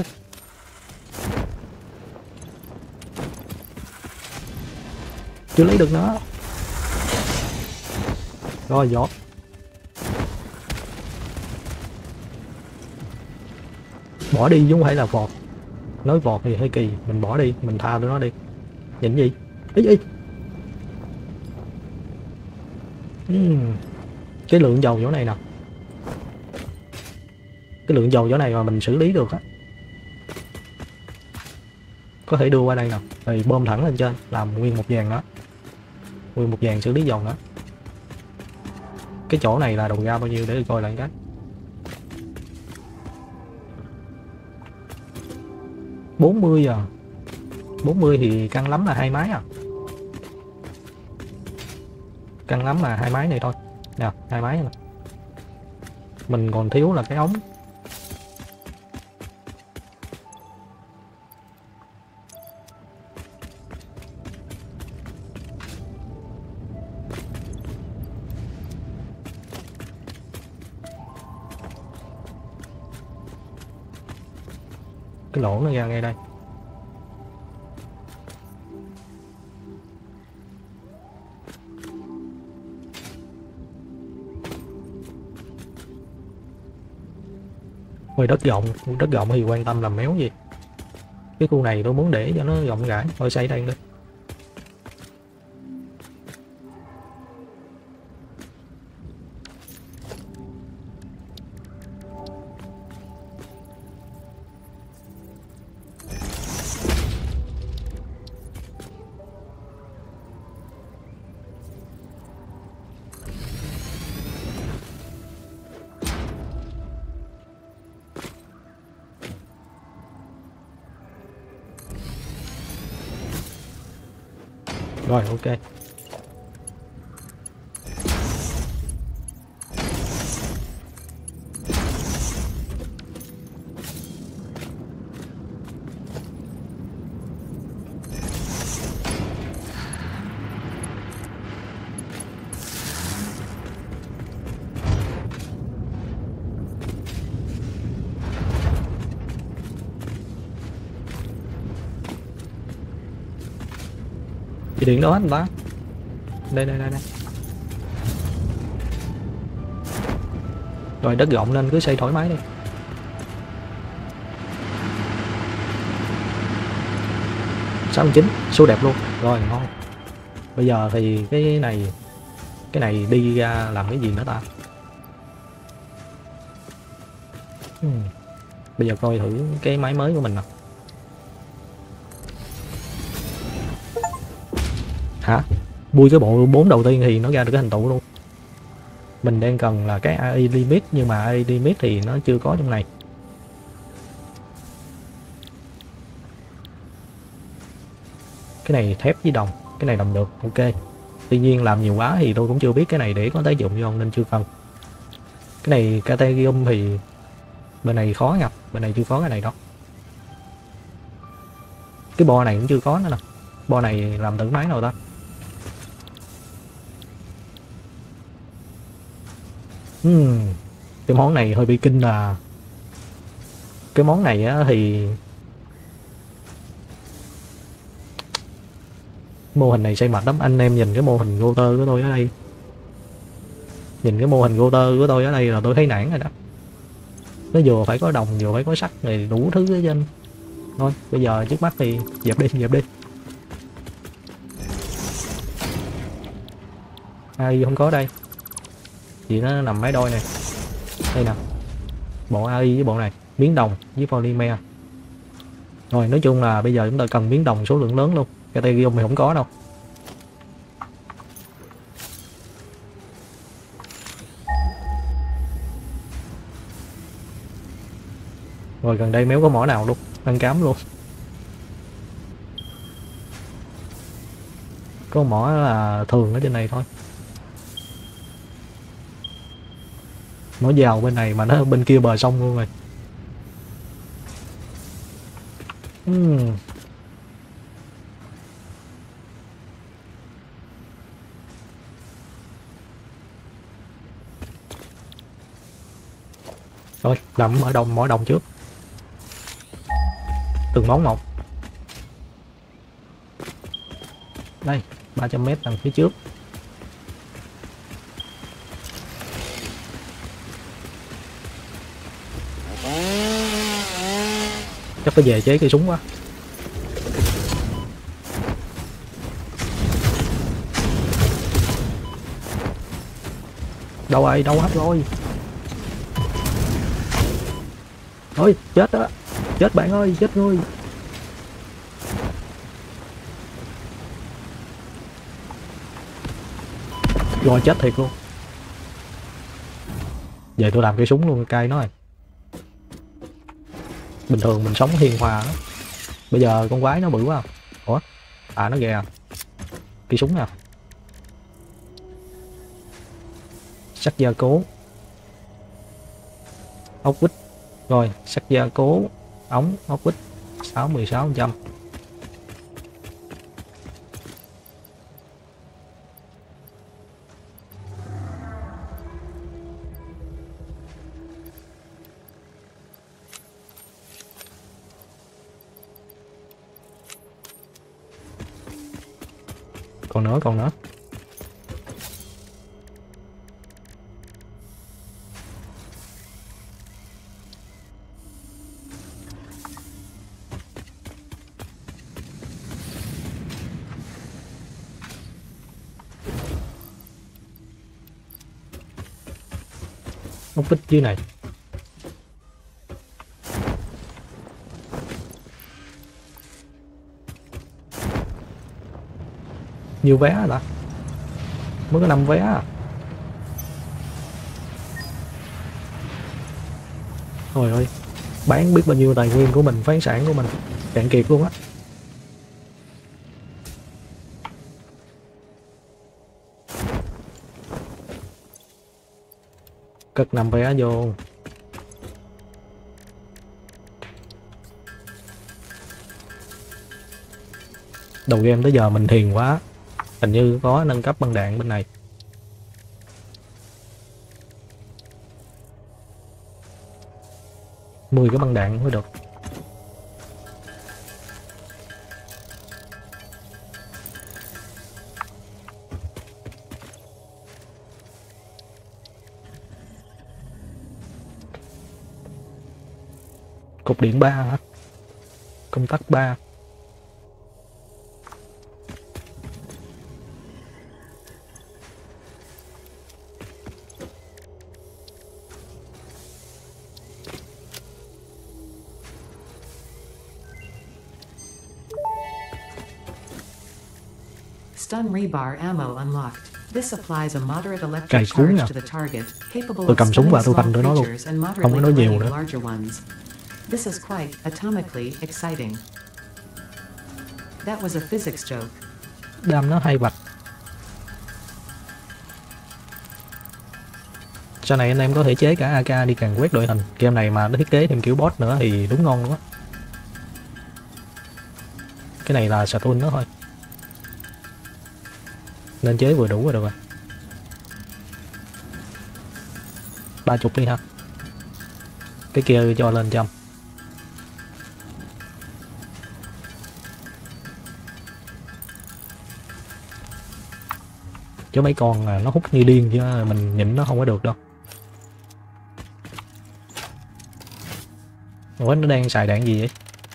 Chưa lấy được nó. Rồi giọt. Bỏ đi chứ không phải là vọt. Nói vọt thì hơi kỳ, mình bỏ đi, mình tha tụi nó đi. Nhìn gì? Ý ý. Cái lượng dầu chỗ này nè. Cái lượng dầu chỗ này mà mình xử lý được á. Có thể đưa qua đây nè, rồi bơm thẳng lên trên, làm nguyên một dàn đó. Nguyên một dàn xử lý dầu đó. Cái chỗ này là đầu ra bao nhiêu để coi lại cái. À 40 thì căng lắm là 2 máy à. Căng lắm là 2 máy này thôi nè, 2 máy này. Mình còn thiếu là cái ống. Cái lỗ nó ra ngay đây. Ôi đất rộng thì quan tâm làm méo gì. Cái khu này tôi muốn để cho nó rộng rãi, thôi xây đây đi. Rồi ok. Dây điện đó anh ta. Đây đây đây đây. Rồi đất rộng nên cứ xây thoải mái đi. Sáu chín số đẹp luôn. Rồi ngon. Bây giờ thì cái này đi ra làm cái gì nữa ta? Bây giờ coi thử cái máy mới của mình nào. Hả? Bui cái bộ 4 đầu tiên thì nó ra được cái hình tụ luôn. Mình đang cần là cái AI limit, nhưng mà AI limit thì nó chưa có trong này. Cái này thép với đồng, cái này đồng được, ok. Tuy nhiên làm nhiều quá thì tôi cũng chưa biết cái này để có tác dụng không nên chưa cần. Cái này Caterium thì bên này khó nhập, bên này chưa có cái này đâu. Cái bo này cũng chưa có nữa nè. Bo này làm thử máy nào ta? Cái món này hơi bị kinh là cái món này á, thì mô hình này xây mạch lắm. Anh em nhìn cái mô hình router của tôi ở đây, nhìn cái mô hình router của tôi ở đây là tôi thấy nản rồi đó. Nó vừa phải có đồng, vừa phải có sắt này, đủ thứ ở trên. Thôi bây giờ trước mắt thì dẹp đi. AI không có đây, vì nó nằm mấy đôi này. Đây nè, bộ AI với bộ này, miếng đồng với polymer. Rồi nói chung là bây giờ chúng ta cần miếng đồng số lượng lớn luôn. Cái Ethereum thì không có đâu. Rồi gần đây méo có mỏ nào luôn, ăn cám luôn. Có mỏ là thường ở trên này thôi. Mỏ giàu bên này mà nó bên kia bờ sông luôn rồi. Rồi làm mỏ đồng trước, từng món một. Đây 300m đằng phía trước. Chắc phải về chế cây súng quá. Đâu rồi, đâu hết rồi. Ôi chết đó, chết bạn ơi, chết ngươi. Rồi chết thiệt luôn. Vậy tôi làm cây súng luôn, cay nó rồi. Bình thường mình sống hiền hòa đó. Bây giờ con quái nó bự quá. Ủa? À nó ghè. Cây súng nè. Sắt gia cố. Ốc vít. Rồi, sắt gia cố, ống, ốc vít 16%. Còn nữa. Ốc vít dưới này. Nhiều vé hả ta? Mới có 5 vé à? Trời ơi, bán biết bao nhiêu tài nguyên của mình, phán sản của mình cạn kiệt luôn á. Cất 5 vé vô. Đầu game tới giờ mình thiền quá. Hình như có nâng cấp băng đạn bên này. Mười cái băng đạn mới được. Cục điện 3 hả? Công tắc 3. Stun rebar ammo unlocked. This applies a moderate Cày electric cuốn charge nha. to the target, capable Tôi of cầm súng và tôi stunning phanh small tụi nó luôn. creatures and Không có moderately nói nhiều delaying nữa. larger ones. This is quite atomically exciting. That was a physics joke. Đam nó hay vạch. Sau này anh em có thể chế cả AK đi càng quét đội hình. Game này mà nó thiết kế thêm kiểu boss nữa thì đúng ngon luôn á. Cái này là Saturn đó thôi. Nên chế vừa đủ rồi được rồi. 30 đi ha. Cái kia cho lên 100. Chứ mấy con nó hút như điên chứ mình nhịn nó không có được đâu. Ủa nó đang xài đạn gì vậy?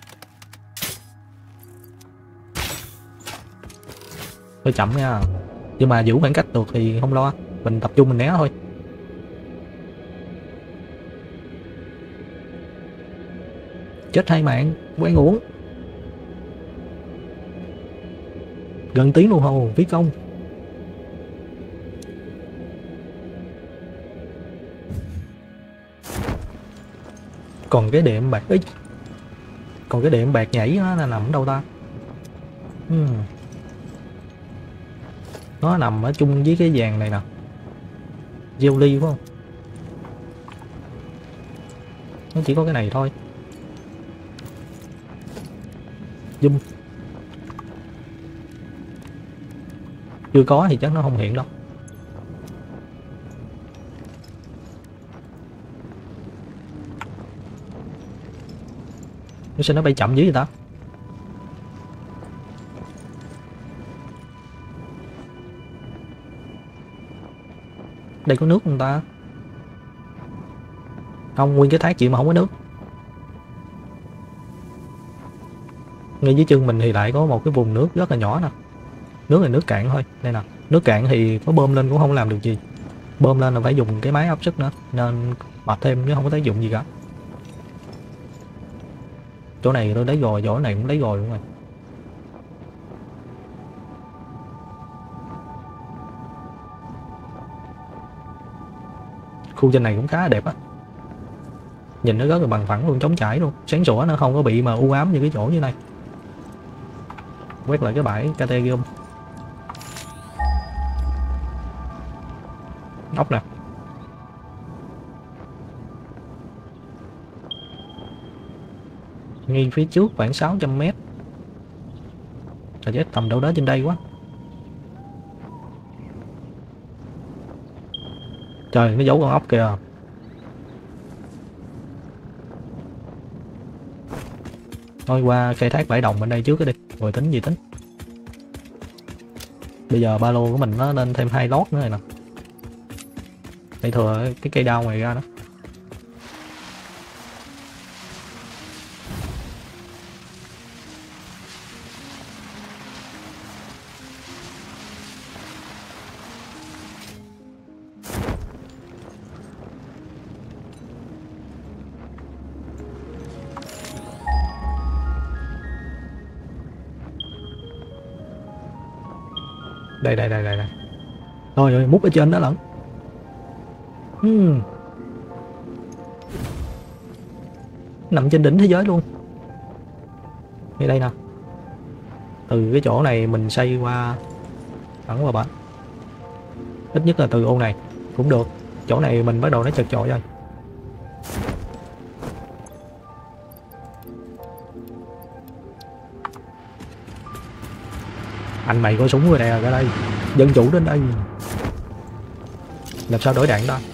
Hơi chậm nha. Nhưng mà giữ khoảng cách được thì không lo. Mình tập trung mình né thôi. Chết 2 mạng. Quán uống. Gần tiếng đồng hồ. Phí công. Còn cái đệm bạc ấy. Còn cái đệm bạc nhảy nó nằm ở đâu ta? Nó nằm ở chung với cái vàng này nè. Jelly phải không? Nó chỉ có cái này thôi. Zoom. Chưa có thì chắc nó không hiện đâu. Sao nó bay chậm dữ vậy ta? Đây có nước không ta? Không, nguyên cái thác chị mà không có nước. Ngay dưới chân mình thì lại có một cái vùng nước rất là nhỏ nè. Nước là nước cạn thôi. Đây nè. Nước cạn thì có bơm lên cũng không làm được gì. Bơm lên là phải dùng cái máy áp suất nữa. Nên bật thêm chứ không có tác dụng gì cả. Chỗ này tôi lấy rồi, chỗ này cũng lấy rồi luôn rồi. Khu trên này cũng khá là đẹp á. Nhìn nó rất là bằng phẳng luôn, trống trải luôn. Sáng sủa nó không có bị mà u ám như cái chỗ như này. Quét lại cái bãi Caterium. Ốc nè. Ngay phía trước khoảng 600 m. Là chết tầm đâu đó trên đây quá. Trời, nó giấu con ốc kìa. Thôi qua khai thác bãi đồng bên đây trước cái đi, rồi tính gì tính. Bây giờ ba lô của mình nó lên thêm 2 lót nữa này nè. Để thừa cái cây đao này ra đó. Đây. Thôi ơi, mút ở trên đó lận. Nằm trên đỉnh thế giới luôn. Ngay đây nè. Từ cái chỗ này mình xây qua thẳng qua bển. Ít nhất là từ ô này cũng được. Chỗ này mình bắt đầu nó chật chội rồi. Anh mày có súng rồi nè, ra đây. Dân chủ đến đây. Làm sao đổi đạn đó?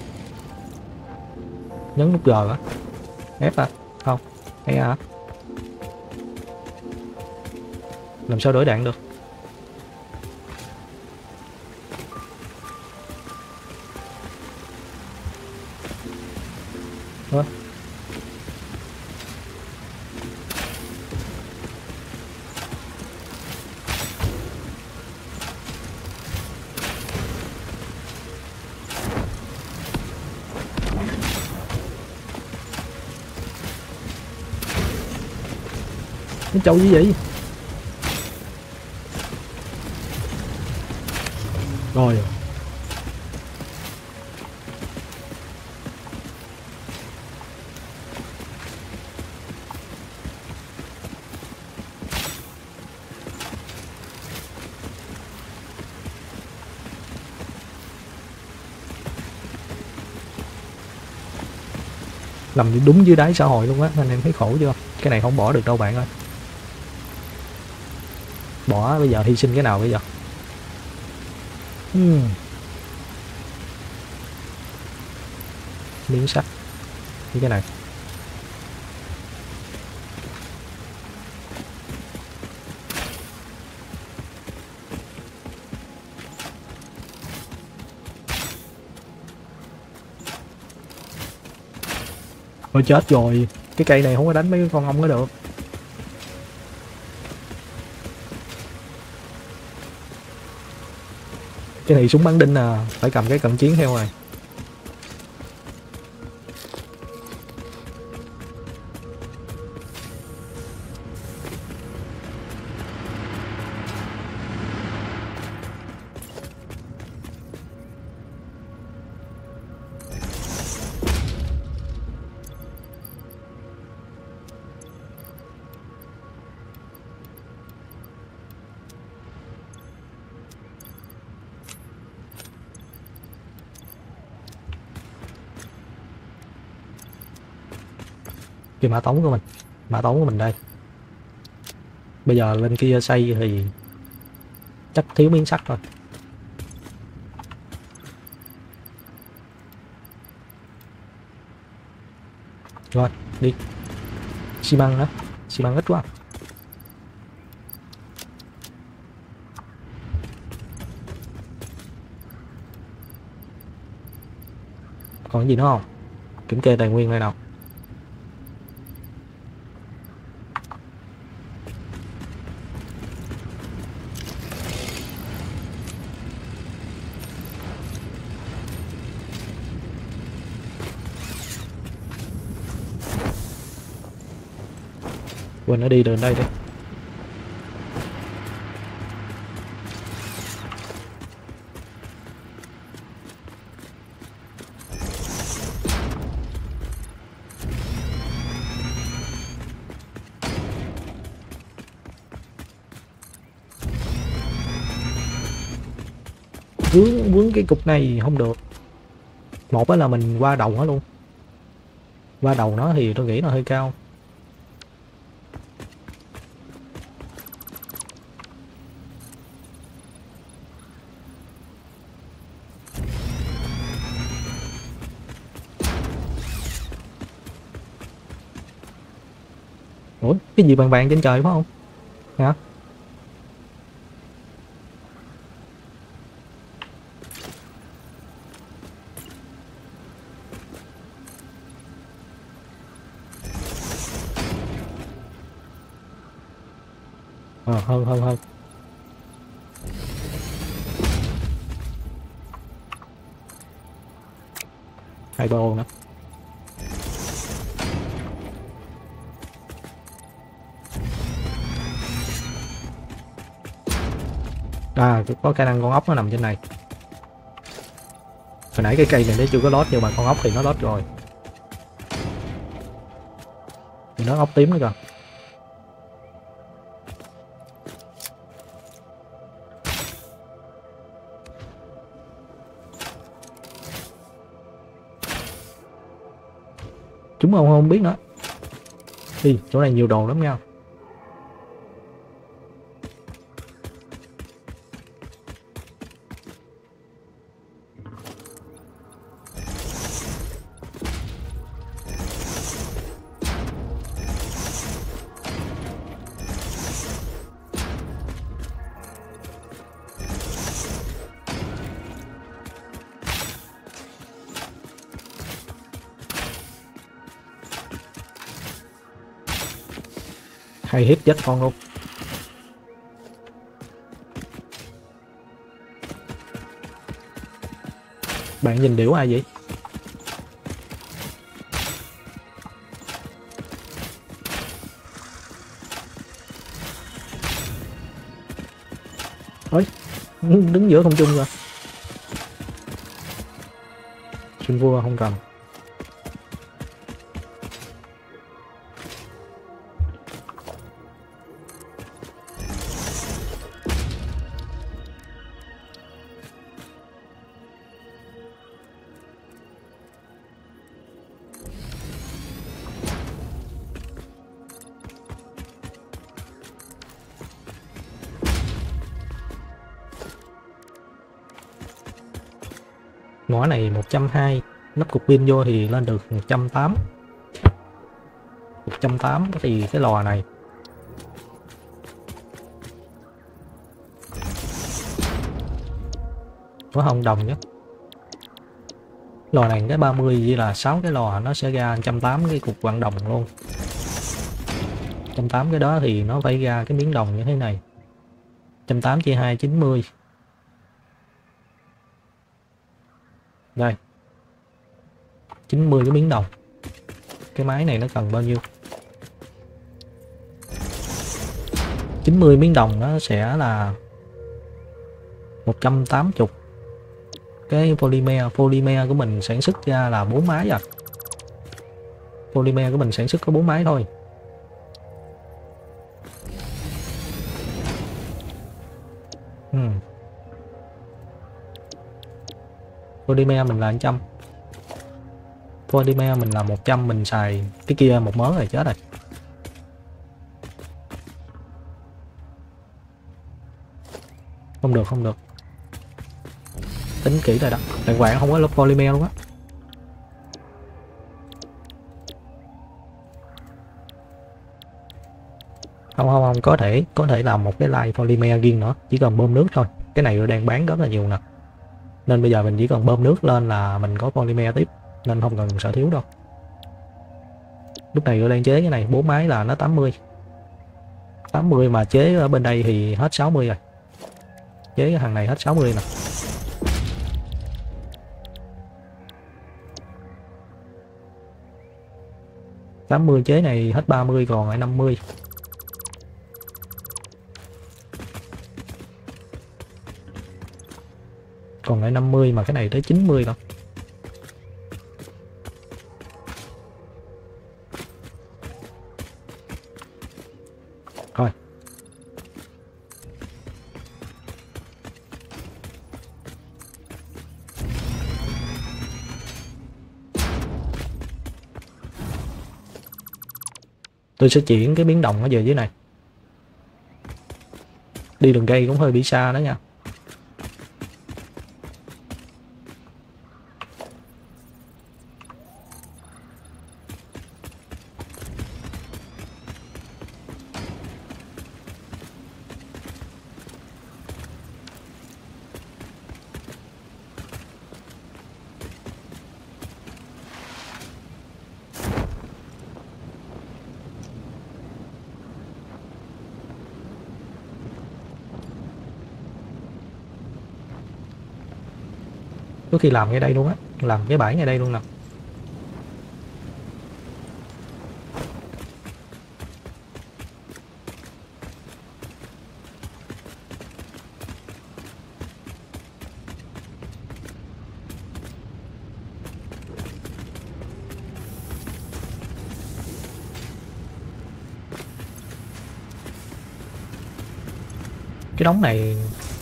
Nhấn nút G á. F à? Không. E hả? Làm sao đổi đạn được? Cái trâu gì vậy? Rồi. Nằm đúng dưới đáy xã hội luôn á, anh em thấy khổ chưa? Cái này không bỏ được đâu bạn ơi. Bỏ bây giờ hy sinh cái nào bây giờ? Miếng sắt như cái này. Ôi chết rồi, cái cây này không có đánh mấy con ong nó được. Cái này súng bắn đinh à, phải cầm cái cận chiến theo rồi. Cái mã tống của mình, mã tống của mình đây. Bây giờ lên kia xây thì chắc thiếu miếng sắt thôi. Rồi đi. Xi măng đó, xi măng ít quá. Còn cái gì nữa không? Kiểm kê tài nguyên đây nào. Quên nó đi đường đây đi. Vướng cái cục này không được. Một là mình qua đầu nó luôn. Qua đầu nó thì tôi nghĩ nó hơi cao. Ủa, cái gì vàng vàng trên trời phải không? Hả? Hơn. Hai ba ô nữa. À, có khả năng con ốc nó nằm trên này. Hồi nãy cái cây này nó chưa có lót, nhưng mà con ốc thì nó lót rồi. Thì nó ốc tím nữa kìa. Chúng không biết nữa. Đi, chỗ này nhiều đồ lắm nha. Hay hit chết con luôn. Bạn nhìn điểu ai vậy? Ôi, đứng giữa không trung rồi. Xin vua không cần. Ngõ này 120, lắp cục pin vô thì lên được 180. 180 thì cái lò này có không đồng nhé. Lò này cái 30 chỉ là 6 cái lò nó sẽ ra 180 cái cục quặng đồng luôn. 180 cái đó thì nó phải ra cái miếng đồng như thế này. 180 chia 2 90. Đây. 90 cái miếng đồng. Cái máy này nó cần bao nhiêu? 90 miếng đồng nó sẽ là 180. Cái polymer của mình sản xuất ra là 4 máy à. Polymer của mình sản xuất có 4 máy thôi. Polymer mình là 100. Polymer mình là 100, mình xài cái kia một mớ rồi chết rồi. Không được, không được. Tính kỹ rồi đó. Đàng hoàng không có lớp polymer luôn á. Không, có thể làm một cái line polymer riêng nữa, chỉ cần bơm nước thôi. Cái này đang bán rất là nhiều nè. Nên bây giờ mình chỉ cần bơm nước lên là mình có polymer tiếp, nên không cần sợ thiếu đâu. Lúc này tôi đang chế cái này 4 máy là nó 80. 80 mà chế ở bên đây thì hết 60 rồi. Chế cái thằng này hết 60 nè. $80 chế này hết 30 còn lại 50. Còn lại 50 mà cái này tới 90 rồi. Rồi. Tôi sẽ chuyển cái miếng đồng ở về dưới này. Đi đường cây cũng hơi bị xa đó nha. Có khi làm ngay đây luôn á, làm cái bãi ngay đây luôn nè. Cái đống này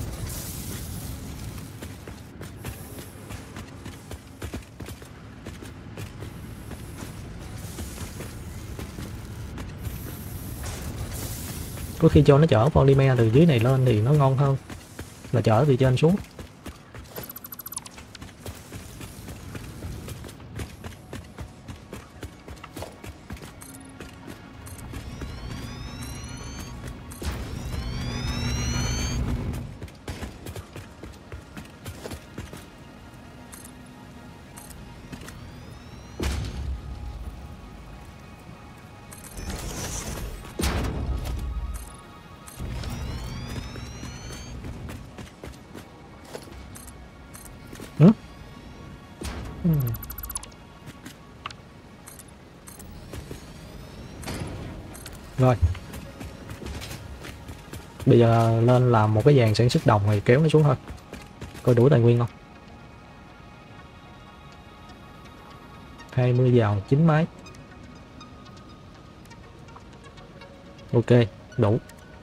có khi cho nó chở polymer từ dưới này lên thì nó ngon hơn là chở từ trên xuống. Rồi. Bây giờ lên làm một cái dàn sản xuất đồng rồi kéo nó xuống thôi, coi đủ tài nguyên không. 20 vào 9 máy. Ok, đủ.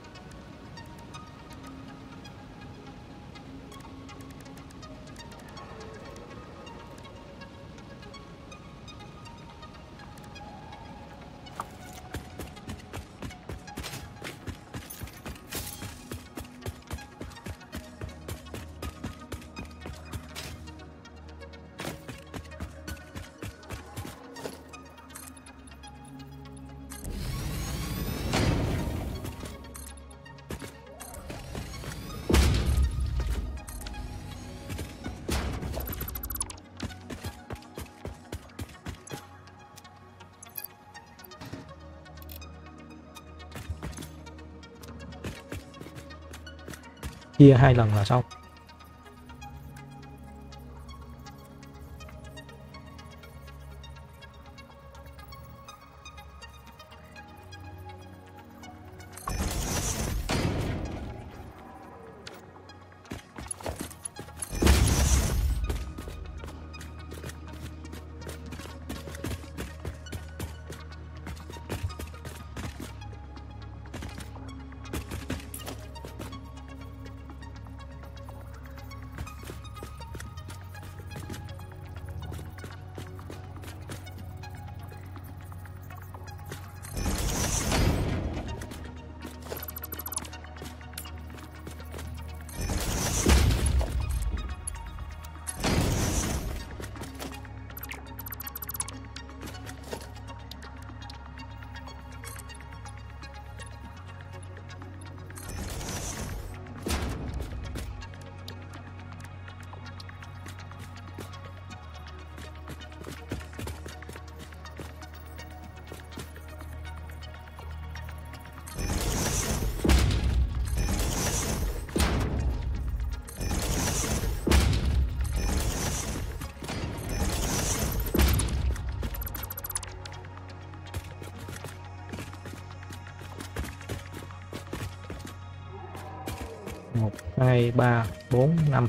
Chia 2 lần là xong. Một, hai, ba, bốn, năm.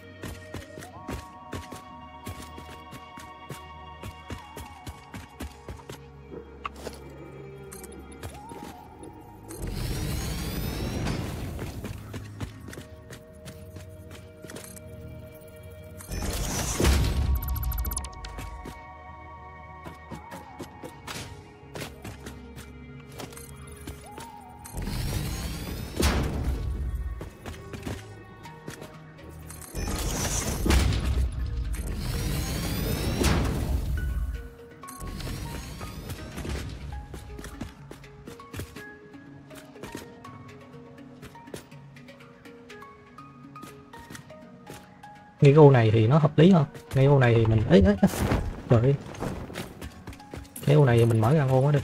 Ngay ô này thì nó hợp lý hơn. Ngay ô này thì mình ấy trời ơi. Cái ô này thì mình mở ra ô quá đi.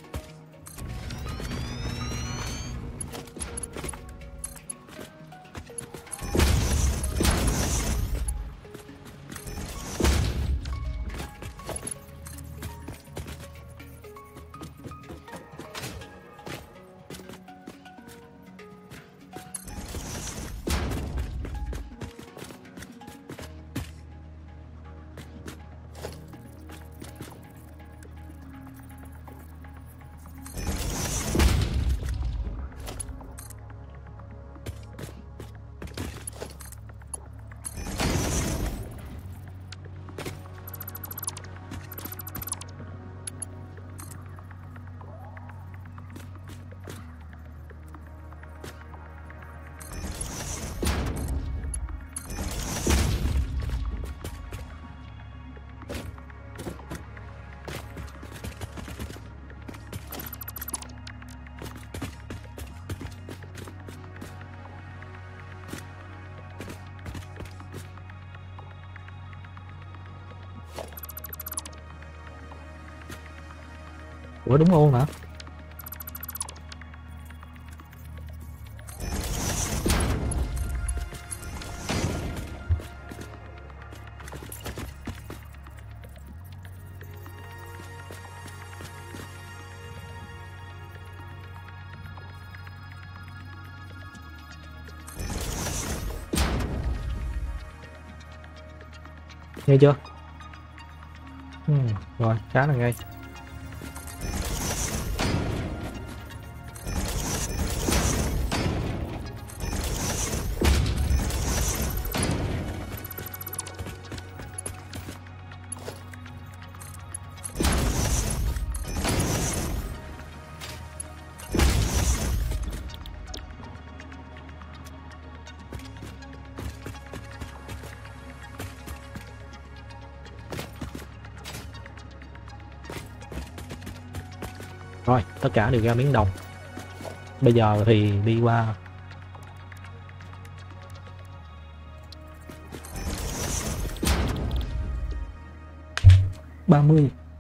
Ủa đúng ô hả? nghe chưa? Rồi khá là ngay. Rồi, tất cả đều ra miếng đồng. Bây giờ thì đi qua ba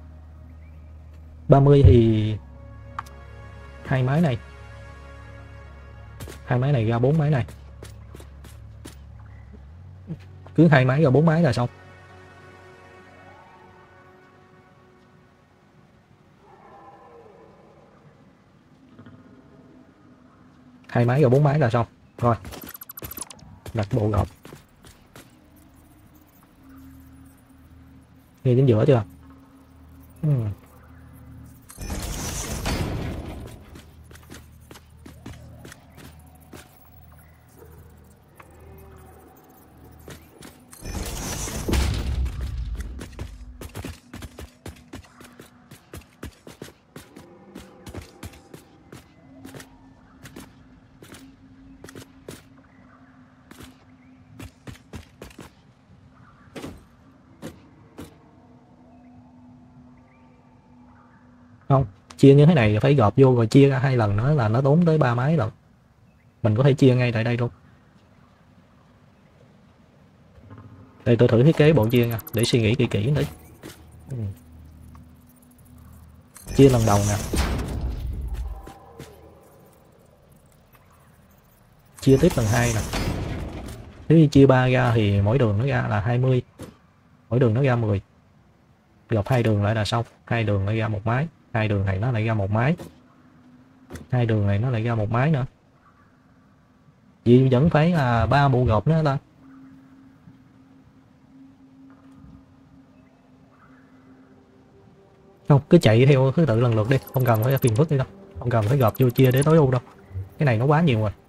mươi thì hai máy này ra 4 máy này, cứ 2 máy ra 4 máy là xong. Hai máy rồi 4 máy là xong. Rồi đặt bộ gọt nghe đến giữa chưa? Không, chia như thế này phải gộp vô rồi chia ra 2 lần nữa là nó tốn tới 3 máy lận. Mình có thể chia ngay tại đây luôn. Đây tôi thử thiết kế bộ chia nha, để suy nghĩ kỹ nữa. Chia lần đầu nè, chia tiếp lần 2 nè. Nếu như chia 3 ra thì mỗi đường nó ra là 20, mỗi đường nó ra 10, gộp 2 đường lại là xong. 2 đường lại ra 1 máy, 2 đường này nó lại ra 1 máy, 2 đường này nó lại ra 1 máy nữa. Vì vẫn phải là 3 bộ gộp nữa ta. Không, cứ chạy theo thứ tự lần lượt đi, không cần phải phiền phức đi đâu, không cần phải gộp vô chia để tối ưu đâu, cái này nó quá nhiều rồi.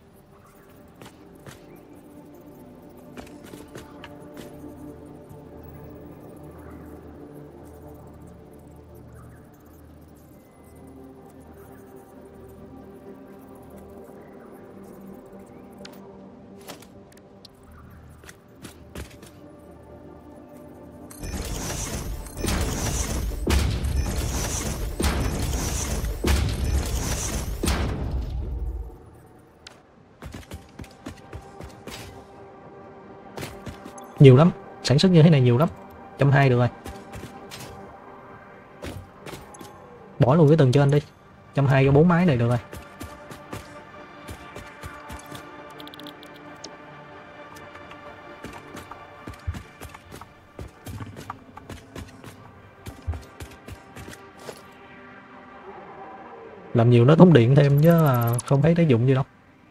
Nhiều lắm, sản xuất như thế này nhiều lắm. 120 được rồi. Bỏ luôn cái tầng trên đi. 120 cho 4 máy này được rồi. Làm nhiều nó tốn điện thêm chứ là không thấy tác dụng gì đâu.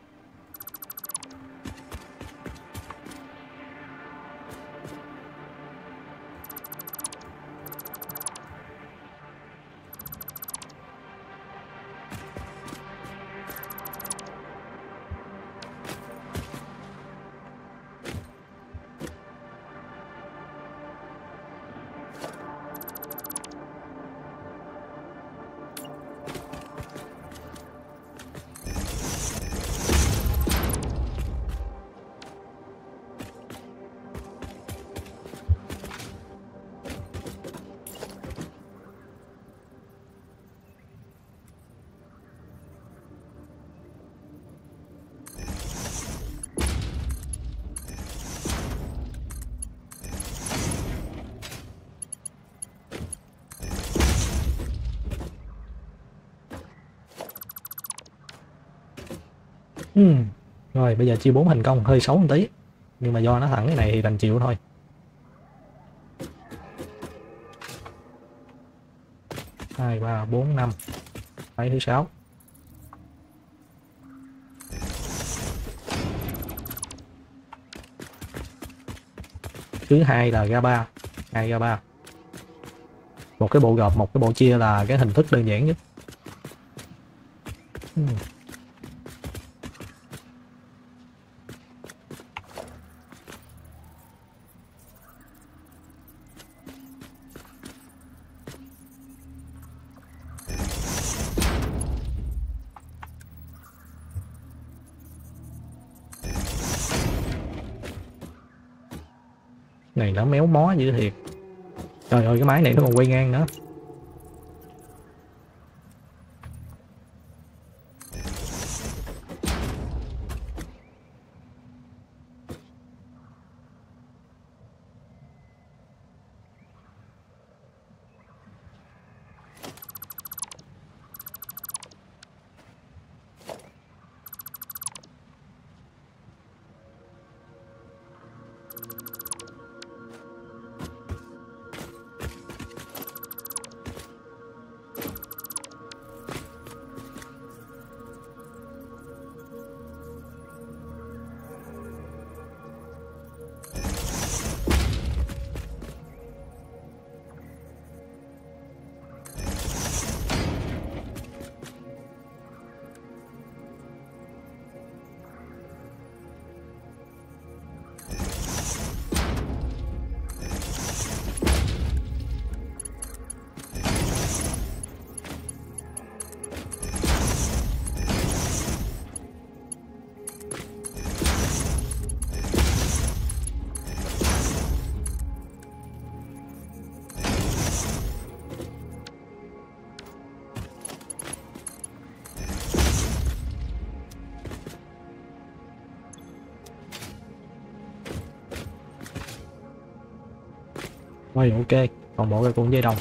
Rồi bây giờ chia 4 thành công hơi xấu một tí, nhưng mà do nó thẳng cái này thì đành chịu thôi. Hai, ba, 4, 5, máy thứ 6. Thứ 2 là ra 3, 2 ra 3. Một cái bộ gộp, một cái bộ chia là cái hình thức đơn giản nhất. Này nó méo mó dữ thiệt. Trời ơi, cái máy này nó còn quay ngang nữa. Rồi ok, còn bộ cái cuộn dây đồng.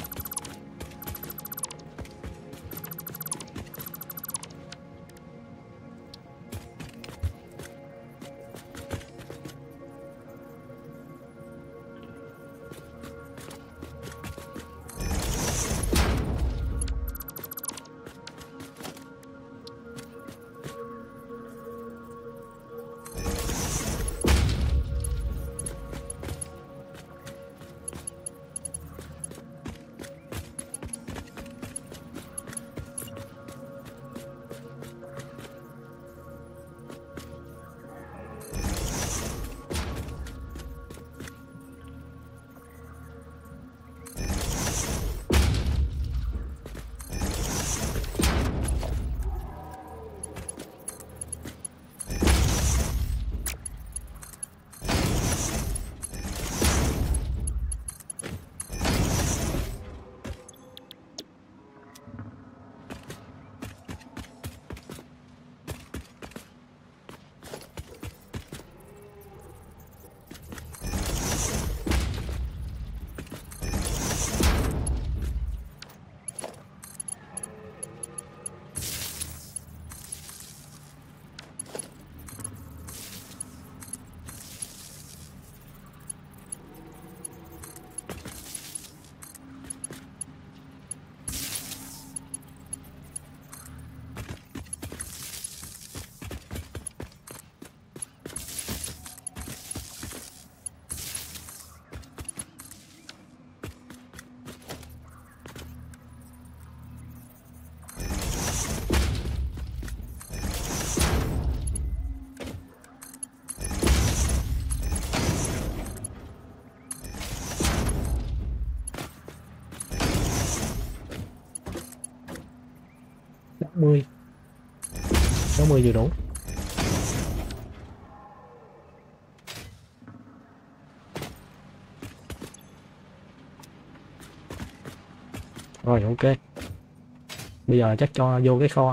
mươi 60 vừa đủ. Rồi ok, bây giờ chắc cho vô cái kho.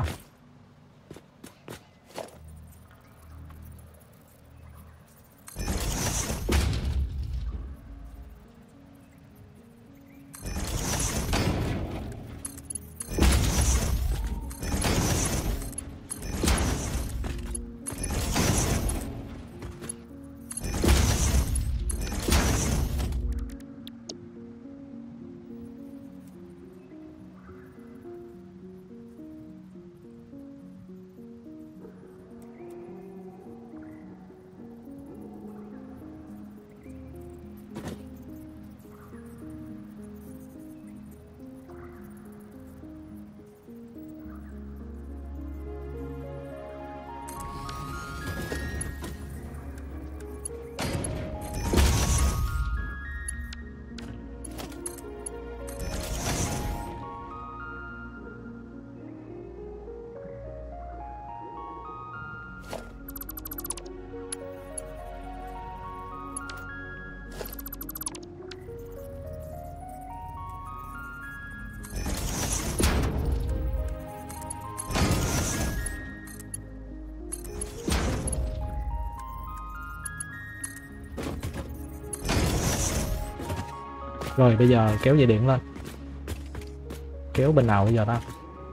Rồi bây giờ kéo dây điện lên. Kéo bên nào bây giờ ta?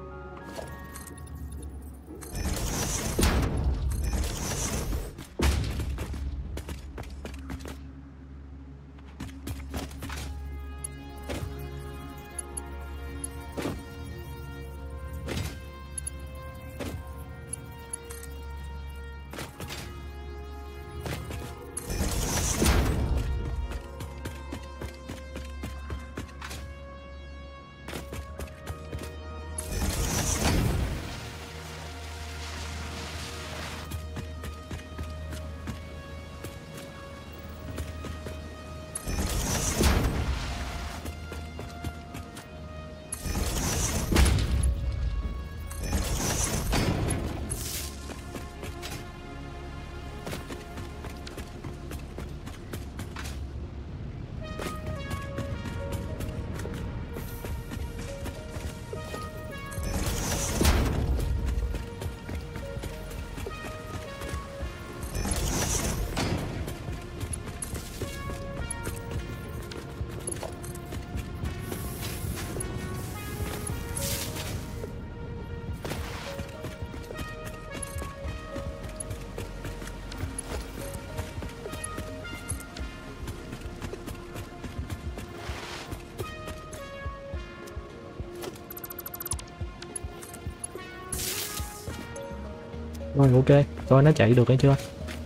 Rồi ok, coi nó chạy được hay chưa.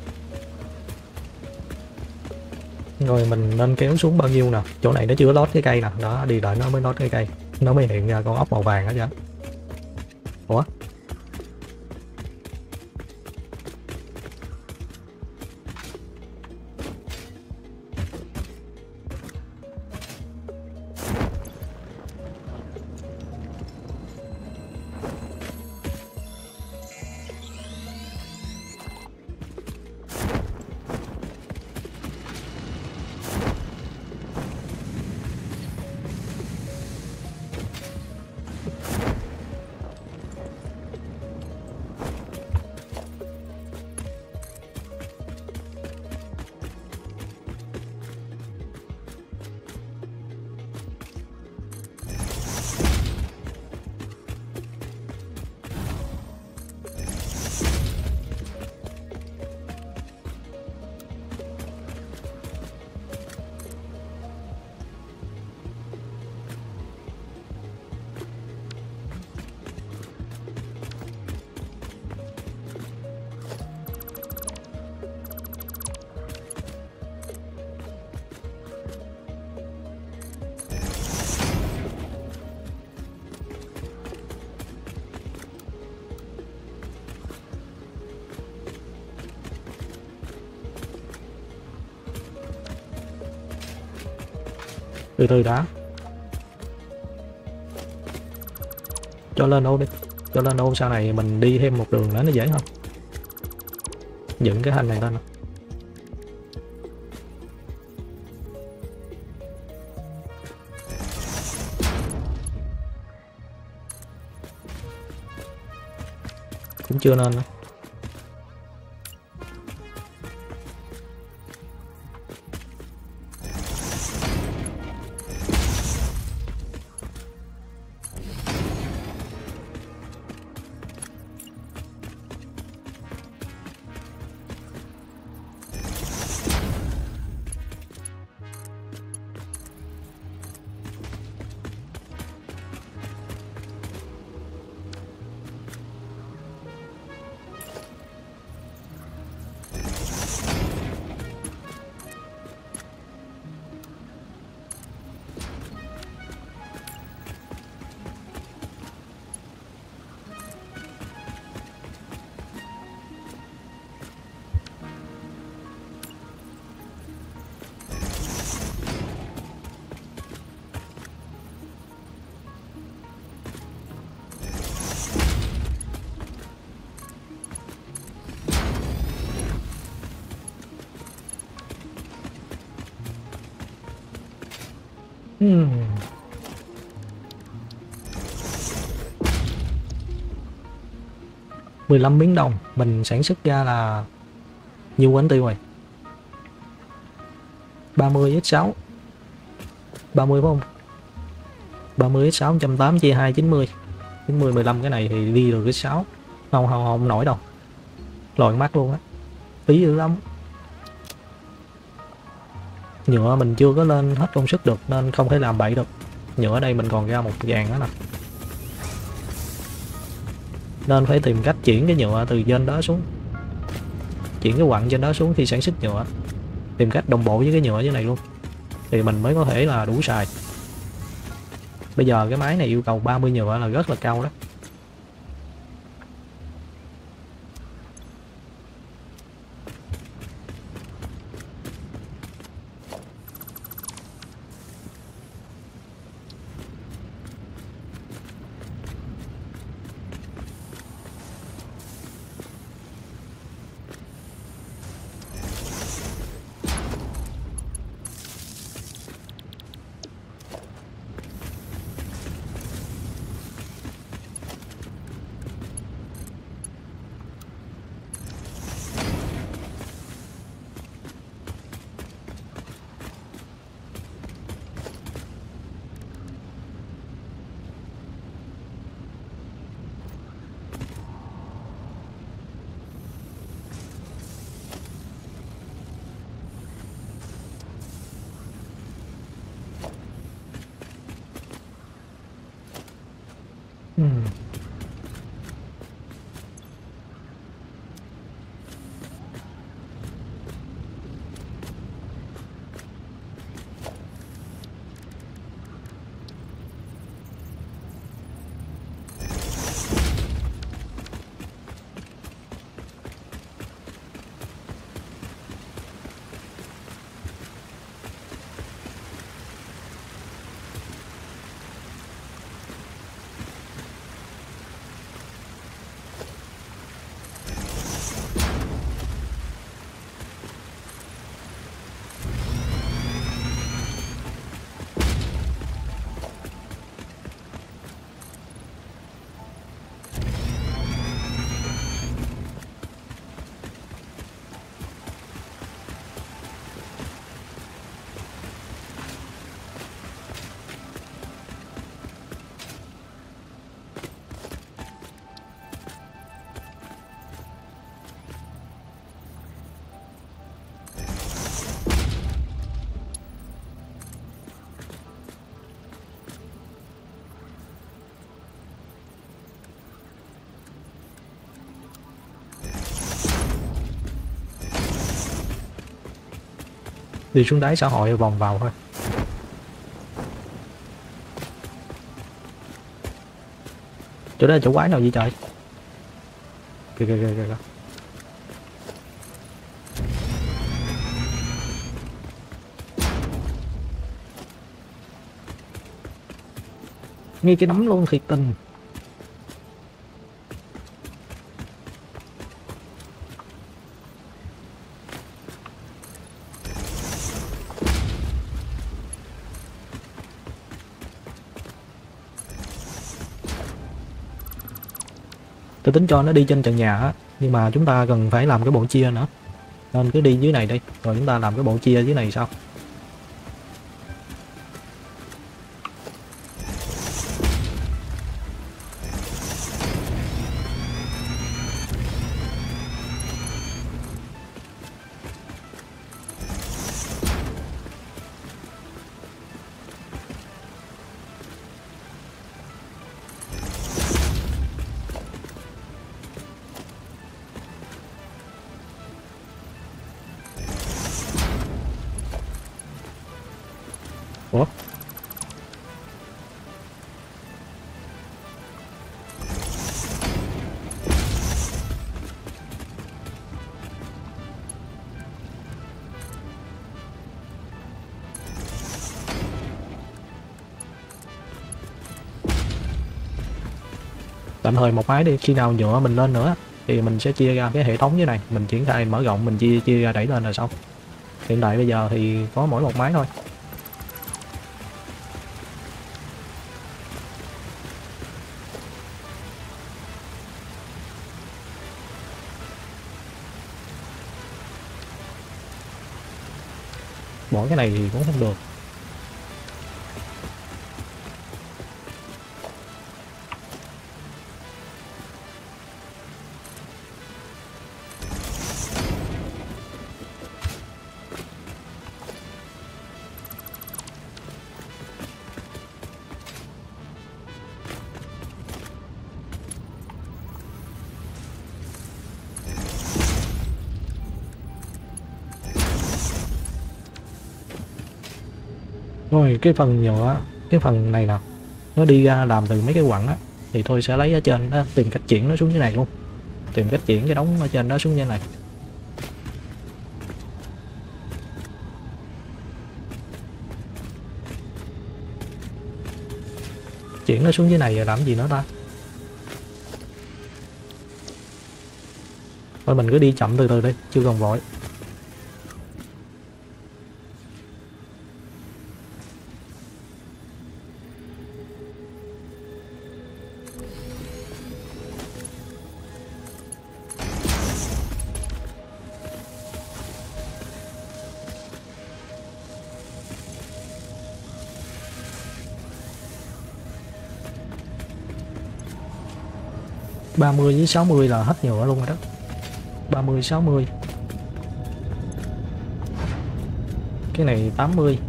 Rồi mình nên kéo xuống bao nhiêu nè. Chỗ này nó chưa lót cái cây nè. Đó, đi đợi nó mới lót cái cây. Nó mới hiện ra con ốc màu vàng đó chứ. Ủa? Từ từ đã. Cho lên ô đi. Cho lên ô sau này mình đi thêm một đường nữa nó dễ hơn. Dựng cái thanh này lên. Cũng chưa nên nữa. Hmm. 15 miếng đồng mình sản xuất ra là nhiêu quán tiêu rồi? 30 x 6 30 phải không? 30 x6 180 chia 2 90. 90 15 cái này thì đi được cái 6. Không nổi đâu. Lòi mắt luôn á. Phí dữ lắm. Nhựa mình chưa có lên hết công suất được nên không thể làm bậy được. Nhựa ở đây mình còn ra một dàn đó nè. Nên phải tìm cách chuyển cái nhựa từ trên đó xuống. Chuyển cái quặng trên đó xuống khi sản xuất nhựa. Tìm cách đồng bộ với cái nhựa dưới này luôn. Thì mình mới có thể là đủ xài. Bây giờ cái máy này yêu cầu 30 nhựa là rất là cao đó. Đi xuống đáy xã hội vòng vào thôi. Chỗ đó là chỗ quái nào vậy trời? Kìa kìa kìa kìa. Nghe cái nấm luôn thiệt tình. Tôi tính cho nó đi trên trần nhà á, nhưng mà chúng ta cần phải làm cái bộ chia nữa. Nên cứ đi dưới này đi, rồi chúng ta làm cái bộ chia dưới này sau. Ủa? Tạm thời một máy đi, khi nào nhựa mình lên nữa thì mình sẽ chia ra cái hệ thống dưới này, mình triển khai mở rộng, mình chia ra đẩy lên là xong. Hiện tại bây giờ thì có mỗi một máy thôi. Bỏ cái này thì cũng không được. Rồi cái phần nhựa, cái phần này nè, nó đi ra làm từ mấy cái quặng á, thì tôi sẽ lấy ở trên đó, tìm cách chuyển nó xuống dưới này luôn, tìm cách chuyển cái đống ở trên đó xuống như này. Chuyển nó xuống dưới này rồi làm gì nữa ta? Thôi mình cứ đi chậm từ từ đi, chưa cần vội. Ba mươi với 60 là hết nhựa luôn rồi đó. 30 60. Cái này 80.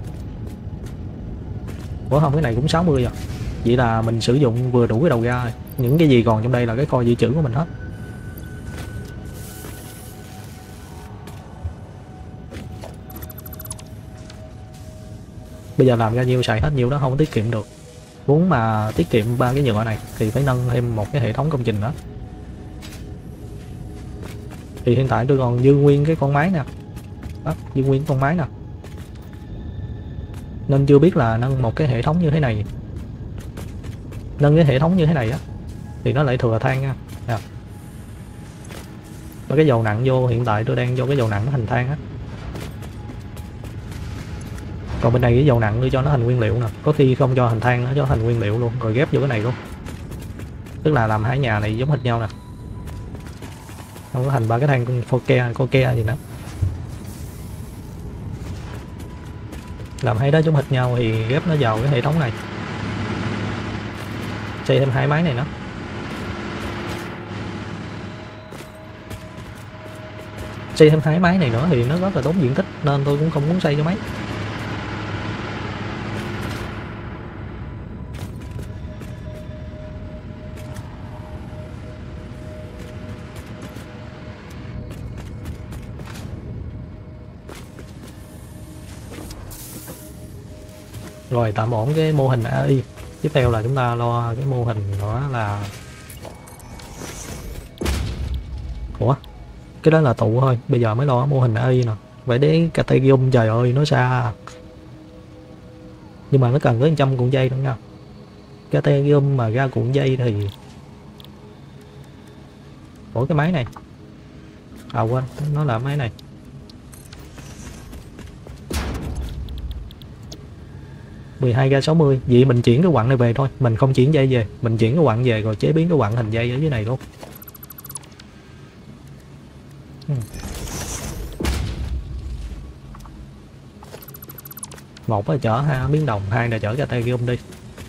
Ủa không, cái này cũng 60 à. Vậy là mình sử dụng vừa đủ cái đầu ra rồi. Những cái gì còn trong đây là cái kho dự trữ của mình hết. Bây giờ làm ra nhiêu xài hết nhiêu đó, không có tiết kiệm được. Muốn mà tiết kiệm ba cái nhựa này thì phải nâng thêm một cái hệ thống công trình đó. Thì hiện tại tôi còn dư nguyên cái con máy nè. Đó, dư nguyên con máy nè. Nên chưa biết là nâng một cái hệ thống như thế này. Nâng cái hệ thống như thế này á thì nó lại thừa than nha. Và cái dầu nặng vô, hiện tại tôi đang vô cái dầu nặng nó thành than á. Còn bên này cái dầu nặng tôi cho nó thành nguyên liệu nè. Có khi không cho thành than, nó cho thành nguyên liệu luôn, rồi ghép vô cái này luôn. Tức là làm hai nhà này giống hệt nhau nè. Không có thành ba cái than co ke gì nữa. Làm hai đó giống hệt nhau thì ghép nó vào cái hệ thống này. Xây thêm hai máy này nữa. Xây thêm hai máy này nữa thì nó rất là tốn diện tích, nên tôi cũng không muốn xây cho mấy. Rồi tạm ổn cái mô hình AI. Tiếp theo là chúng ta lo cái mô hình đó là... Ủa? Cái đó là tụ thôi, bây giờ mới lo mô hình AI nè. Vậy để Caterium, trời ơi nó xa. Nhưng mà nó cần tới 100 cuộn dây nữa nha. Caterium mà ra cuộn dây thì... Ủa cái máy này. À quên, nó là máy này. Ga 60. Vậy mình chuyển cái quặng này về thôi, mình không chuyển dây về, mình chuyển cái quặng về rồi chế biến cái quặng thành dây ở dưới này luôn. Một là chở miếng đồng, hai là chở Caterium đi.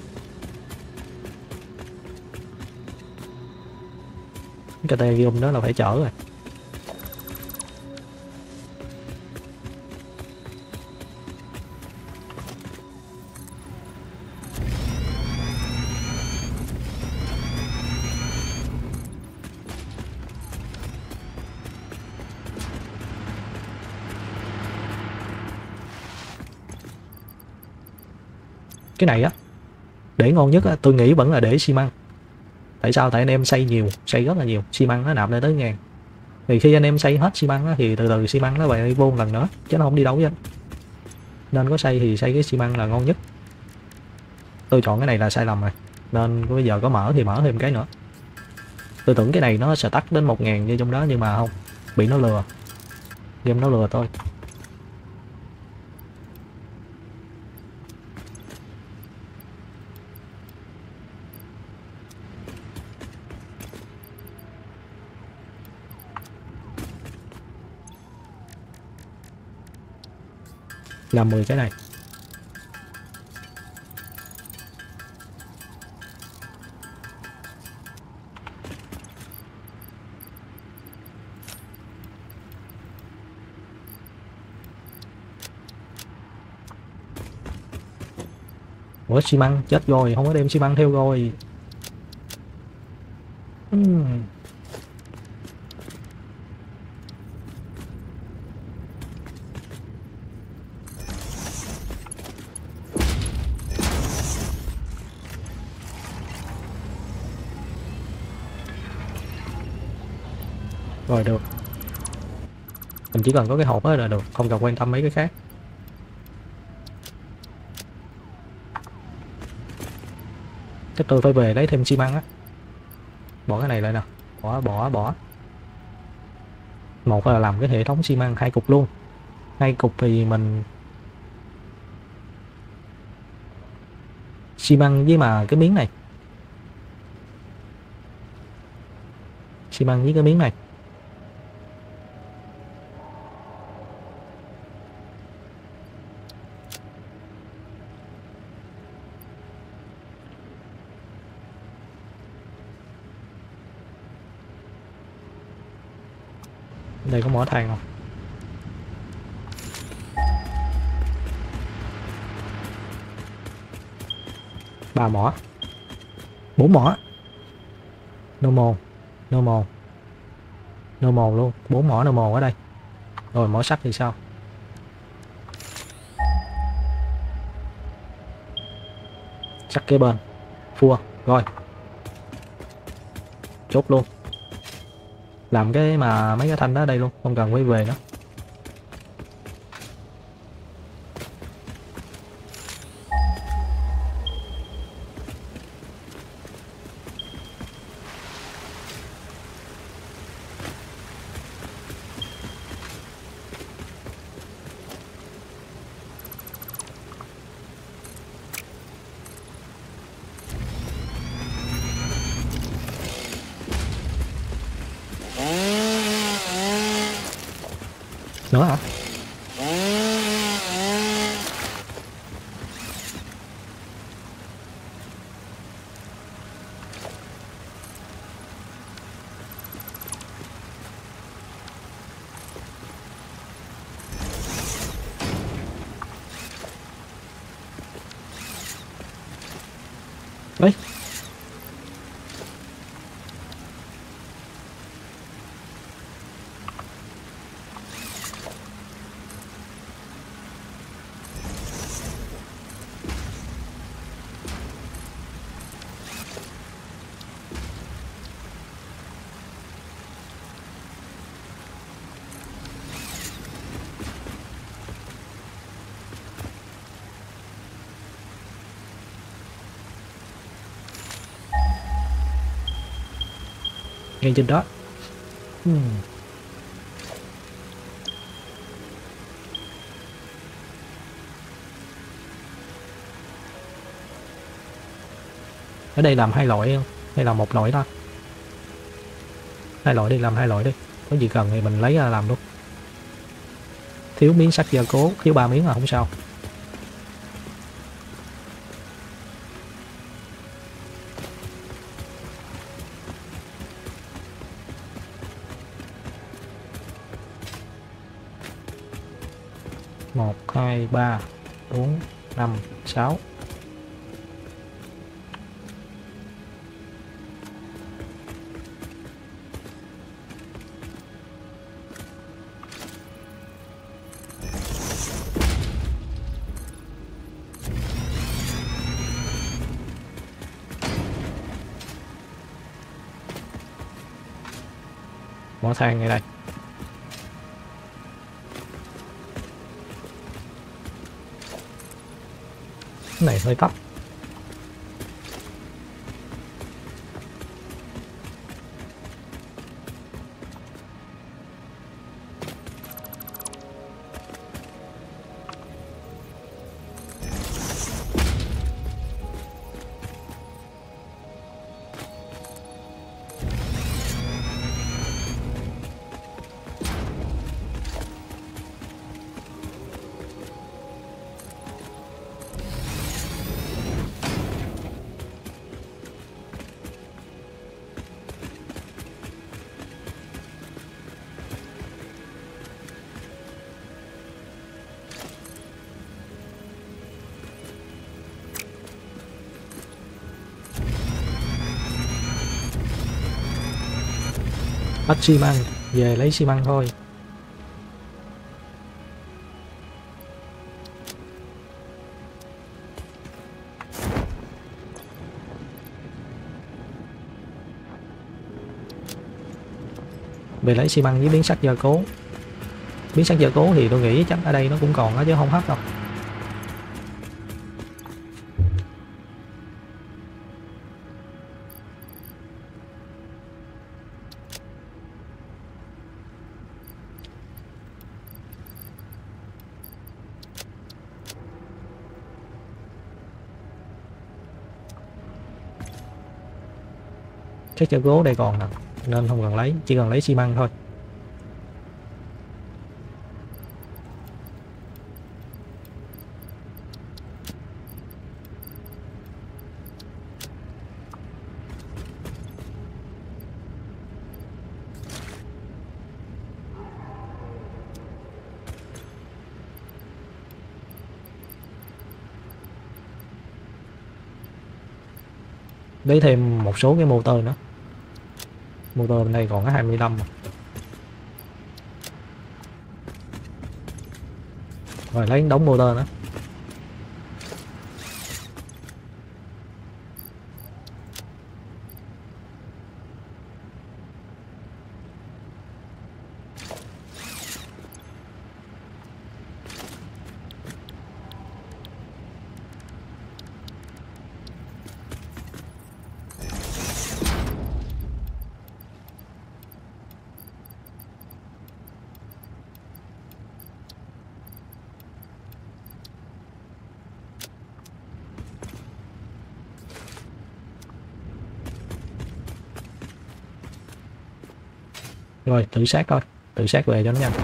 Caterium đó là phải chở rồi. Cái này á, để ngon nhất á, tôi nghĩ vẫn là để xi măng. Tại sao? Tại anh em xây nhiều, xây rất là nhiều, xi măng nó nạp lên tới 1000. Thì khi anh em xây hết xi măng á, thì từ từ xi măng nó lại vô một lần nữa, chứ nó không đi đâu hết. Nên có xây thì xây cái xi măng là ngon nhất. Tôi chọn cái này là sai lầm rồi, nên bây giờ có mở thì mở thêm cái nữa. Tôi tưởng cái này nó sẽ tắt đến 1000 như trong đó, nhưng mà không, bị nó lừa. Game nó lừa tôi. Làm 10 cái này. Ủa xi măng chết rồi, không có đem xi măng theo rồi. Rồi được. Mình chỉ cần có cái hộp đó là được, không cần quan tâm mấy cái khác. Chắc tôi phải về lấy thêm xi măng á. Bỏ cái này lại nè. Bỏ. Một là làm cái hệ thống xi măng 2 cục luôn. 2 cục thì mình xi măng với mà cái miếng này. Xi măng với cái miếng này. Đây có mỏ than không? 3 mỏ, 4 mỏ. Normal luôn, 4 mỏ normal ở đây. Rồi mỏ sắt thì sao? Sắt kế bên full rồi, chốt luôn. Làm cái mà mấy cái thanh đó ở đây luôn, không cần quay về nữa. Nữa hả? Đấy. Ngay trên đó. Ở đây làm 2 loại không? Hay là 1 loại thôi? 2 loại đi, làm 2 loại đi. Có gì cần thì mình lấy ra làm luôn. Thiếu miếng sắt gia cố, thiếu 3 miếng là không sao. Một, 2, 3, 4, 5, 6. Mỏ than ngay đây. Cái này hơi thấp. Bắt xi măng, về lấy xi măng thôi. Về lấy xi măng với biến sắt gia cố. Biến sắt gia cố thì tôi nghĩ chắc ở đây nó cũng còn đó chứ không hết đâu. Chắc gia cố đây còn nè, nên không cần lấy, chỉ cần lấy xi măng thôi. Lấy thêm một số cái motor nữa. Motor bên đây còn có 25 mà. Rồi lấy đống motor nữa. Rồi tự sát thôi, tự sát về cho nó nhanh.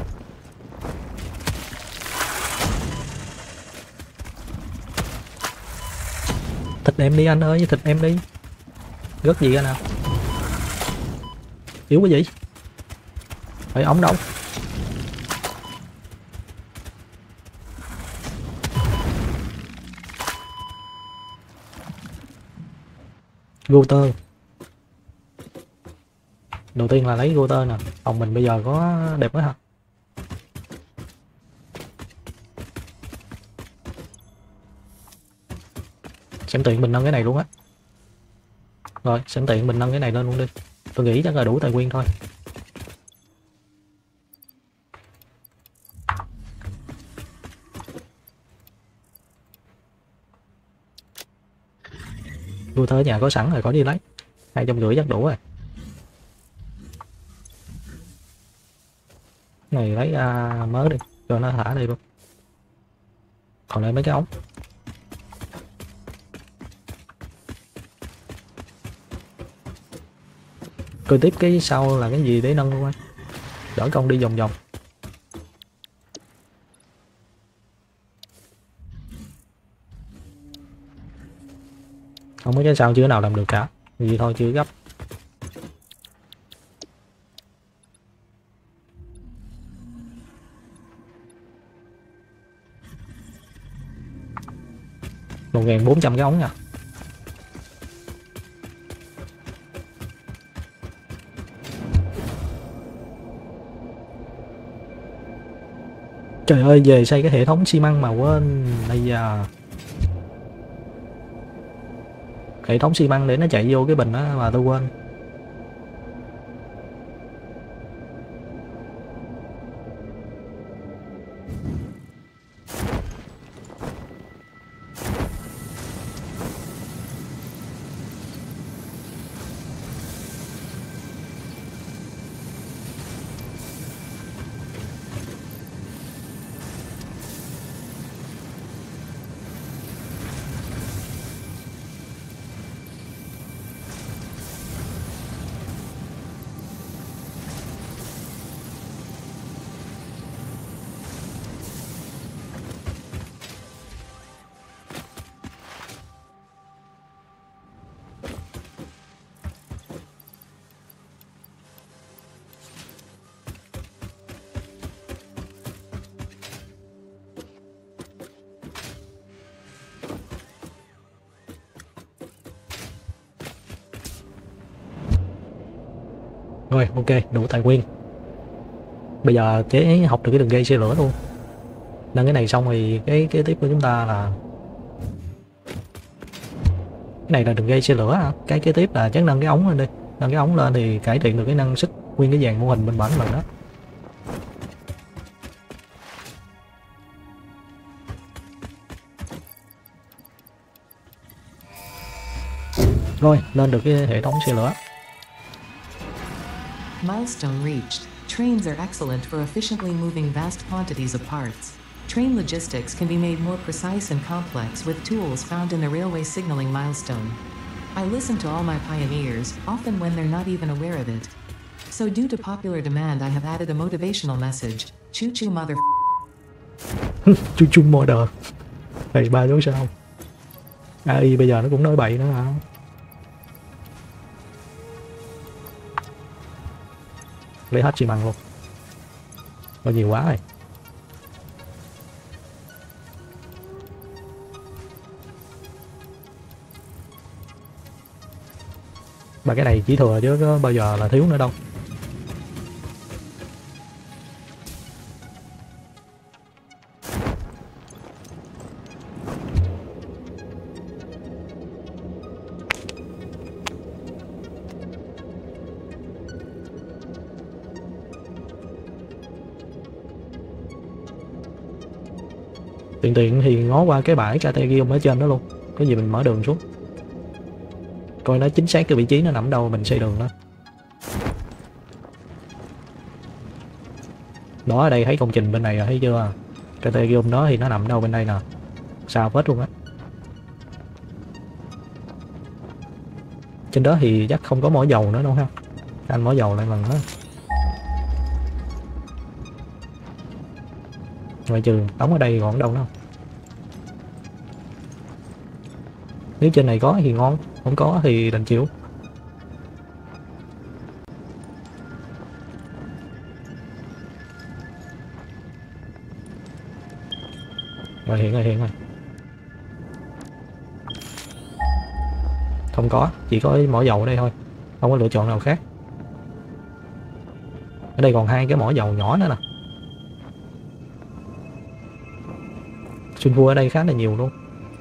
Thịt em đi anh ơi, thịt em đi. Rớt gì ra nào. Yếu cái gì? Phải ống đâu? Router. Đầu tiên là lấy router nè. Phòng mình bây giờ có đẹp quá hả? Xem tiện mình nâng cái này luôn á. Rồi xem tiện mình nâng cái này lên luôn đi. Tôi nghĩ chắc là đủ tài nguyên thôi. Router ở nhà có sẵn rồi, có đi lấy. 250 chắc đủ rồi. Này lấy mớ đi cho nó thả đi luôn. Còn lại mấy cái ống. Coi tiếp cái sau là cái gì để nâng luôn anh, đỡ công đi vòng vòng. Không mấy cái sau chưa nào làm được cả, gì thôi chưa gấp. Một 1.400 cái ống nha. Trời ơi, về xây cái hệ thống xi măng mà quên. Bây giờ hệ thống xi măng để nó chạy vô cái bình đó mà tôi quên. Rồi ok, đủ tài nguyên. Bây giờ chế học được cái đường dây xe lửa luôn. Nâng cái này xong thì cái tiếp của chúng ta là cái này là đường dây xe lửa hả? Cái kế tiếp là chắc nâng cái ống lên đi. Nâng cái ống lên thì cải thiện được cái năng suất nguyên cái dàn mô hình bên bển mình đó. Rồi, lên được cái hệ thống xe lửa. Milestone reached. Trains are excellent for efficiently moving vast quantities of parts. Train logistics can be made more precise and complex with tools found in the railway signaling milestone. I listen to all my pioneers, often when they're not even aware of it. So due to popular demand, I have added a motivational message. Choo choo mother. Chung chung model. Này 3 dấu sao. AI bây giờ nó cũng nói bậy nữa hả? Lấy hết xi măng luôn. Có nhiều quá rồi. Mà cái này chỉ thừa chứ có bao giờ là thiếu nữa đâu. Tiện thì ngó qua cái bãi Caterium ở trên đó luôn. Có gì mình mở đường xuống, coi nó chính xác cái vị trí nó nằm đâu, mình xây đường đó. Đó, ở đây thấy công trình bên này rồi, thấy chưa? Caterium đó thì nó nằm đâu bên đây nè, sao hết luôn á. Trên đó thì chắc không có mỏ dầu nữa đâu ha, anh mỏ dầu lại lần đó. Ngoại trừ đóng ở đây còn đâu đâu. Nếu trên này có thì ngon, không có thì đành chịu. Rồi hiện rồi. Không có, chỉ có mỏ dầu ở đây thôi, không có lựa chọn nào khác. Ở đây còn 2 cái mỏ dầu nhỏ nữa nè. Sulfur ở đây khá là nhiều luôn.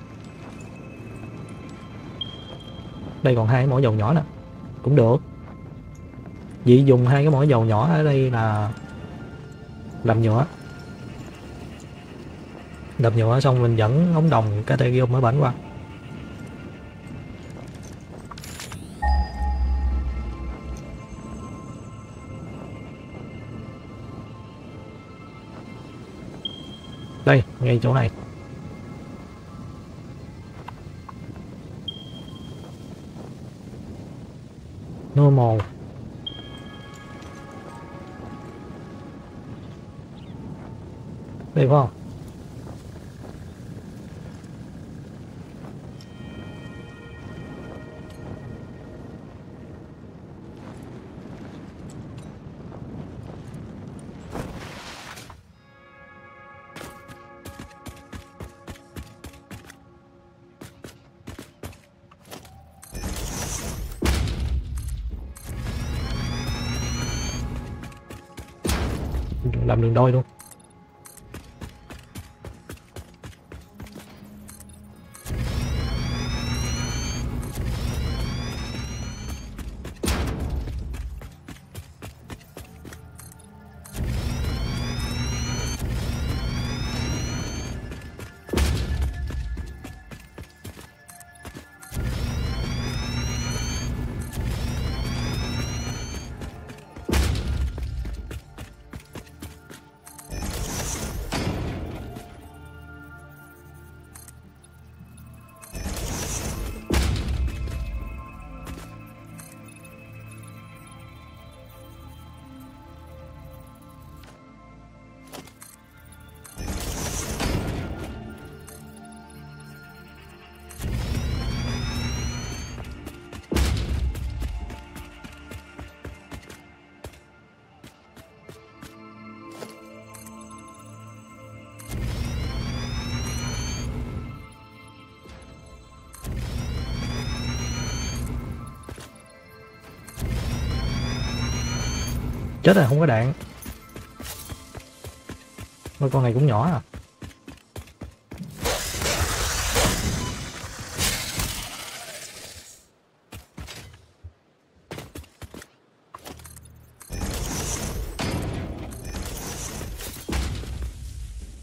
Đây còn 2 cái mỏ dầu nhỏ nè, cũng được. Vậy dùng 2 cái mỏ dầu nhỏ ở đây là làm nhựa. Đập nhựa xong mình dẫn ống đồng Caterium ở bển qua. Đây, ngay chỗ này. Normal. Đây phải không? Làm đường đôi luôn. Chết rồi, không có đạn. Ôi, con này cũng nhỏ à.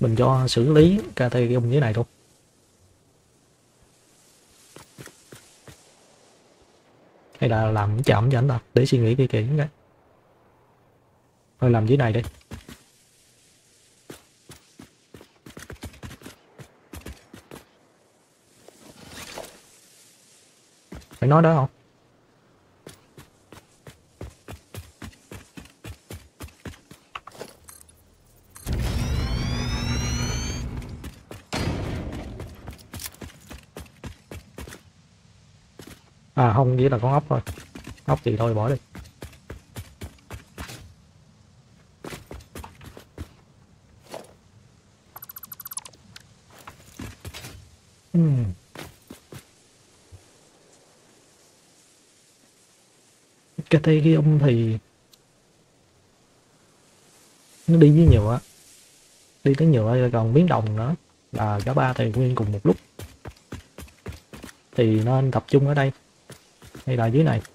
Mình cho xử lý Caterium dưới này luôn. Hay là làm chậm cho anh ta, để suy nghĩ kỹ kỹ cái. Thôi làm dưới này đi. Phải nói đó không? À không, chỉ là con ốc thôi. Ốc thì thôi bỏ đi. Caterium thì nó đi với nhựa, đi tới nhựa còn biến đồng nữa, là cả ba tài nguyên cùng một lúc, thì nên tập trung ở đây hay là dưới này.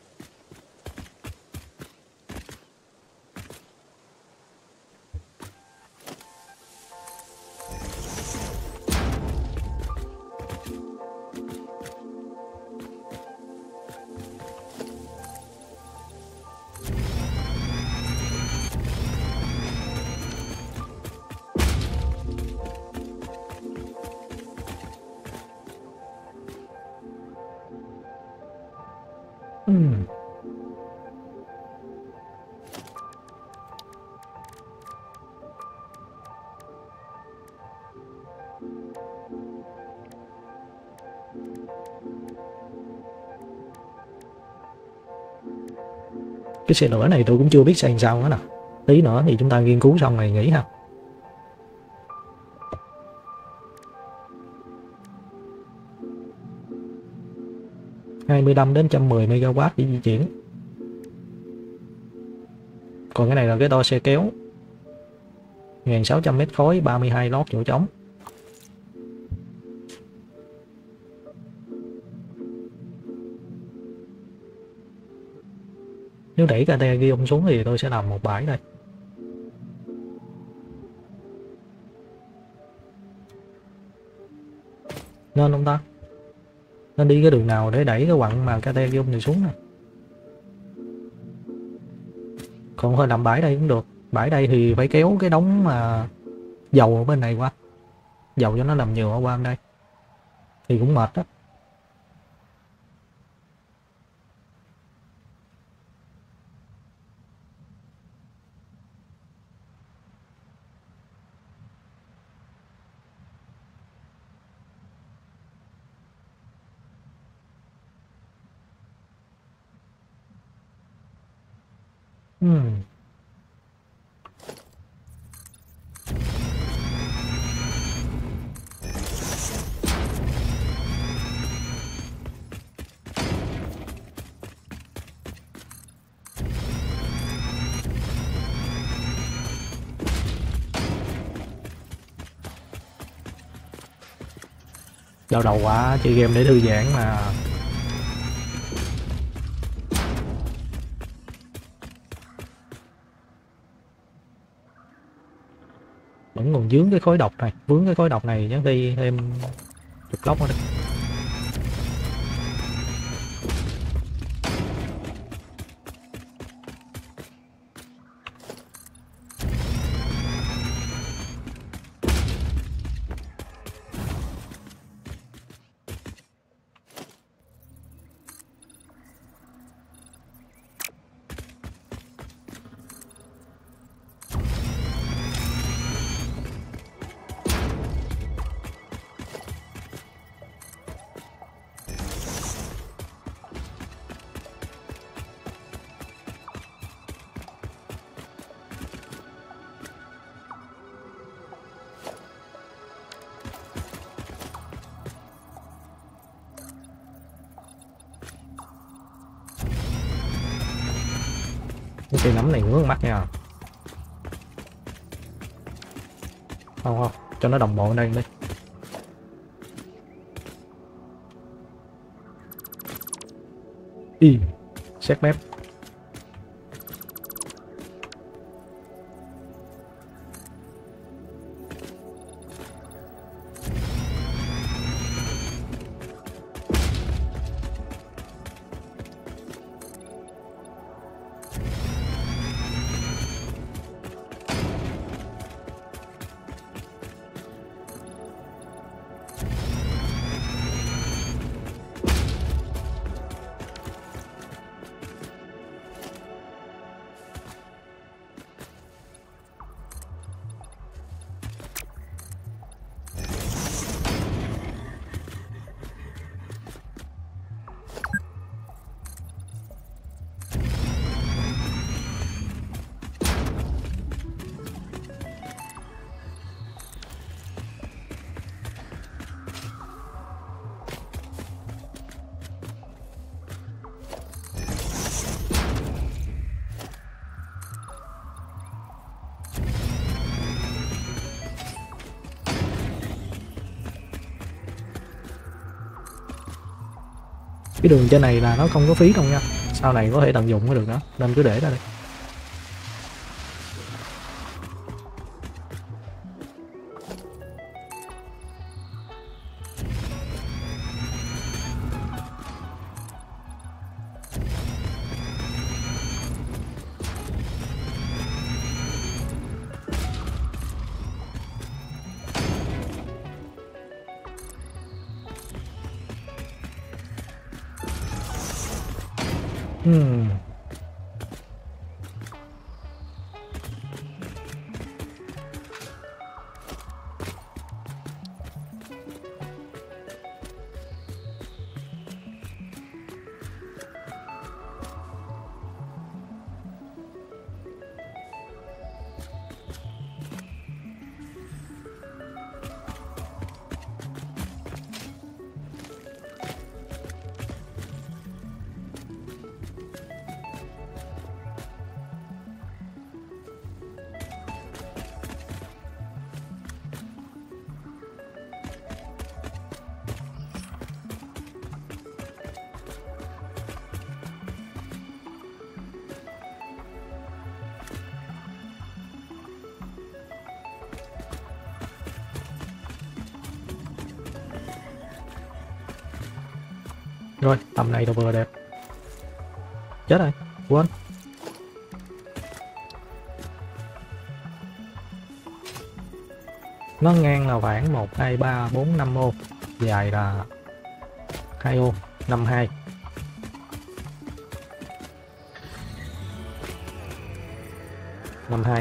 Cái xe lửa này tôi cũng chưa biết xây sao nữa nè, tí nữa thì chúng ta nghiên cứu xong này nghỉ ha. (25 đến 110 MW để di chuyển). Còn cái này là cái to xe kéo 1.600 mét khối, 32 lót chỗ trống. Nếu đẩy Caterium xuống thì tôi sẽ làm một bãi đây. Nên không ta? Nên đi cái đường nào để đẩy cái quặng mà Caterium này xuống nè. Còn thôi làm bãi đây cũng được. Bãi đây thì phải kéo cái đống mà dầu ở bên này qua. Dầu cho nó làm nhựa qua bên đây. Thì cũng mệt đó. Đau đầu quá, chơi game để thư giãn mà. Vẫn còn vướng cái khối độc này, vướng cái khối độc này chắc đi thêm chục lốc nữa đi. Cái cây nấm này ngứa mắt nha. Không không, cho nó đồng bộ ở đây đi. Y, xét mép. Cái đường trên này là nó không có phí đâu nha, sau này có thể tận dụng mới được đó, nên cứ để ra đây. Hmm. Rồi, tầm này là vừa đẹp. Chết rồi, quên. Nó ngang là khoảng 1, 2, 3, 4, 5 ô. Dài là 2 ô, 52. Năm hai.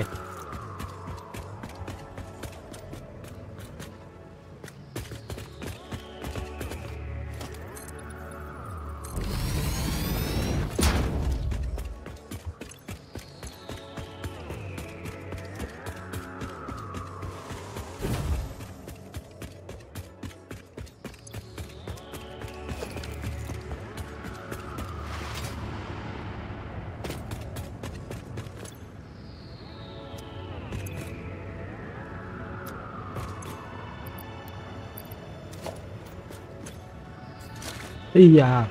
Ý da.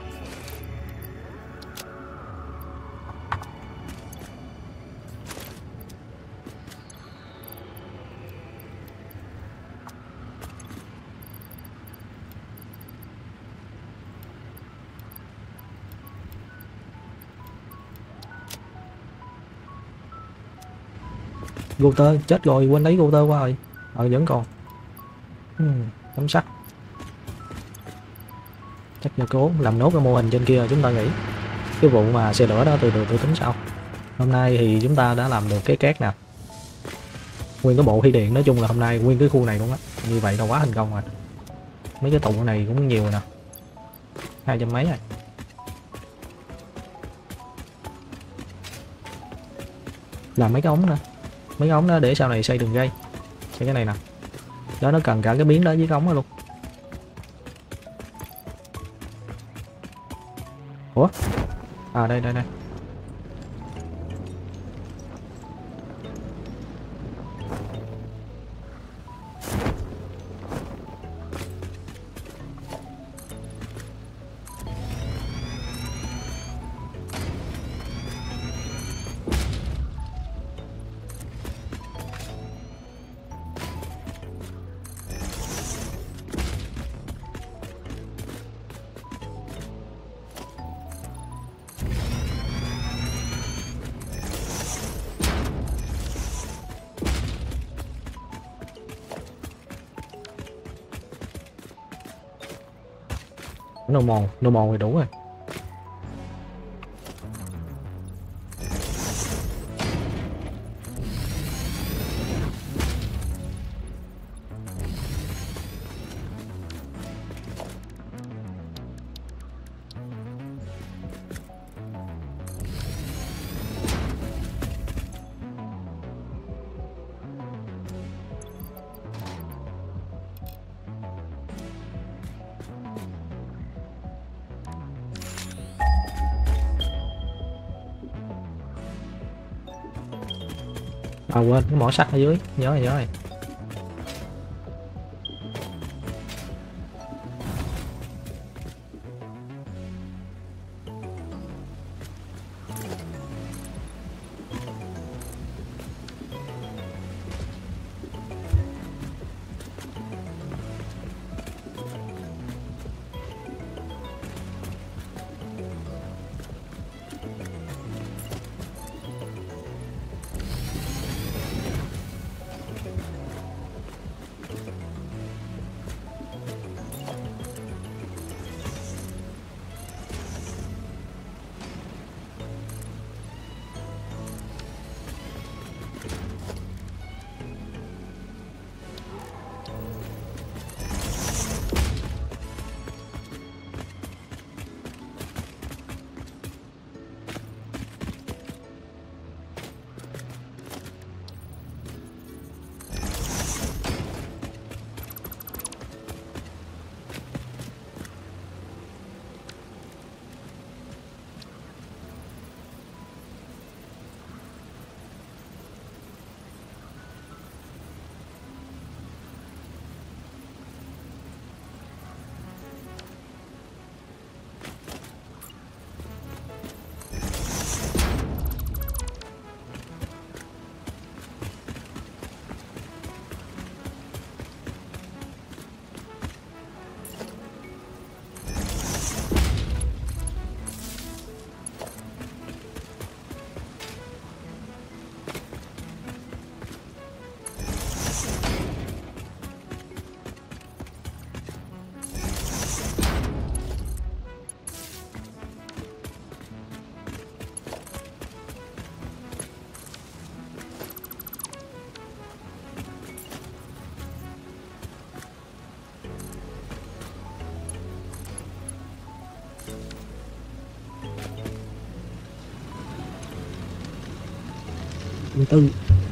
Router chết rồi, quên lấy router qua rồi. Vẫn còn. Tấm sắt. Chắc là cố làm nốt cái mô hình trên kia. Chúng ta nghĩ cái vụ mà xe lửa đó từ từ tôi tính sau. Hôm nay thì chúng ta đã làm được cái két nè, nguyên cái bộ thủy điện. Nói chung là hôm nay nguyên cái khu này luôn á, như vậy là quá thành công rồi. Mấy cái tụ này cũng nhiều nè, 200 mấy rồi. Làm mấy cái ống nữa, mấy cái ống đó để sau này xây đường dây, xây cái này nè. Đó, nó cần cả cái miếng đó với cái ống đó luôn. Ủa? À đây đây đây. Nô mòn thì đủ rồi. À quên, cái mỏ sắt ở dưới, nhớ rồi. Thứ tư.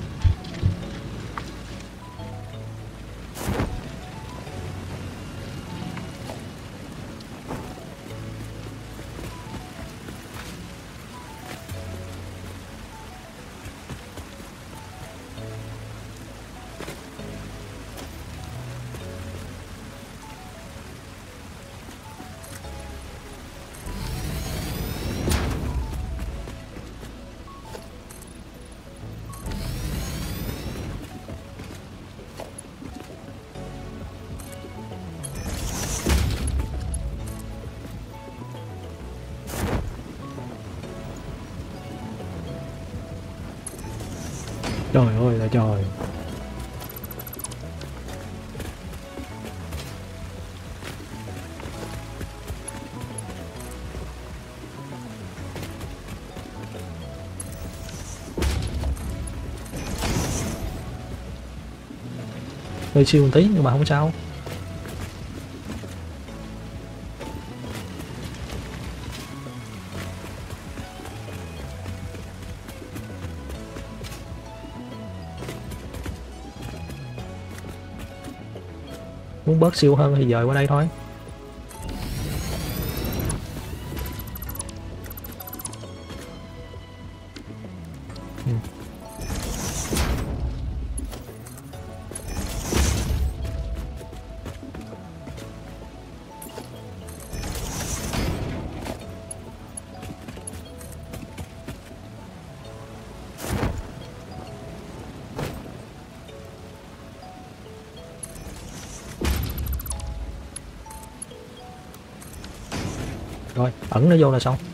Trời ơi là trời. Hơi siêu một tí nhưng mà không sao. Muốn bớt siêu hơn thì dời qua đây thôi. Rồi, ẩn nó vô là xong.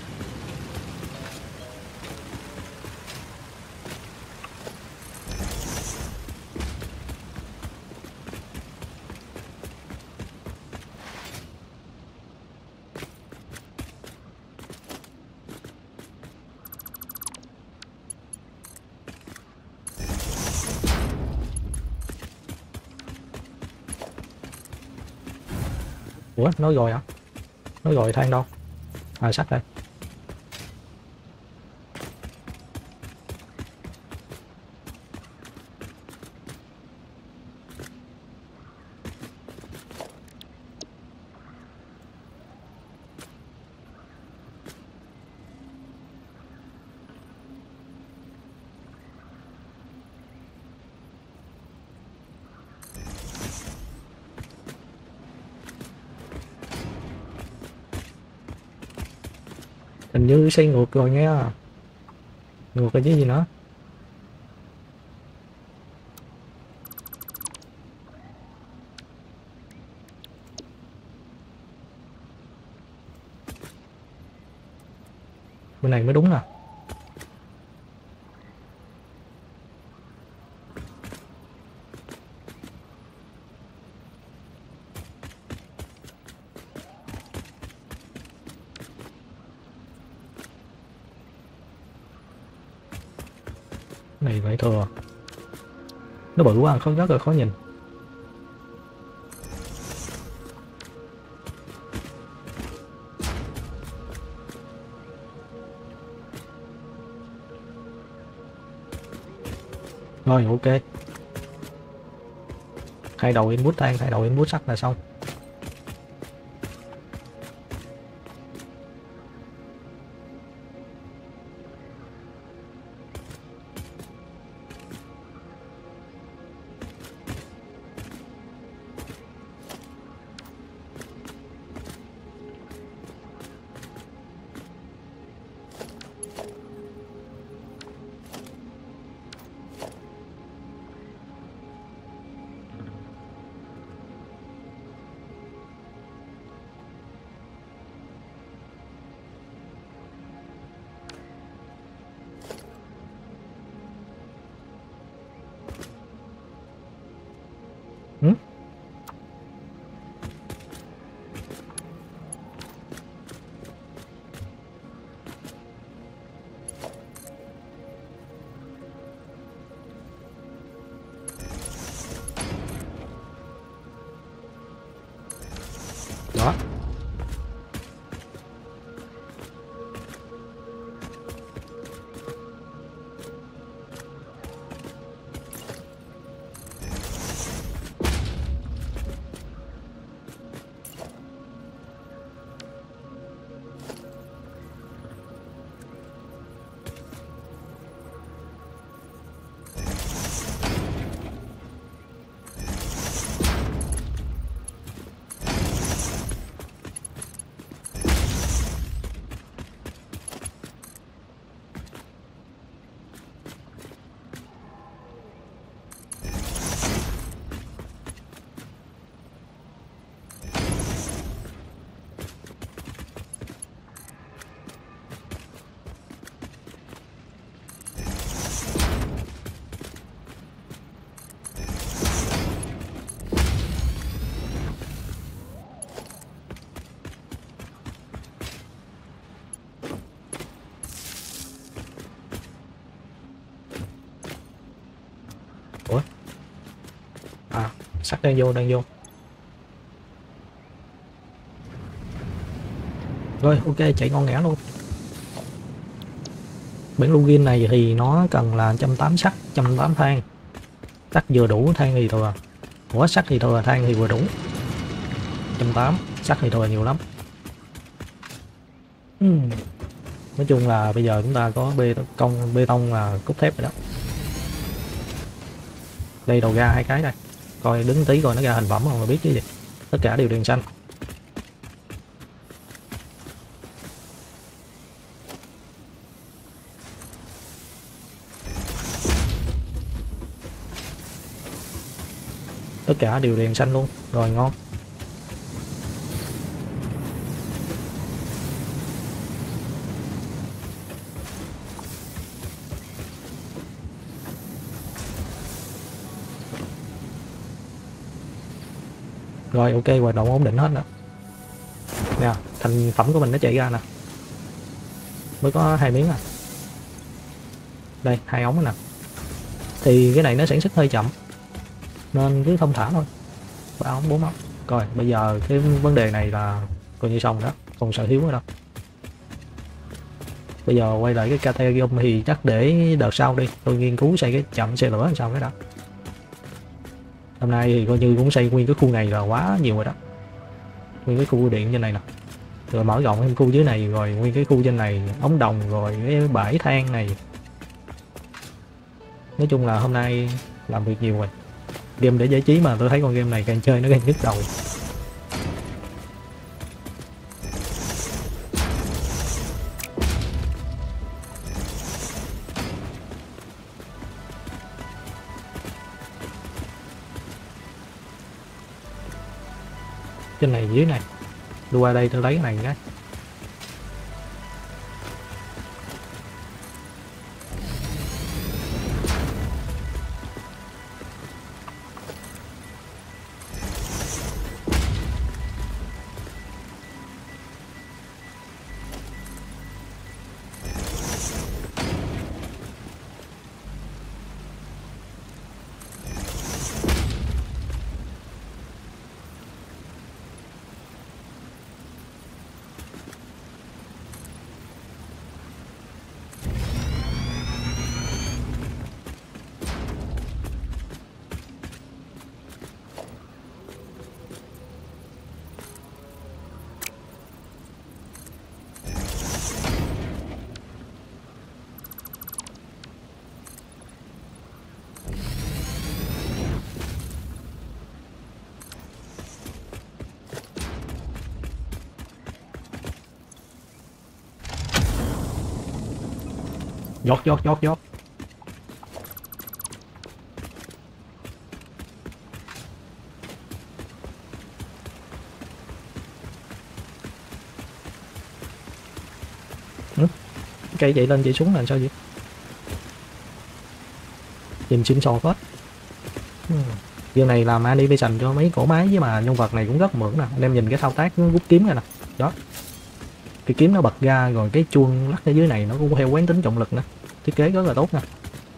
Ủa, nói rồi hả? Nói rồi than đâu? À, sắt đây. Hình như xây ngược rồi nha. Ngược cái gì nữa? Bên này mới đúng nè. Này vậy thừa. Nó bự quá, không rất là khó nhìn. Rồi ok. Hai đầu input than, hai đầu input sắt là xong. Ủa? À, sắt đang vô, đang vô. Rồi, ok, chạy ngon nghẻ luôn. Bản login này thì nó cần là 180 sắt, 180 than. Sắt vừa đủ, than thì thừa. Ủa, sắt thì thừa, than thì vừa đủ. 180, sắt thì thừa nhiều lắm. Nói chung là bây giờ chúng ta có bê tông là cốt thép rồi đó. Đây đầu ra 2 cái đây. Coi đứng tí coi nó ra thành phẩm không là biết chứ gì. Tất cả đều đèn xanh. Tất cả đều đèn xanh luôn. Rồi ngon. Rồi ok, hoạt động ổn định hết đó. Nè, thành phẩm của mình nó chạy ra nè. Mới có 2 miếng à. Đây, 2 ống nè. Thì cái này nó sản xuất hơi chậm, nên cứ thông thả thôi. 3 ống, 4 ống. Rồi, bây giờ cái vấn đề này là coi như xong đó, còn sở hữu nữa đâu. Bây giờ quay lại cái Caterium thì chắc để đợt sau đi, tôi nghiên cứu xây cái chậm xe lửa làm sao cái đó. Hôm nay thì coi như cũng xây nguyên cái khu này là quá nhiều rồi đó. Nguyên cái khu điện trên này nè. Rồi mở rộng thêm khu dưới này, rồi nguyên cái khu trên này, ống đồng, rồi cái bãi than này. Nói chung là hôm nay làm việc nhiều rồi. Game để giải trí mà tôi thấy con game này càng chơi nó càng nhức đầu. Trên này dưới này, đưa qua đây tôi lấy cái này cái. Dót. Cây chạy lên chạy xuống là sao vậy? Nhìn xinh xò hết. Giờ này làm animation cho mấy cỗ máy với mà nhân vật này cũng rất mượn nè. Anh em nhìn cái thao tác rút kiếm này nè. Đó. Cái kiếm nó bật ra, rồi cái chuông lắc ở dưới này nó cũng theo quán tính trọng lực nữa. Thiết kế rất là tốt nè.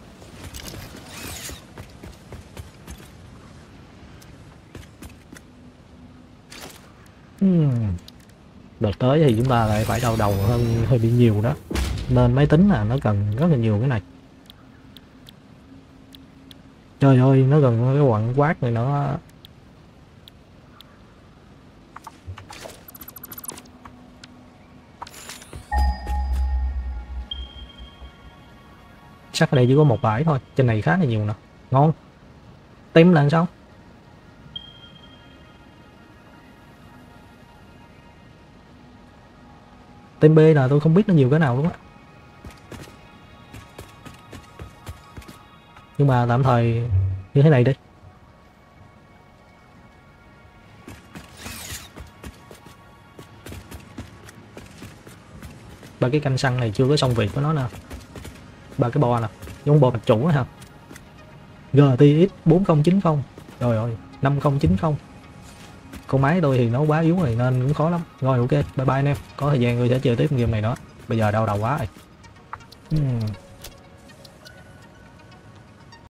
Đợt tới thì chúng ta lại phải đau đầu hơn hơi bị nhiều đó, nên máy tính là nó cần rất là nhiều cái này. Trời ơi, nó gần cái quặng quát này nó. Chắc ở đây chỉ có một bãi thôi, trên này khá là nhiều nè. Ngon. Tem là sao? Tem B là tôi không biết nó nhiều cái nào luôn á. Nhưng mà tạm thời như thế này đi. Ba cái canh xăng này chưa có xong việc của nó nè. Ba cái bo nè, giống bo bạch chủ á hả? GTX 4090. Trời ơi, 5090. Con máy tôi thì nó quá yếu rồi nên cũng khó lắm. Rồi ok, bye bye anh em. Có thời gian tôi sẽ chơi tiếp game này nữa. Bây giờ đau đầu quá rồi.